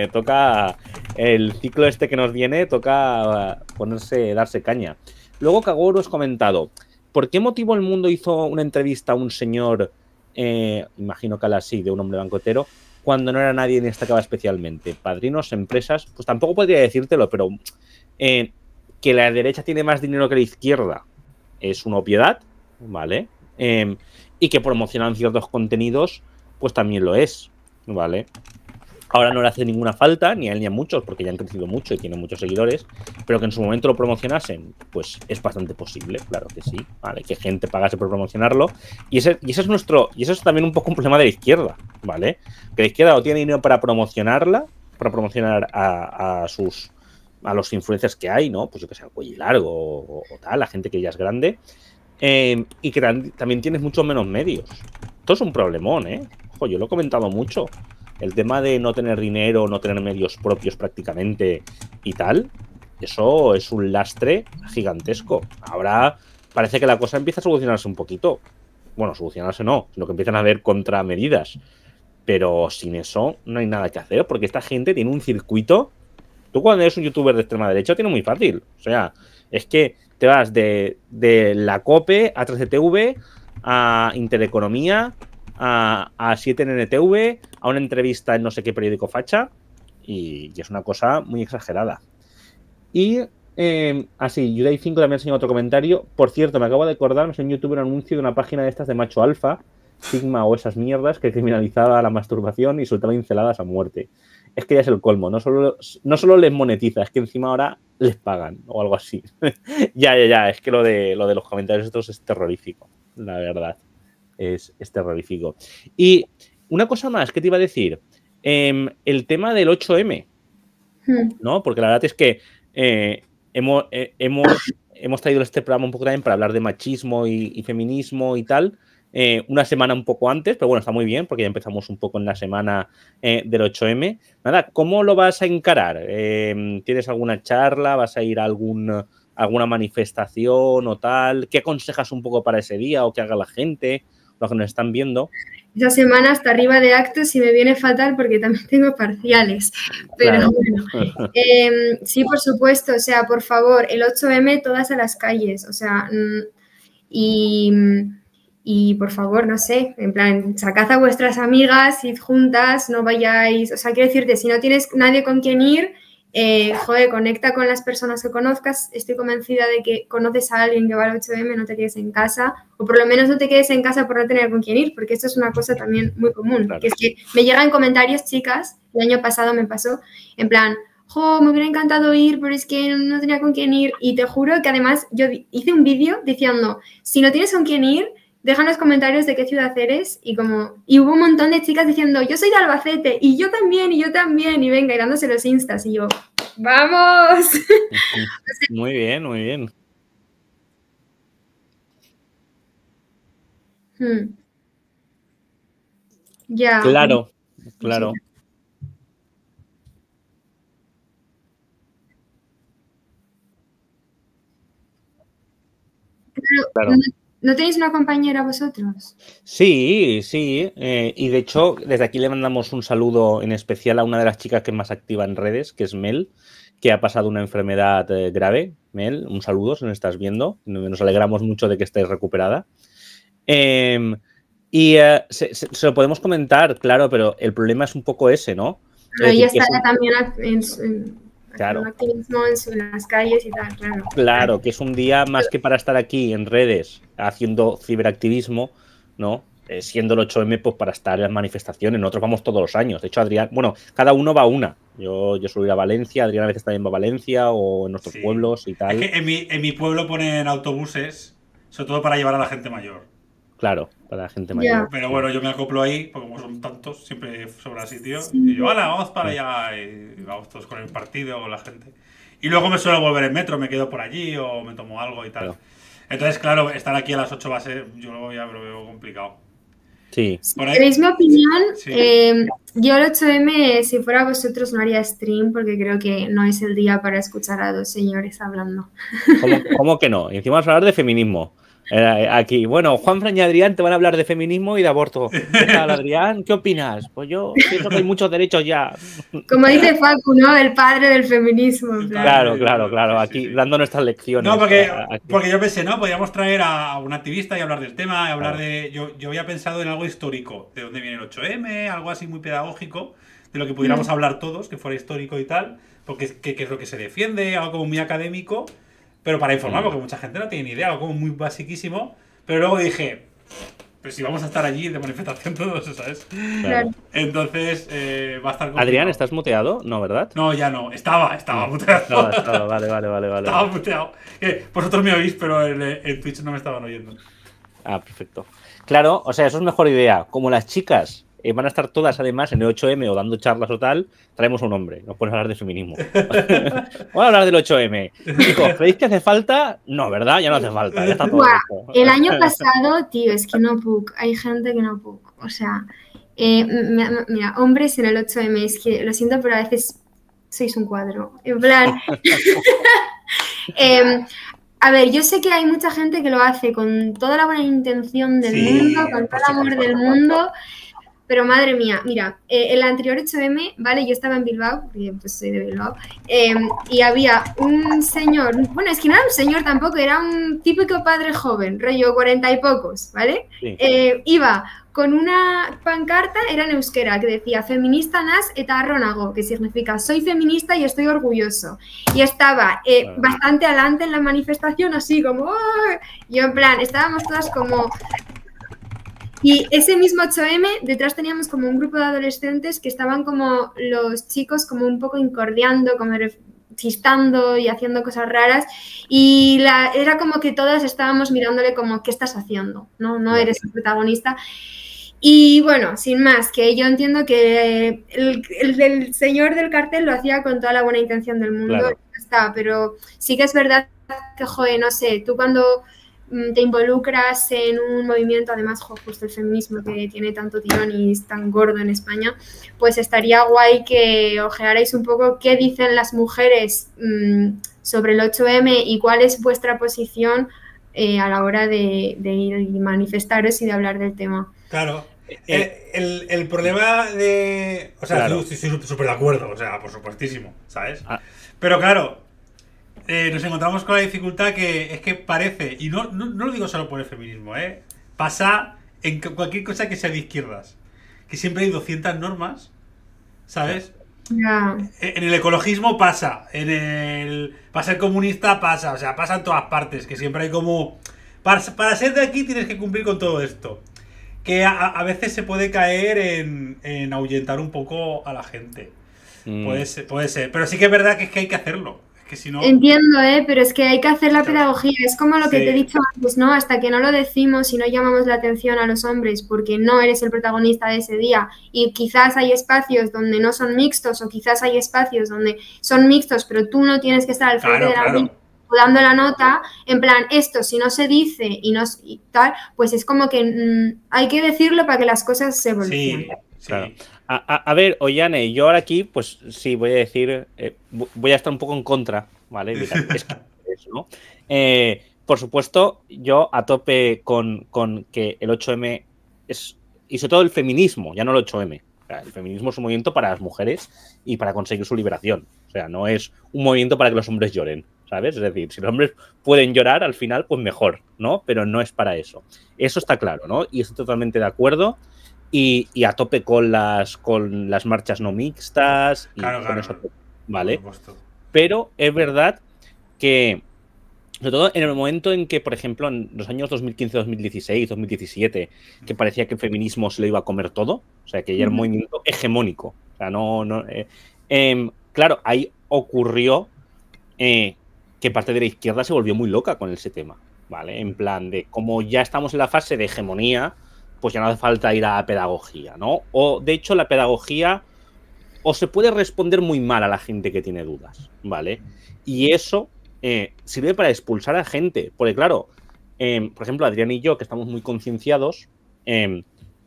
Speaker 7: Toca el ciclo este que nos viene, toca ponerse, darse caña. Luego Kagoro os ha comentado, ¿por qué motivo el mundo hizo una entrevista a un señor, eh, imagino que así, de un hombre banquetero, cuando no era nadie ni destacaba especialmente? Padrinos, empresas, pues tampoco podría decírtelo, pero... Eh, que la derecha tiene más dinero que la izquierda es una obviedad, ¿vale? Eh, y que promocionan ciertos contenidos, pues también lo es, ¿vale? Ahora no le hace ninguna falta, ni a él ni a muchos, porque ya han crecido mucho y tienen muchos seguidores, pero que en su momento lo promocionasen, pues es bastante posible, claro que sí, ¿vale? Que gente pagase por promocionarlo. Y ese, y ese es nuestro, y eso es también un poco un problema de la izquierda, ¿vale? Que la izquierda no tiene dinero para promocionarla, para promocionar a, a sus... a los influencers que hay, ¿no? Pues yo que sé, el cuello largo o, o tal, la gente que ya es grande. Eh, y que también tienes mucho menos medios. Esto es un problemón, ¿eh? Ojo, yo lo he comentado mucho. El tema de no tener dinero, no tener medios propios prácticamente y tal, eso es un lastre gigantesco. Ahora parece que la cosa empieza a solucionarse un poquito. Bueno, solucionarse no, sino que empiezan a haber contramedidas. Pero sin eso no hay nada que hacer, porque esta gente tiene un circuito. Tú cuando eres un youtuber de extrema derecha tienes muy fácil. O sea, es que te vas de, de la COPE a trece T V, a Intereconomía, a, a siete N N T V, a una entrevista en no sé qué periódico facha, y, y es una cosa muy exagerada. Y eh, así, Yudai cinco también enseñó otro comentario. Por cierto, me acabo de acordar, me enseñó en YouTube un anuncio de una página de estas de macho alfa, Sigma o esas mierdas, que criminalizaba la masturbación y soltaba inceladas a muerte. Es que ya es el colmo, no solo, no solo les monetiza, es que encima ahora les pagan o algo así. ya, ya, ya, es que lo de, lo de los comentarios estos es terrorífico, la verdad, es, es terrorífico. Y una cosa más que te iba a decir, eh, el tema del ocho eme, ¿no? Porque la verdad es que eh, hemos, eh, hemos, hemos traído este programa un poco también para hablar de machismo y, y feminismo y tal, Eh, una semana un poco antes, pero bueno, está muy bien porque ya empezamos un poco en la semana eh, del ocho eme. Nada, ¿cómo lo vas a encarar? Eh, ¿Tienes alguna charla? ¿Vas a ir a algún, alguna manifestación o tal? ¿Qué aconsejas un poco para ese día o que haga la gente, los que nos están viendo?
Speaker 9: Esa semana hasta arriba de actos y me viene fatal porque también tengo parciales. Pero
Speaker 7: Claro.
Speaker 9: bueno, eh, sí, por supuesto, o sea, por favor, el ocho eme todas a las calles, o sea, y... Y por favor, no sé, en plan, sacad a vuestras amigas, id juntas, no vayáis, o sea, quiero decirte, si no tienes nadie con quien ir, eh, joder, conecta con las personas que conozcas. Estoy convencida de que conoces a alguien que va al ocho eme, no te quedes en casa, o por lo menos no te quedes en casa por no tener con quién ir, porque esto es una cosa también muy común,
Speaker 7: Claro.
Speaker 9: que es que me llegan comentarios, chicas, el año pasado me pasó, en plan, jo, me hubiera encantado ir, pero es que no tenía con quién ir, y te juro que además yo hice un vídeo diciendo, si no tienes con quién ir, deja en los comentarios de qué ciudad eres y como... Y hubo un montón de chicas diciendo, yo soy de Albacete, y yo también, y yo también, y venga, y dándose los instas, y yo, ¡vamos!
Speaker 7: Muy bien, muy bien.
Speaker 9: Hmm. Ya.
Speaker 7: Claro, claro.
Speaker 9: Claro,
Speaker 7: Claro.
Speaker 9: no, ¿No tenéis una compañera vosotros?
Speaker 7: Sí, sí. Eh, y de hecho, desde aquí le mandamos un saludo en especial a una de las chicas que es más activa en redes, que es Mel, que ha pasado una enfermedad eh, grave. Mel, un saludo si nos estás viendo. Nos alegramos mucho de que estés recuperada. Eh, y eh, se, se, se lo podemos comentar, claro, pero el problema es un poco ese, ¿no?
Speaker 9: Pero ella está
Speaker 7: un...
Speaker 9: también en, en,
Speaker 7: claro.
Speaker 9: en activismo en, en las calles y tal, claro.
Speaker 7: Claro, que es un día más que para estar aquí en redes haciendo ciberactivismo, ¿no? Eh, siendo el ocho eme, pues para estar en las manifestaciones. Nosotros vamos todos los años. De hecho, Adrián, bueno, cada uno va a una. Yo, yo suelo ir a Valencia, Adrián a veces también va a Valencia o en nuestros sí. pueblos y tal.
Speaker 8: Es que en mi, en mi pueblo ponen autobuses, sobre todo para llevar a la gente mayor.
Speaker 7: Claro, para la gente mayor.
Speaker 9: Yeah.
Speaker 8: Pero bueno, yo me acoplo ahí, porque como son tantos, siempre sobra sitio. Sí. Y yo, hala, vamos para allá. Y vamos todos con el partido o la gente. Y luego me suelo volver en metro, me quedo por allí o me tomo algo y tal. Claro. Entonces, claro, estar aquí a las ocho va a ser, yo lo, ya lo veo complicado.
Speaker 7: Sí.
Speaker 9: Si queréis mi opinión, sí. eh, yo el ocho eme, si fuera vosotros, no haría stream porque creo que no es el día para escuchar a dos señores hablando.
Speaker 7: ¿Cómo, cómo que no? Y encima vamos a hablar de feminismo. Eh, aquí, bueno, Juanfran y Adrián te van a hablar de feminismo y de aborto. ¿Qué tal, Adrián? ¿Qué opinas? Pues yo pienso que hay muchos derechos ya.
Speaker 9: Como dice Facu, ¿no? El padre del feminismo.
Speaker 7: Claro, claro, claro. Aquí sí, sí. dando nuestras lecciones.
Speaker 8: No, porque, porque yo pensé, ¿no? Podríamos traer a un activista y hablar del tema, y hablar claro. de... Yo, yo había pensado en algo histórico, de dónde viene el ocho eme, algo así muy pedagógico, de lo que pudiéramos mm. hablar todos, que fuera histórico y tal, porque qué es lo que se defiende, algo como muy académico. Pero para informar, porque mucha gente no tiene ni idea, algo como muy basiquísimo. Pero luego dije, pues si vamos a estar allí de manifestación todos, ¿sabes?
Speaker 7: Claro.
Speaker 8: Entonces eh, va a estar complicado.
Speaker 7: Adrián, ¿estás muteado? No, ¿verdad?
Speaker 8: No, ya no. Estaba, estaba
Speaker 7: no.
Speaker 8: muteado.
Speaker 7: No, estaba, vale, vale, vale, vale.
Speaker 8: Estaba muteado. Eh, vosotros me oís, pero en, en Twitch no me estaban oyendo.
Speaker 7: Ah, perfecto. Claro, o sea, eso es mejor idea. Como las chicas eh, van a estar todas además en el ocho eme o dando charlas o tal, traemos un hombre. Nos ponemos a hablar de feminismo. Vamos a hablar del ocho eme. Chicos, ¿creéis que hace falta? No, ¿verdad? Ya no hace falta. Ya está todo
Speaker 9: Buah, el año pasado, tío, es que no puedo. Hay gente que no puedo. O sea, eh, mira, hombres en el ocho eme, es que lo siento, pero a veces sois un cuadro. En plan... eh, A ver, yo sé que hay mucha gente que lo hace con toda la buena intención del sí, mundo, con todo el amor del mundo, pero madre mía, mira, eh, el anterior ocho eme, ¿vale? Yo estaba en Bilbao, porque pues soy de Bilbao, eh, y había un señor, bueno, es que no era un señor tampoco, era un típico padre joven, rollo cuarenta y pocos, ¿vale? Sí. Eh, iba con una pancarta, era en euskera, que decía feminista nas eta arronago, que significa soy feminista y estoy orgulloso. Y estaba eh, bueno. bastante adelante en la manifestación, así como... ¡oh! Yo en plan, estábamos todas como... Y ese mismo ocho eme, detrás teníamos como un grupo de adolescentes que estaban como los chicos como un poco incordiando, como chistando y haciendo cosas raras, y la, era como que todas estábamos mirándole como ¿qué estás haciendo? No, no eres el protagonista. Y bueno, sin más, que yo entiendo que el, el, el señor del cartel lo hacía con toda la buena intención del mundo, claro. Y ya está, pero sí que es verdad que, joder, no sé, tú cuando te involucras en un movimiento, además, jo, justo el feminismo que tiene tanto tirón y es tan gordo en España, pues estaría guay que ojearais un poco qué dicen las mujeres mmm, sobre el ocho eme y cuál es vuestra posición eh, a la hora de, de ir y manifestaros y de hablar del tema.
Speaker 8: Claro. El, el, el problema de... O sea, claro. Estoy súper de acuerdo, o sea, por supuestísimo, ¿sabes? Ah. Pero claro... Eh, nos encontramos con la dificultad que es que parece, y no, no, no lo digo solo por el feminismo, ¿eh? Pasa en cualquier cosa que sea de izquierdas, que siempre hay doscientas normas, ¿sabes?
Speaker 9: Yeah.
Speaker 8: En el ecologismo pasa, en el para ser comunista pasa, o sea, pasa en todas partes, que siempre hay como... Para, para ser de aquí tienes que cumplir con todo esto, que a, a veces se puede caer en, en ahuyentar un poco a la gente, mm. puede ser, puede ser, pero sí que es verdad que es que hay que hacerlo. Que si no...
Speaker 9: Entiendo, ¿eh? Pero es que hay que hacer la pedagogía. Es como lo que sí. te he dicho antes, ¿no? Hasta que no lo decimos y no llamamos la atención a los hombres porque no eres el protagonista de ese día y quizás hay espacios donde no son mixtos o quizás hay espacios donde son mixtos pero tú no tienes que estar al frente claro, de la claro. dando la nota, en plan, esto si no se dice y no y tal, pues es como que mmm, hay que decirlo para que las cosas se evolucionen.
Speaker 7: Sí, sí. Claro. A, a, a ver, Ollane, yo ahora aquí, pues sí, voy a decir, eh, voy a estar un poco en contra, ¿vale? Es que es, ¿no? Eh, por supuesto, yo a tope con, con que el ocho eme es, y sobre todo el feminismo, ya no el ocho eme. O sea, el feminismo es un movimiento para las mujeres y para conseguir su liberación. O sea, no es un movimiento para que los hombres lloren, ¿sabes? Es decir, si los hombres pueden llorar al final, pues mejor, ¿no? Pero no es para eso. Eso está claro, ¿no? Y estoy totalmente de acuerdo. Y, y a tope con las, con las marchas no mixtas. Y
Speaker 8: claro,
Speaker 7: con
Speaker 8: claro.
Speaker 7: eso, ¿vale? Pero es verdad que, sobre todo en el momento en que, por ejemplo, en los años dos mil quince, dos mil dieciséis, dos mil diecisiete, que parecía que el feminismo se lo iba a comer todo, o sea, que ya era un movimiento hegemónico. O sea, no... no eh, eh, claro, ahí ocurrió eh, que parte de la izquierda se volvió muy loca con ese tema, ¿vale? En plan de, como ya estamos en la fase de hegemonía, pues ya no hace falta ir a la pedagogía, ¿no? O, de hecho, la pedagogía o se puede responder muy mal a la gente que tiene dudas, ¿vale? Y eso eh, sirve para expulsar a gente, porque claro, eh, por ejemplo, Adrián y yo, que estamos muy concienciados, eh,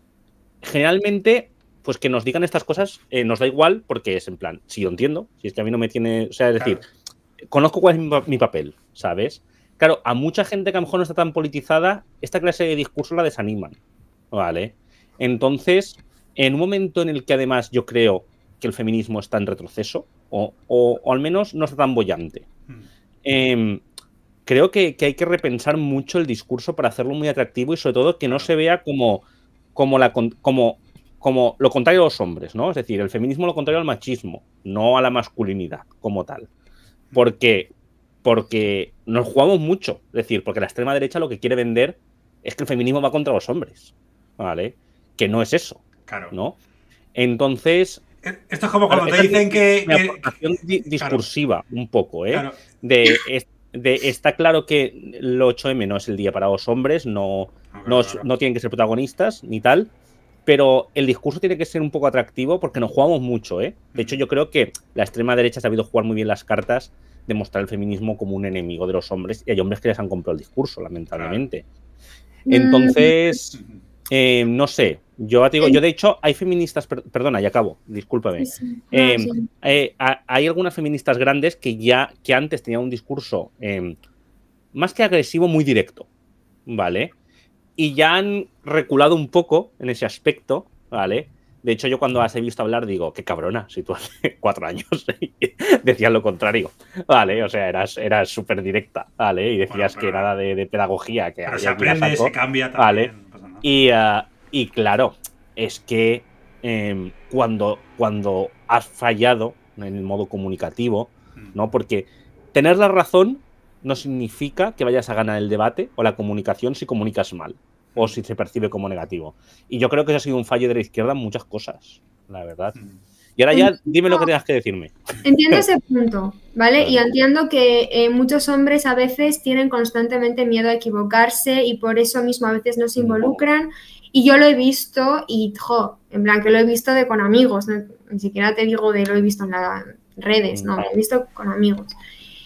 Speaker 7: generalmente, pues que nos digan estas cosas eh, nos da igual, porque es en plan, si yo entiendo, si es que a mí no me tiene, o sea, es decir, claro, conozco cuál es mi, mi papel, ¿sabes? Claro, a mucha gente que a lo mejor no está tan politizada, esta clase de discursos la desaniman, ¿vale? Entonces, en un momento en el que además yo creo que el feminismo está en retroceso, o, o, o al menos no está tan boyante, mm. eh, creo que, que hay que repensar mucho el discurso para hacerlo muy atractivo y sobre todo que no se vea como, como, la, como, como lo contrario a los hombres, ¿no? Es decir, el feminismo lo contrario al machismo, no a la masculinidad como tal. Porque, porque nos jugamos mucho, es decir, porque la extrema derecha lo que quiere vender es que el feminismo va contra los hombres, ¿vale? Que no es eso, claro, ¿no? Entonces...
Speaker 8: Esto es como cuando te dicen que...
Speaker 7: Mi aportación que, discursiva, claro, un poco, ¿eh? Claro. De, de, está claro que el ocho eme no es el día para los hombres, no, no, no, claro. no tienen que ser protagonistas ni tal, pero el discurso tiene que ser un poco atractivo porque nos jugamos mucho, ¿eh? De hecho, yo creo que la extrema derecha ha sabido jugar muy bien las cartas de mostrar el feminismo como un enemigo de los hombres y hay hombres que les han comprado el discurso, lamentablemente. Claro. Entonces... Eh, no sé, yo digo, yo de hecho hay feministas, per, perdona, ya acabo, discúlpame. Sí, sí. Eh, no, sí. eh, hay algunas feministas grandes que ya que antes tenían un discurso eh, más que agresivo, muy directo, ¿vale? Y ya han reculado un poco en ese aspecto, ¿vale? De hecho, yo cuando las he visto hablar digo, qué cabrona, si tú hace cuatro años decías lo contrario, ¿vale? O sea, eras, eras súper directa, ¿vale? Y decías bueno, pero, que nada de, de pedagogía, que
Speaker 8: pero se aprende, saco, se cambia también,
Speaker 7: ¿vale? No pasa nada. Y, uh, y claro, es que eh, cuando, cuando has fallado en el modo comunicativo, ¿no? Porque tener la razón no significa que vayas a ganar el debate o la comunicación si comunicas mal o si se percibe como negativo. Y yo creo que eso ha sido un fallo de la izquierda en muchas cosas, la verdad. Y ahora ya dime lo que tengas que decirme.
Speaker 9: Entiendo ese punto, ¿vale? Y entiendo que eh, muchos hombres a veces tienen constantemente miedo a equivocarse y por eso mismo a veces no se involucran. Y yo lo he visto y, jo, en plan que lo he visto de con amigos, ¿no? Ni siquiera te digo de lo he visto en las redes, no, lo he visto con amigos.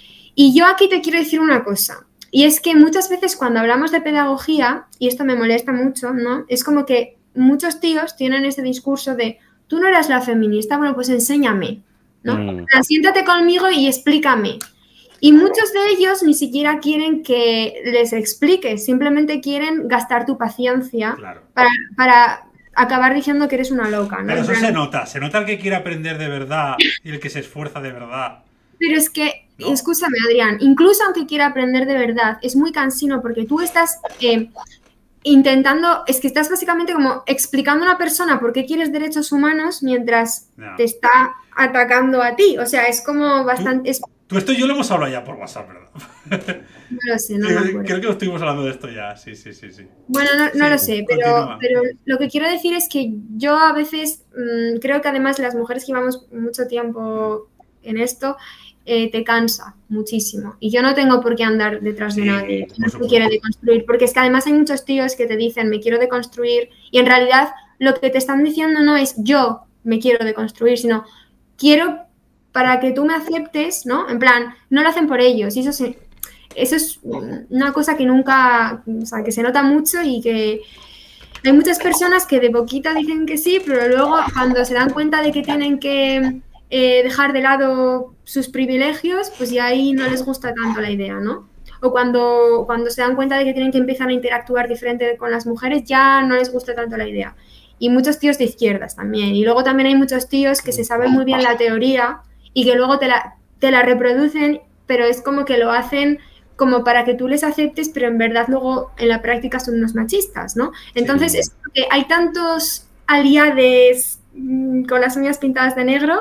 Speaker 9: Y yo aquí te quiero decir una cosa. Y es que muchas veces cuando hablamos de pedagogía, y esto me molesta mucho, ¿no? Es como que muchos tíos tienen ese discurso de tú no eras la feminista, bueno, pues enséñame, ¿no? Mm. Siéntate conmigo y explícame. Y muchos de ellos ni siquiera quieren que les expliques, simplemente quieren gastar tu paciencia claro. para, para acabar diciendo que eres una loca, ¿no?
Speaker 8: Pero eso se nota, se nota el que quiere aprender de verdad y el que se esfuerza de verdad.
Speaker 9: Pero es que, ¿no? Escúchame, Adrián, incluso aunque quiera aprender de verdad, es muy cansino porque tú estás eh, intentando, es que estás básicamente como explicando a una persona por qué quieres derechos humanos mientras no. te está atacando a ti. O sea, es como bastante...
Speaker 8: ¿Tú,
Speaker 9: es...
Speaker 8: tú esto y yo lo hemos hablado ya por WhatsApp, ¿verdad?
Speaker 9: No lo sé, no me acuerdo.
Speaker 8: Creo que lo estuvimos hablando de esto ya, sí, sí, sí. sí.
Speaker 9: Bueno, no, no
Speaker 8: sí,
Speaker 9: lo sé, pero, pero lo que quiero decir es que yo a veces mmm, creo que además las mujeres que llevamos mucho tiempo en esto... Eh, te cansa muchísimo. Y yo no tengo por qué andar detrás de sí, nadie que no se quiere deconstruir, porque es que además hay muchos tíos que te dicen me quiero deconstruir y en realidad lo que te están diciendo no es yo me quiero deconstruir, sino quiero para que tú me aceptes, ¿no? En plan, no lo hacen por ellos y eso, se, eso es una cosa que nunca, o sea, que se nota mucho y que hay muchas personas que de poquita dicen que sí, pero luego cuando se dan cuenta de que tienen que eh, dejar de lado sus privilegios, pues ya ahí no les gusta tanto la idea, ¿no? o cuando, cuando se dan cuenta de que tienen que empezar a interactuar diferente con las mujeres, ya no les gusta tanto la idea. Y muchos tíos de izquierdas también. Y luego también hay muchos tíos que se saben muy bien la teoría y que luego te la, te la reproducen, pero es como que lo hacen como para que tú les aceptes, pero en verdad luego en la práctica son unos machistas, ¿no? Entonces sí. Es que hay tantos aliades mmm, con las uñas pintadas de negro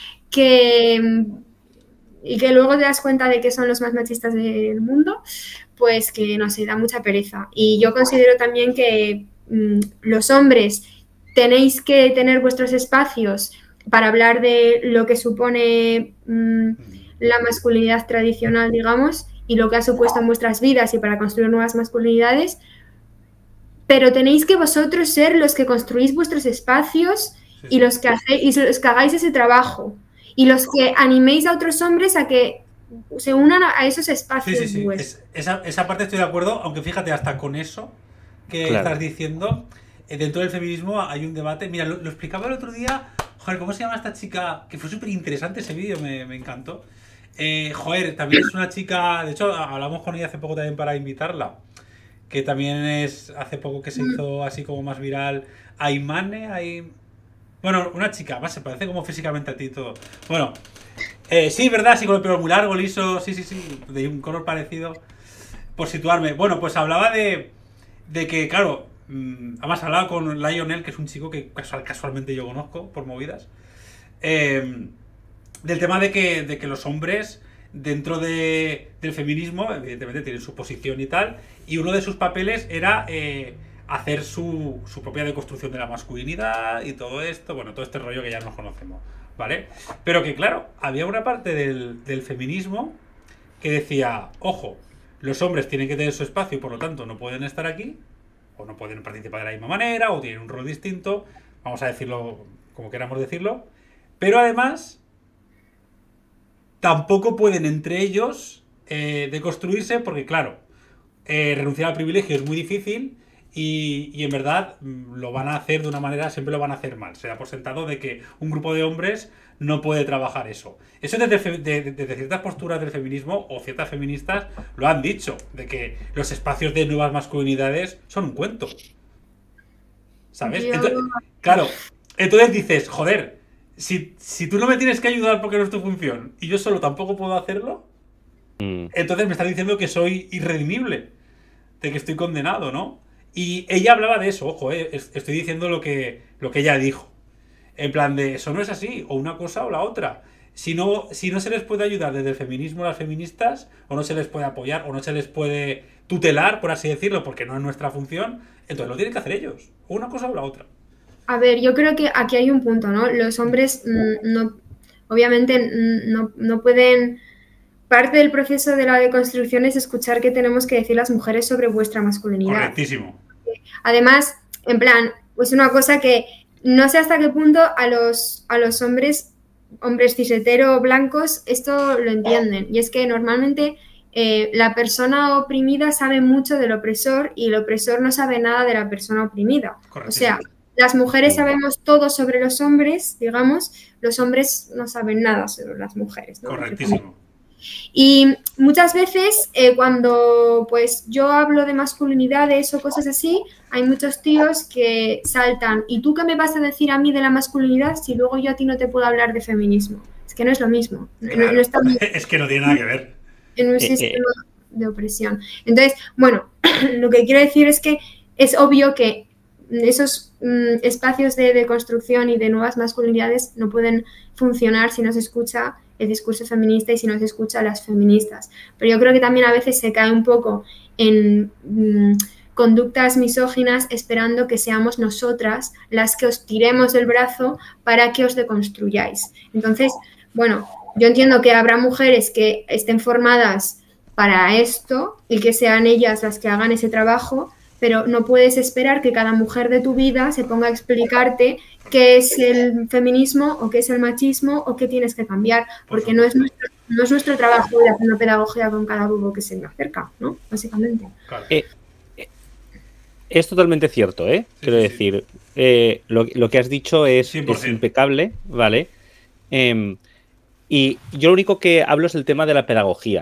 Speaker 9: que, y que luego te das cuenta de que son los más machistas del mundo, pues que no sé, da mucha pereza. Y yo considero también que mmm, los hombres tenéis que tener vuestros espacios para hablar de lo que supone mmm, la masculinidad tradicional, digamos, y lo que ha supuesto en vuestras vidas y para construir nuevas masculinidades, pero tenéis que vosotros ser los que construís vuestros espacios sí, y, los que hacéis, y los que hagáis ese trabajo y los que animéis a otros hombres a que se unan a esos espacios.
Speaker 8: Sí, sí, sí. Es, esa, esa parte estoy de acuerdo, aunque fíjate, hasta con eso que claro. estás diciendo, eh, dentro del feminismo hay un debate. Mira, lo, lo explicaba el otro día, joder, ¿cómo se llama esta chica? Que fue súper interesante ese vídeo, me, me encantó. Eh, joder, también es una chica, de hecho hablamos con ella hace poco también para invitarla, que también es hace poco que se hizo así como más viral, Aymane, hay... bueno, una chica, más se parece como físicamente a ti todo. Bueno, eh, sí, verdad, sí, con el pelo muy largo, liso, sí, sí, sí, de un color parecido, por situarme. Bueno, pues hablaba de, de que, claro, además hablaba con Lionel, que es un chico que casual, casualmente yo conozco por movidas, eh... del tema de que, de que los hombres dentro de, del feminismo evidentemente tienen su posición y tal, y uno de sus papeles era eh, hacer su, su propia deconstrucción de la masculinidad y todo esto, bueno, todo este rollo que ya nos conocemos, ¿vale? Pero que claro, había una parte del, del feminismo que decía, ojo, los hombres tienen que tener su espacio y por lo tanto no pueden estar aquí, o no pueden participar de la misma manera, o tienen un rol distinto, vamos a decirlo como queramos decirlo, pero además tampoco pueden entre ellos eh, deconstruirse porque, claro, eh, renunciar al privilegio es muy difícil y, y en verdad lo van a hacer de una manera, siempre lo van a hacer mal. Se da por sentado de que un grupo de hombres no puede trabajar eso. Eso desde, desde, desde ciertas posturas del feminismo o ciertas feministas lo han dicho, de que los espacios de nuevas masculinidades son un cuento. ¿Sabes? Entonces, claro, entonces dices, joder, Si, si tú no me tienes que ayudar porque no es tu función y yo solo tampoco puedo hacerlo, mm. entonces me estás diciendo que soy irredimible, de que estoy condenado, ¿no? Y ella hablaba de eso, ojo, eh, estoy diciendo lo que, lo que ella dijo. En plan de, eso no es así, o una cosa o la otra. Si no, si no se les puede ayudar desde el feminismo a las feministas, o no se les puede apoyar, o no se les puede tutelar, por así decirlo, porque no es nuestra función, entonces lo tienen que hacer ellos, o una cosa o la otra.
Speaker 9: A ver, yo creo que aquí hay un punto, ¿no? Los hombres mmm, no, obviamente mmm, no, no pueden... Parte del proceso de la deconstrucción es escuchar qué tenemos que decir las mujeres sobre vuestra masculinidad.
Speaker 8: Correctísimo.
Speaker 9: Además, en plan, pues una cosa que no sé hasta qué punto a los, a los hombres, hombres cis-hetero blancos, esto lo entienden. Y es que normalmente eh, la persona oprimida sabe mucho del opresor y el opresor no sabe nada de la persona oprimida. O sea... Las mujeres sabemos todo sobre los hombres, digamos, los hombres no saben nada sobre las mujeres, ¿no?
Speaker 8: Correctísimo.
Speaker 9: Y muchas veces eh, cuando pues yo hablo de masculinidades o cosas así, hay muchos tíos que saltan, ¿y tú qué me vas a decir a mí de la masculinidad si luego yo a ti no te puedo hablar de feminismo? Es que no es lo mismo.
Speaker 8: Claro. No, no está muy... Es que no tiene nada que ver.
Speaker 9: En un sistema de opresión. Entonces, bueno, lo que quiero decir es que es obvio que esos mm, espacios de, de construcción y de nuevas masculinidades no pueden funcionar si no se escucha el discurso feminista y si no se escucha a las feministas. Pero yo creo que también a veces se cae un poco en mm, conductas misóginas esperando que seamos nosotras las que os tiremos del brazo para que os deconstruyáis. Entonces, bueno, yo entiendo que habrá mujeres que estén formadas para esto y que sean ellas las que hagan ese trabajo, pero no puedes esperar que cada mujer de tu vida se ponga a explicarte qué es el feminismo o qué es el machismo o qué tienes que cambiar, porque no es nuestro, no es nuestro trabajo de hacer una pedagogía con cada bobo que se me acerca, ¿no? Básicamente.
Speaker 7: Eh, eh, es totalmente cierto, ¿eh? Sí, Quiero sí, decir, sí. Eh, lo, lo que has dicho es, es impecable, ¿vale? Eh, y yo lo único que hablo es el tema de la pedagogía.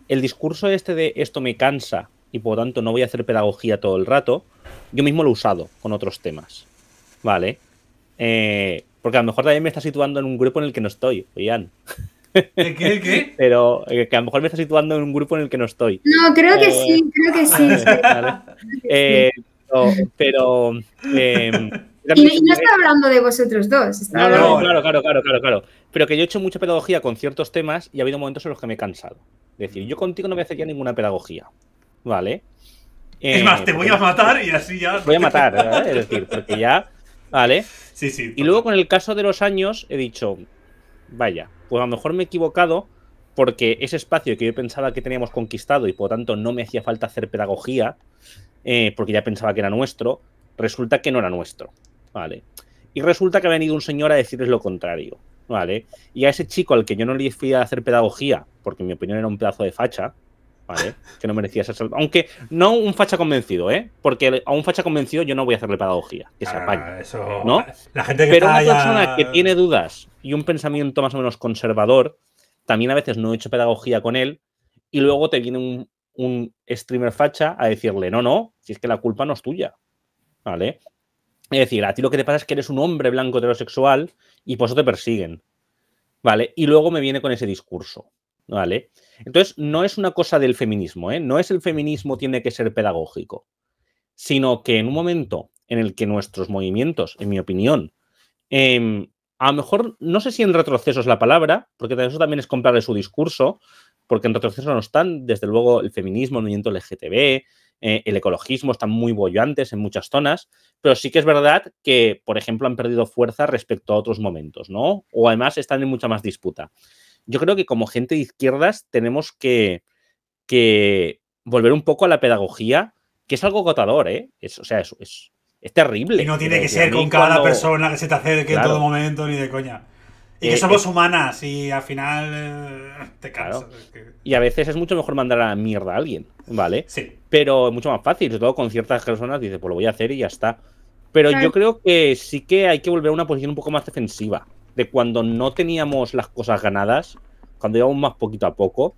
Speaker 7: el discurso este de esto me cansa y por lo tanto no voy a hacer pedagogía todo el rato, yo mismo lo he usado con otros temas, ¿vale? Eh, porque a lo mejor también me está situando en un grupo en el que no estoy, Ian.
Speaker 8: ¿El qué? ¿El qué?
Speaker 7: Pero eh, que a lo mejor me está situando en un grupo en el que no estoy.
Speaker 9: No, creo que
Speaker 7: Eh,
Speaker 9: sí, creo que sí.
Speaker 7: ¿vale? Eh, pero... pero eh,
Speaker 9: Y, y no está hablando de vosotros dos. Está
Speaker 7: no,
Speaker 9: hablando
Speaker 7: no,
Speaker 9: de...
Speaker 7: claro, claro, claro, claro, claro. Pero que yo he hecho mucha pedagogía con ciertos temas y ha habido momentos en los que me he cansado. Es decir, yo contigo no voy a hacer ya ninguna pedagogía, ¿vale?
Speaker 8: Es
Speaker 7: Eh,
Speaker 8: más, te voy a matar y así ya...
Speaker 7: Voy a matar, ¿vale? Es decir, porque ya, ¿vale?
Speaker 8: Sí, sí.
Speaker 7: Y luego con el caso de los años he dicho, vaya, pues a lo mejor me he equivocado porque ese espacio que yo pensaba que teníamos conquistado y por lo tanto no me hacía falta hacer pedagogía, eh, porque ya pensaba que era nuestro, resulta que no era nuestro, ¿vale? Y resulta que ha venido un señor a decirles lo contrario, ¿vale? Y a ese chico al que yo no le fui a hacer pedagogía, porque en mi opinión era un pedazo de facha, ¿vale? Que no merecía ser salvado. Aunque no un facha convencido, ¿eh? Porque a un facha convencido yo no voy a hacerle pedagogía, que se
Speaker 8: Ah,
Speaker 7: apañe,
Speaker 8: eso...
Speaker 7: ¿no?
Speaker 8: La gente que
Speaker 7: Pero
Speaker 8: está
Speaker 7: una
Speaker 8: ya...
Speaker 7: persona que tiene dudas y un pensamiento más o menos conservador, también a veces no he hecho pedagogía con él y luego te viene un, un streamer facha a decirle, no, no, si es que la culpa no es tuya, ¿vale? Es decir, a ti lo que te pasa es que eres un hombre blanco heterosexual y por eso te persiguen, ¿vale? Y luego me viene con ese discurso, ¿vale? Entonces, no es una cosa del feminismo, ¿eh? No es el feminismo tiene que ser pedagógico, sino que en un momento en el que nuestros movimientos, en mi opinión, eh, a lo mejor, no sé si en retroceso es la palabra, porque eso también es comprarle su discurso, porque en retroceso no están, desde luego, el feminismo, el movimiento L G T B, eh, el ecologismo, están muy bollantes en muchas zonas, pero sí que es verdad que, por ejemplo, han perdido fuerza respecto a otros momentos, ¿no? O además están en mucha más disputa. Yo creo que como gente de izquierdas tenemos que, que volver un poco a la pedagogía, que es algo agotador, ¿eh? Es, o sea, es, es, es terrible.
Speaker 8: Y no tiene que
Speaker 7: decir,
Speaker 8: ser con cada
Speaker 7: cuando...
Speaker 8: persona que se te acerque
Speaker 7: Claro.
Speaker 8: en todo momento, ni de coña. Y
Speaker 7: Eh,
Speaker 8: que somos
Speaker 7: eh,
Speaker 8: humanas y al final eh, te cansas.
Speaker 7: Claro.
Speaker 8: Es que...
Speaker 7: Y a veces es mucho mejor mandar a la mierda a alguien, ¿vale?
Speaker 8: Sí.
Speaker 7: Pero es mucho más fácil, sobre todo con ciertas personas, dices, pues lo voy a hacer y ya está. Pero
Speaker 9: Claro.
Speaker 7: yo creo que sí que hay que volver a una posición un poco más defensiva, de cuando no teníamos las cosas ganadas, cuando íbamos más poquito a poco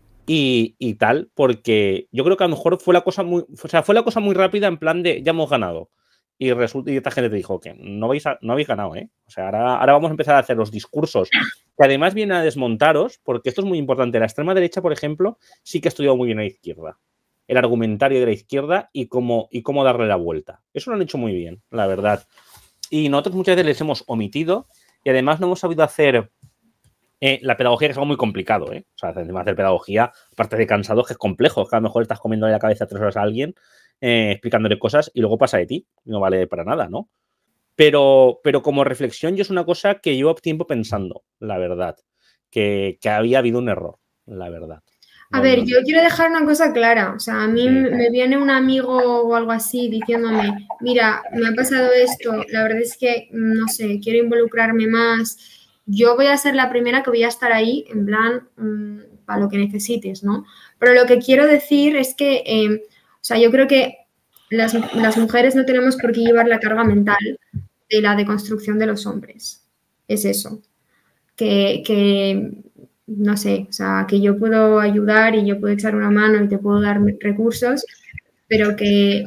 Speaker 7: y, y tal, porque yo creo que a lo mejor fue la cosa muy, o sea, fue la cosa muy rápida en plan de ya hemos ganado. Y resulta y esta gente te dijo que no habéis, no habéis ganado, ¿eh? O sea, ahora, ahora vamos a empezar a hacer los discursos que además vienen a desmontaros, porque esto es muy importante. La extrema derecha, por ejemplo, sí que ha estudiado muy bien a la izquierda. El argumentario de la izquierda y cómo, y cómo darle la vuelta. Eso lo han hecho muy bien, la verdad. Y nosotros muchas veces les hemos omitido y además no hemos sabido hacer eh, la pedagogía, que es algo muy complicado, ¿eh? O sea, encima hacer pedagogía, aparte de cansado, que es complejo. Que a lo mejor estás comiendo la cabeza tres horas a alguien eh, explicándole cosas y luego pasa de ti. No vale para nada, ¿no? Pero, pero como reflexión, yo es una cosa que llevo tiempo pensando, la verdad. Que, que había habido un error, la verdad.
Speaker 9: A
Speaker 7: No,
Speaker 9: ver,
Speaker 7: no,
Speaker 9: yo quiero dejar una cosa clara. O sea, a mí
Speaker 7: Sí.
Speaker 9: me viene un amigo o algo así diciéndome, mira, me ha pasado esto, la verdad es que, no sé, quiero involucrarme más. Yo voy a ser la primera que voy a estar ahí, en plan, mmm, para lo que necesites, ¿no? Pero lo que quiero decir es que, eh, o sea, yo creo que las, las mujeres no tenemos por qué llevar la carga mental de la deconstrucción de los hombres. Es eso. Que... que no sé, o sea, que yo puedo ayudar y yo puedo echar una mano y te puedo dar recursos, pero que,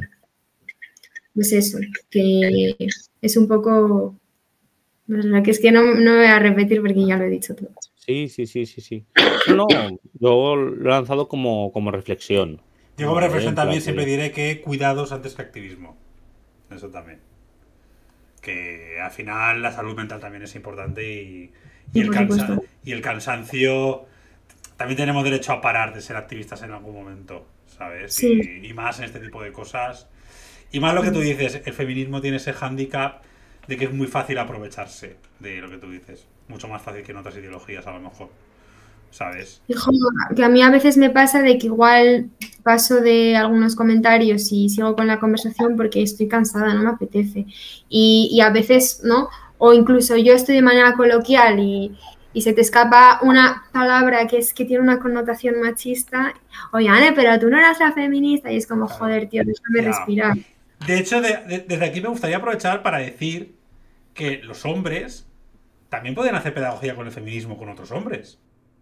Speaker 9: pues eso, que es un poco, no, que es que no, no me voy a repetir porque ya lo he dicho todo.
Speaker 7: Sí, sí, sí, sí, sí. No, no, yo lo he lanzado como, como reflexión.
Speaker 8: Yo como
Speaker 7: Vale,
Speaker 8: reflexión
Speaker 7: en plan
Speaker 8: también
Speaker 7: que-
Speaker 8: siempre diré que cuidados antes que activismo. Eso también. Que al final la salud mental también es importante y, y,
Speaker 9: Sí,
Speaker 8: el,
Speaker 9: por
Speaker 8: cansa-
Speaker 9: supuesto.
Speaker 8: y el cansancio... También tenemos derecho a parar de ser activistas en algún momento, ¿sabes?
Speaker 9: Sí.
Speaker 8: Y, y más en este tipo de cosas. Y más lo que tú dices, el feminismo tiene ese hándicap de que es muy fácil aprovecharse de lo que tú dices. Mucho más fácil que en otras ideologías, a lo mejor. ¿Sabes?
Speaker 9: Hijo, que a mí a veces me pasa de que igual paso de algunos comentarios y sigo con la conversación porque estoy cansada, no me apetece. Y, y a veces, ¿no? O incluso yo estoy de manera coloquial y, y se te escapa una palabra que es que tiene una connotación machista. Oye, Anne, pero tú no eras la feminista. Y es como, joder, tío, déjame
Speaker 8: Ya.
Speaker 9: respirar.
Speaker 8: De hecho, de- de- desde aquí me gustaría aprovechar para decir que los hombres también pueden hacer pedagogía con el feminismo con otros hombres.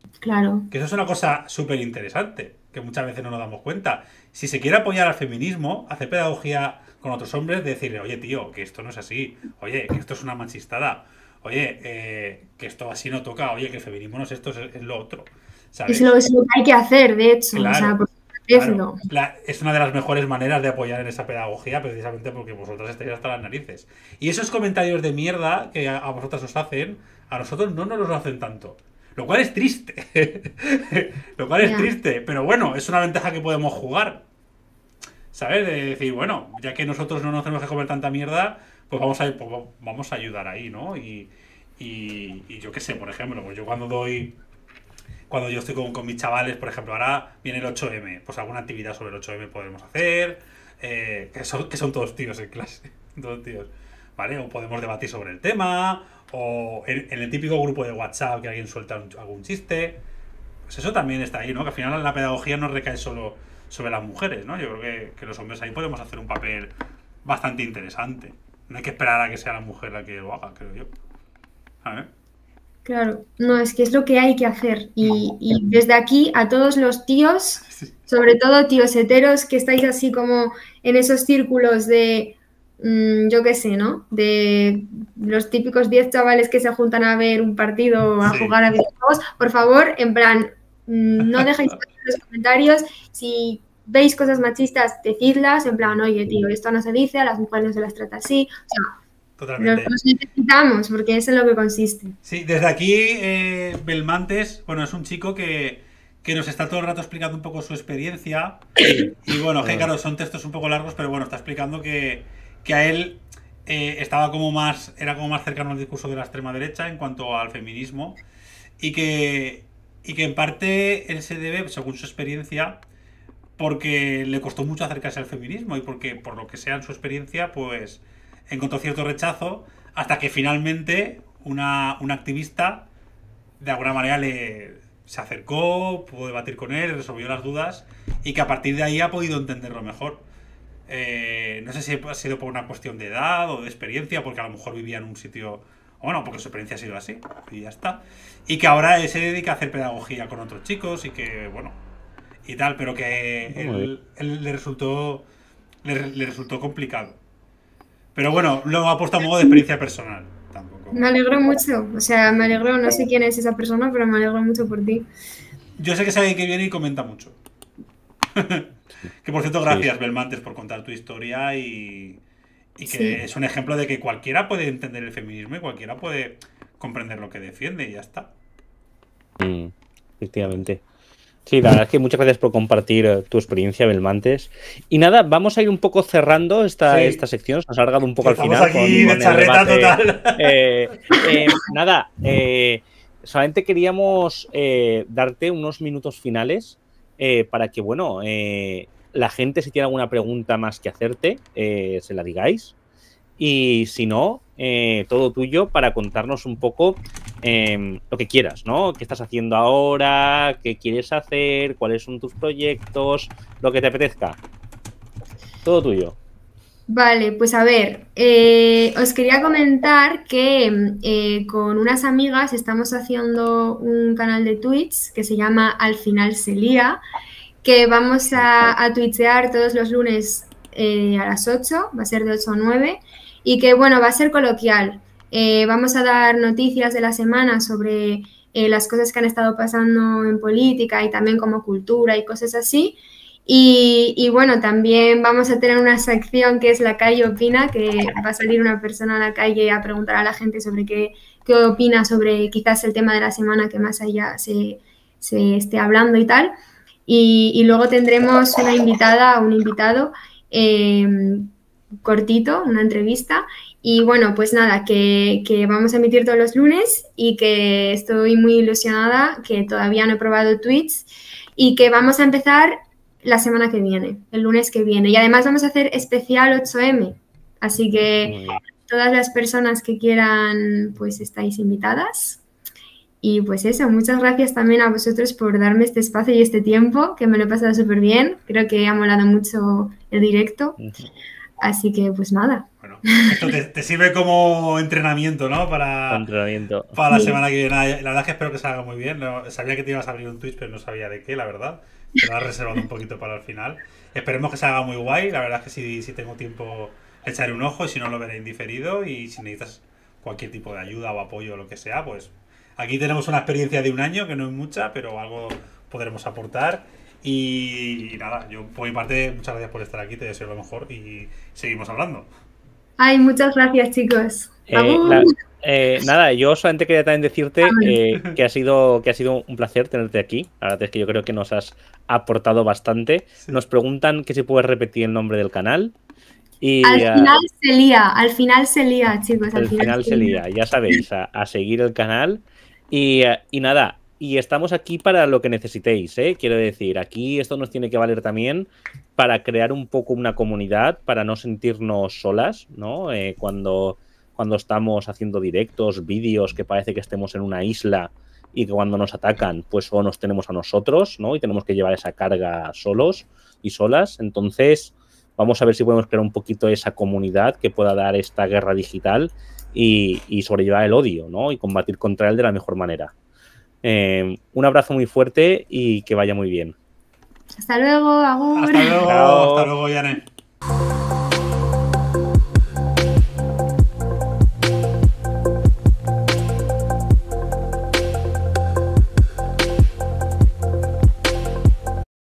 Speaker 9: Claro.
Speaker 8: Que eso es una cosa súper interesante, que muchas veces no nos damos cuenta. Si se quiere apoyar al feminismo, hacer pedagogía con otros hombres, decirle, oye, tío, que esto no es así, oye, que esto es una machistada, oye, eh, que esto así no toca, oye, que el feminismo no es esto, es, es lo otro. ¿Sabes?
Speaker 9: Es lo, es lo que hay que hacer, de hecho.
Speaker 8: Claro,
Speaker 9: o sea, pues,
Speaker 8: claro. La, es una de las mejores maneras de apoyar en esa pedagogía, precisamente porque vosotras estáis hasta las narices. Y esos comentarios de mierda que a, a vosotras os hacen, a nosotros no nos los hacen tanto. Lo cual es triste. Lo cual es yeah. triste. Pero bueno, es una ventaja que podemos jugar. ¿Sabes? De decir, bueno, ya que nosotros no nos tenemos que comer tanta mierda, pues vamos a, pues vamos a ayudar ahí, ¿no? Y, y, y yo qué sé, por ejemplo, pues yo cuando doy... Cuando yo estoy con, con mis chavales, por ejemplo, ahora viene el ocho eme, pues alguna actividad sobre el ocho eme podemos hacer, eh, que, son, que son todos tíos en clase, todos tíos, ¿vale? O podemos debatir sobre el tema, o en, en el típico grupo de WhatsApp que alguien suelta un, algún chiste, pues eso también está ahí, ¿no? Que al final la pedagogía no recae solo sobre las mujeres, ¿no? Yo creo que, que los hombres ahí podemos hacer un papel bastante interesante. No hay que esperar a que sea la mujer la que lo haga, creo yo. A ver.
Speaker 9: Claro, no, es que es lo que hay que hacer. Y, y desde aquí a todos los tíos, sobre todo tíos heteros, que estáis así como en esos círculos de, mmm, yo qué sé, ¿no? De los típicos diez chavales que se juntan a ver un partido, a sí. jugar a videojuegos, por favor, en plan, mmm, no dejéis en los comentarios, si veis cosas machistas, decidlas, en plan, oye, tío, esto no se dice, a las mujeres no se las trata así, o sea...
Speaker 8: Totalmente.
Speaker 9: Los necesitamos, porque eso es lo que consiste.
Speaker 8: Sí, desde aquí, eh, Belmantes, bueno, es un chico que, que nos está todo el rato explicando un poco su experiencia. Y bueno, que claro, son textos un poco largos, pero bueno, está explicando que, que a él eh, estaba como más, era como más cercano al discurso de la extrema derecha en cuanto al feminismo. Y que, y que en parte él se debe, según su experiencia, porque le costó mucho acercarse al feminismo y porque, por lo que sea en su experiencia, pues... encontró cierto rechazo hasta que finalmente una, una activista de alguna manera le se acercó, pudo debatir con él, resolvió las dudas y que a partir de ahí ha podido entenderlo mejor. Eh, no sé si ha sido por una cuestión de edad o de experiencia, porque a lo mejor vivía en un sitio... Bueno, porque su experiencia ha sido así y ya está. Y que ahora se dedica a hacer pedagogía con otros chicos y que, bueno, y tal, pero que él, él le resultó le, le resultó complicado. Pero bueno, lo ha puesto a modo de experiencia personal. Tampoco.
Speaker 9: Me alegro mucho. O sea, me alegro, no sé quién es esa persona, pero me alegro mucho por ti.
Speaker 8: Yo sé que es alguien que viene y comenta mucho. Que por cierto, gracias, sí. Belmantes, por contar tu historia y, y que sí. es un ejemplo de que cualquiera puede entender el feminismo y cualquiera puede comprender lo que defiende y ya está.
Speaker 7: Mm, efectivamente. Sí, la verdad es que muchas gracias por compartir uh, tu experiencia, Belmantes. Y nada, vamos a ir un poco cerrando esta, sí. esta sección. Se nos ha alargado un poco
Speaker 8: Estamos
Speaker 7: al final.
Speaker 8: Aquí con, de con charreta el debate. Total.
Speaker 7: Eh, eh, nada, eh, solamente queríamos eh, darte unos minutos finales eh, para que, bueno, eh, la gente, si tiene alguna pregunta más que hacerte, eh, se la digáis. Y si no, eh, todo tuyo para contarnos un poco eh, lo que quieras, ¿no? ¿Qué estás haciendo ahora? ¿Qué quieres hacer? ¿Cuáles son tus proyectos? Lo que te apetezca. Todo tuyo.
Speaker 9: Vale, pues a ver, eh, os quería comentar que eh, con unas amigas estamos haciendo un canal de Twitch que se llama Al Final Se Lía, que vamos a, a twitchear todos los lunes eh, a las ocho, va a ser de ocho a nueve. Y que, bueno, va a ser coloquial. Eh, vamos a dar noticias de la semana sobre eh, las cosas que han estado pasando en política y también como cultura y cosas así. Y, y, bueno, también vamos a tener una sección que es La Calle Opina, que va a salir una persona a la calle a preguntar a la gente sobre qué, qué opina sobre quizás el tema de la semana que más allá se, se esté hablando y tal. Y, y luego tendremos una invitada, un invitado eh, cortito, una entrevista. Y bueno, pues nada, que, que vamos a emitir todos los lunes y que estoy muy ilusionada, que todavía no he probado Twitch y que vamos a empezar la semana que viene, el lunes que viene. Y además vamos a hacer especial ocho eme. Así que todas las personas que quieran, pues estáis invitadas. Y pues eso, muchas gracias también a vosotros por darme este espacio y este tiempo, que me lo he pasado súper bien. Creo que ha molado mucho el directo. Así que, pues nada.
Speaker 8: Bueno, esto te, te sirve como entrenamiento, ¿no? Para,
Speaker 7: entrenamiento.
Speaker 8: para la
Speaker 9: Sí.
Speaker 8: semana que viene. La verdad es que espero que salga muy bien. No, sabía que te ibas a abrir un Twitch, pero no sabía de qué, la verdad. Te lo has reservado un poquito para el final. Esperemos que salga muy guay. La verdad es que si, si tengo tiempo, echaré un ojo y si no, lo veré indiferido. Y si necesitas cualquier tipo de ayuda o apoyo o lo que sea, pues aquí tenemos una experiencia de un año, que no es mucha, pero algo podremos aportar. Y, y nada, yo por mi parte, muchas gracias por estar aquí, te deseo lo mejor y seguimos hablando.
Speaker 9: Ay, muchas gracias, chicos.
Speaker 7: Eh,
Speaker 9: ¡Agur!
Speaker 7: la- eh, nada, yo solamente quería también decirte eh, que ha sido que ha sido un placer tenerte aquí. La verdad es que yo creo que nos has aportado bastante.
Speaker 8: Sí.
Speaker 7: Nos preguntan que si puedes repetir el nombre del canal. Y
Speaker 9: Al
Speaker 7: eh,
Speaker 9: final se lía, al final se lía, chicos.
Speaker 7: al final se lía, ya sabéis, a, a seguir el canal. Y, eh, y nada, y estamos aquí para lo que necesitéis, ¿eh? Quiero decir, aquí esto nos tiene que valer también para crear un poco una comunidad, para no sentirnos solas, ¿no? Eh, cuando, cuando estamos haciendo directos, vídeos, que parece que estemos en una isla y que cuando nos atacan, pues solo nos tenemos a nosotros, ¿no? Y tenemos que llevar esa carga solos y solas. Entonces, vamos a ver si podemos crear un poquito esa comunidad que pueda dar esta guerra digital y, y sobrellevar el odio, ¿no? Y combatir contra él de la mejor manera. Eh, un abrazo muy fuerte y que vaya muy bien.
Speaker 9: Hasta luego, agur.
Speaker 8: Hasta luego,
Speaker 7: Chao.
Speaker 8: hasta luego, Yane.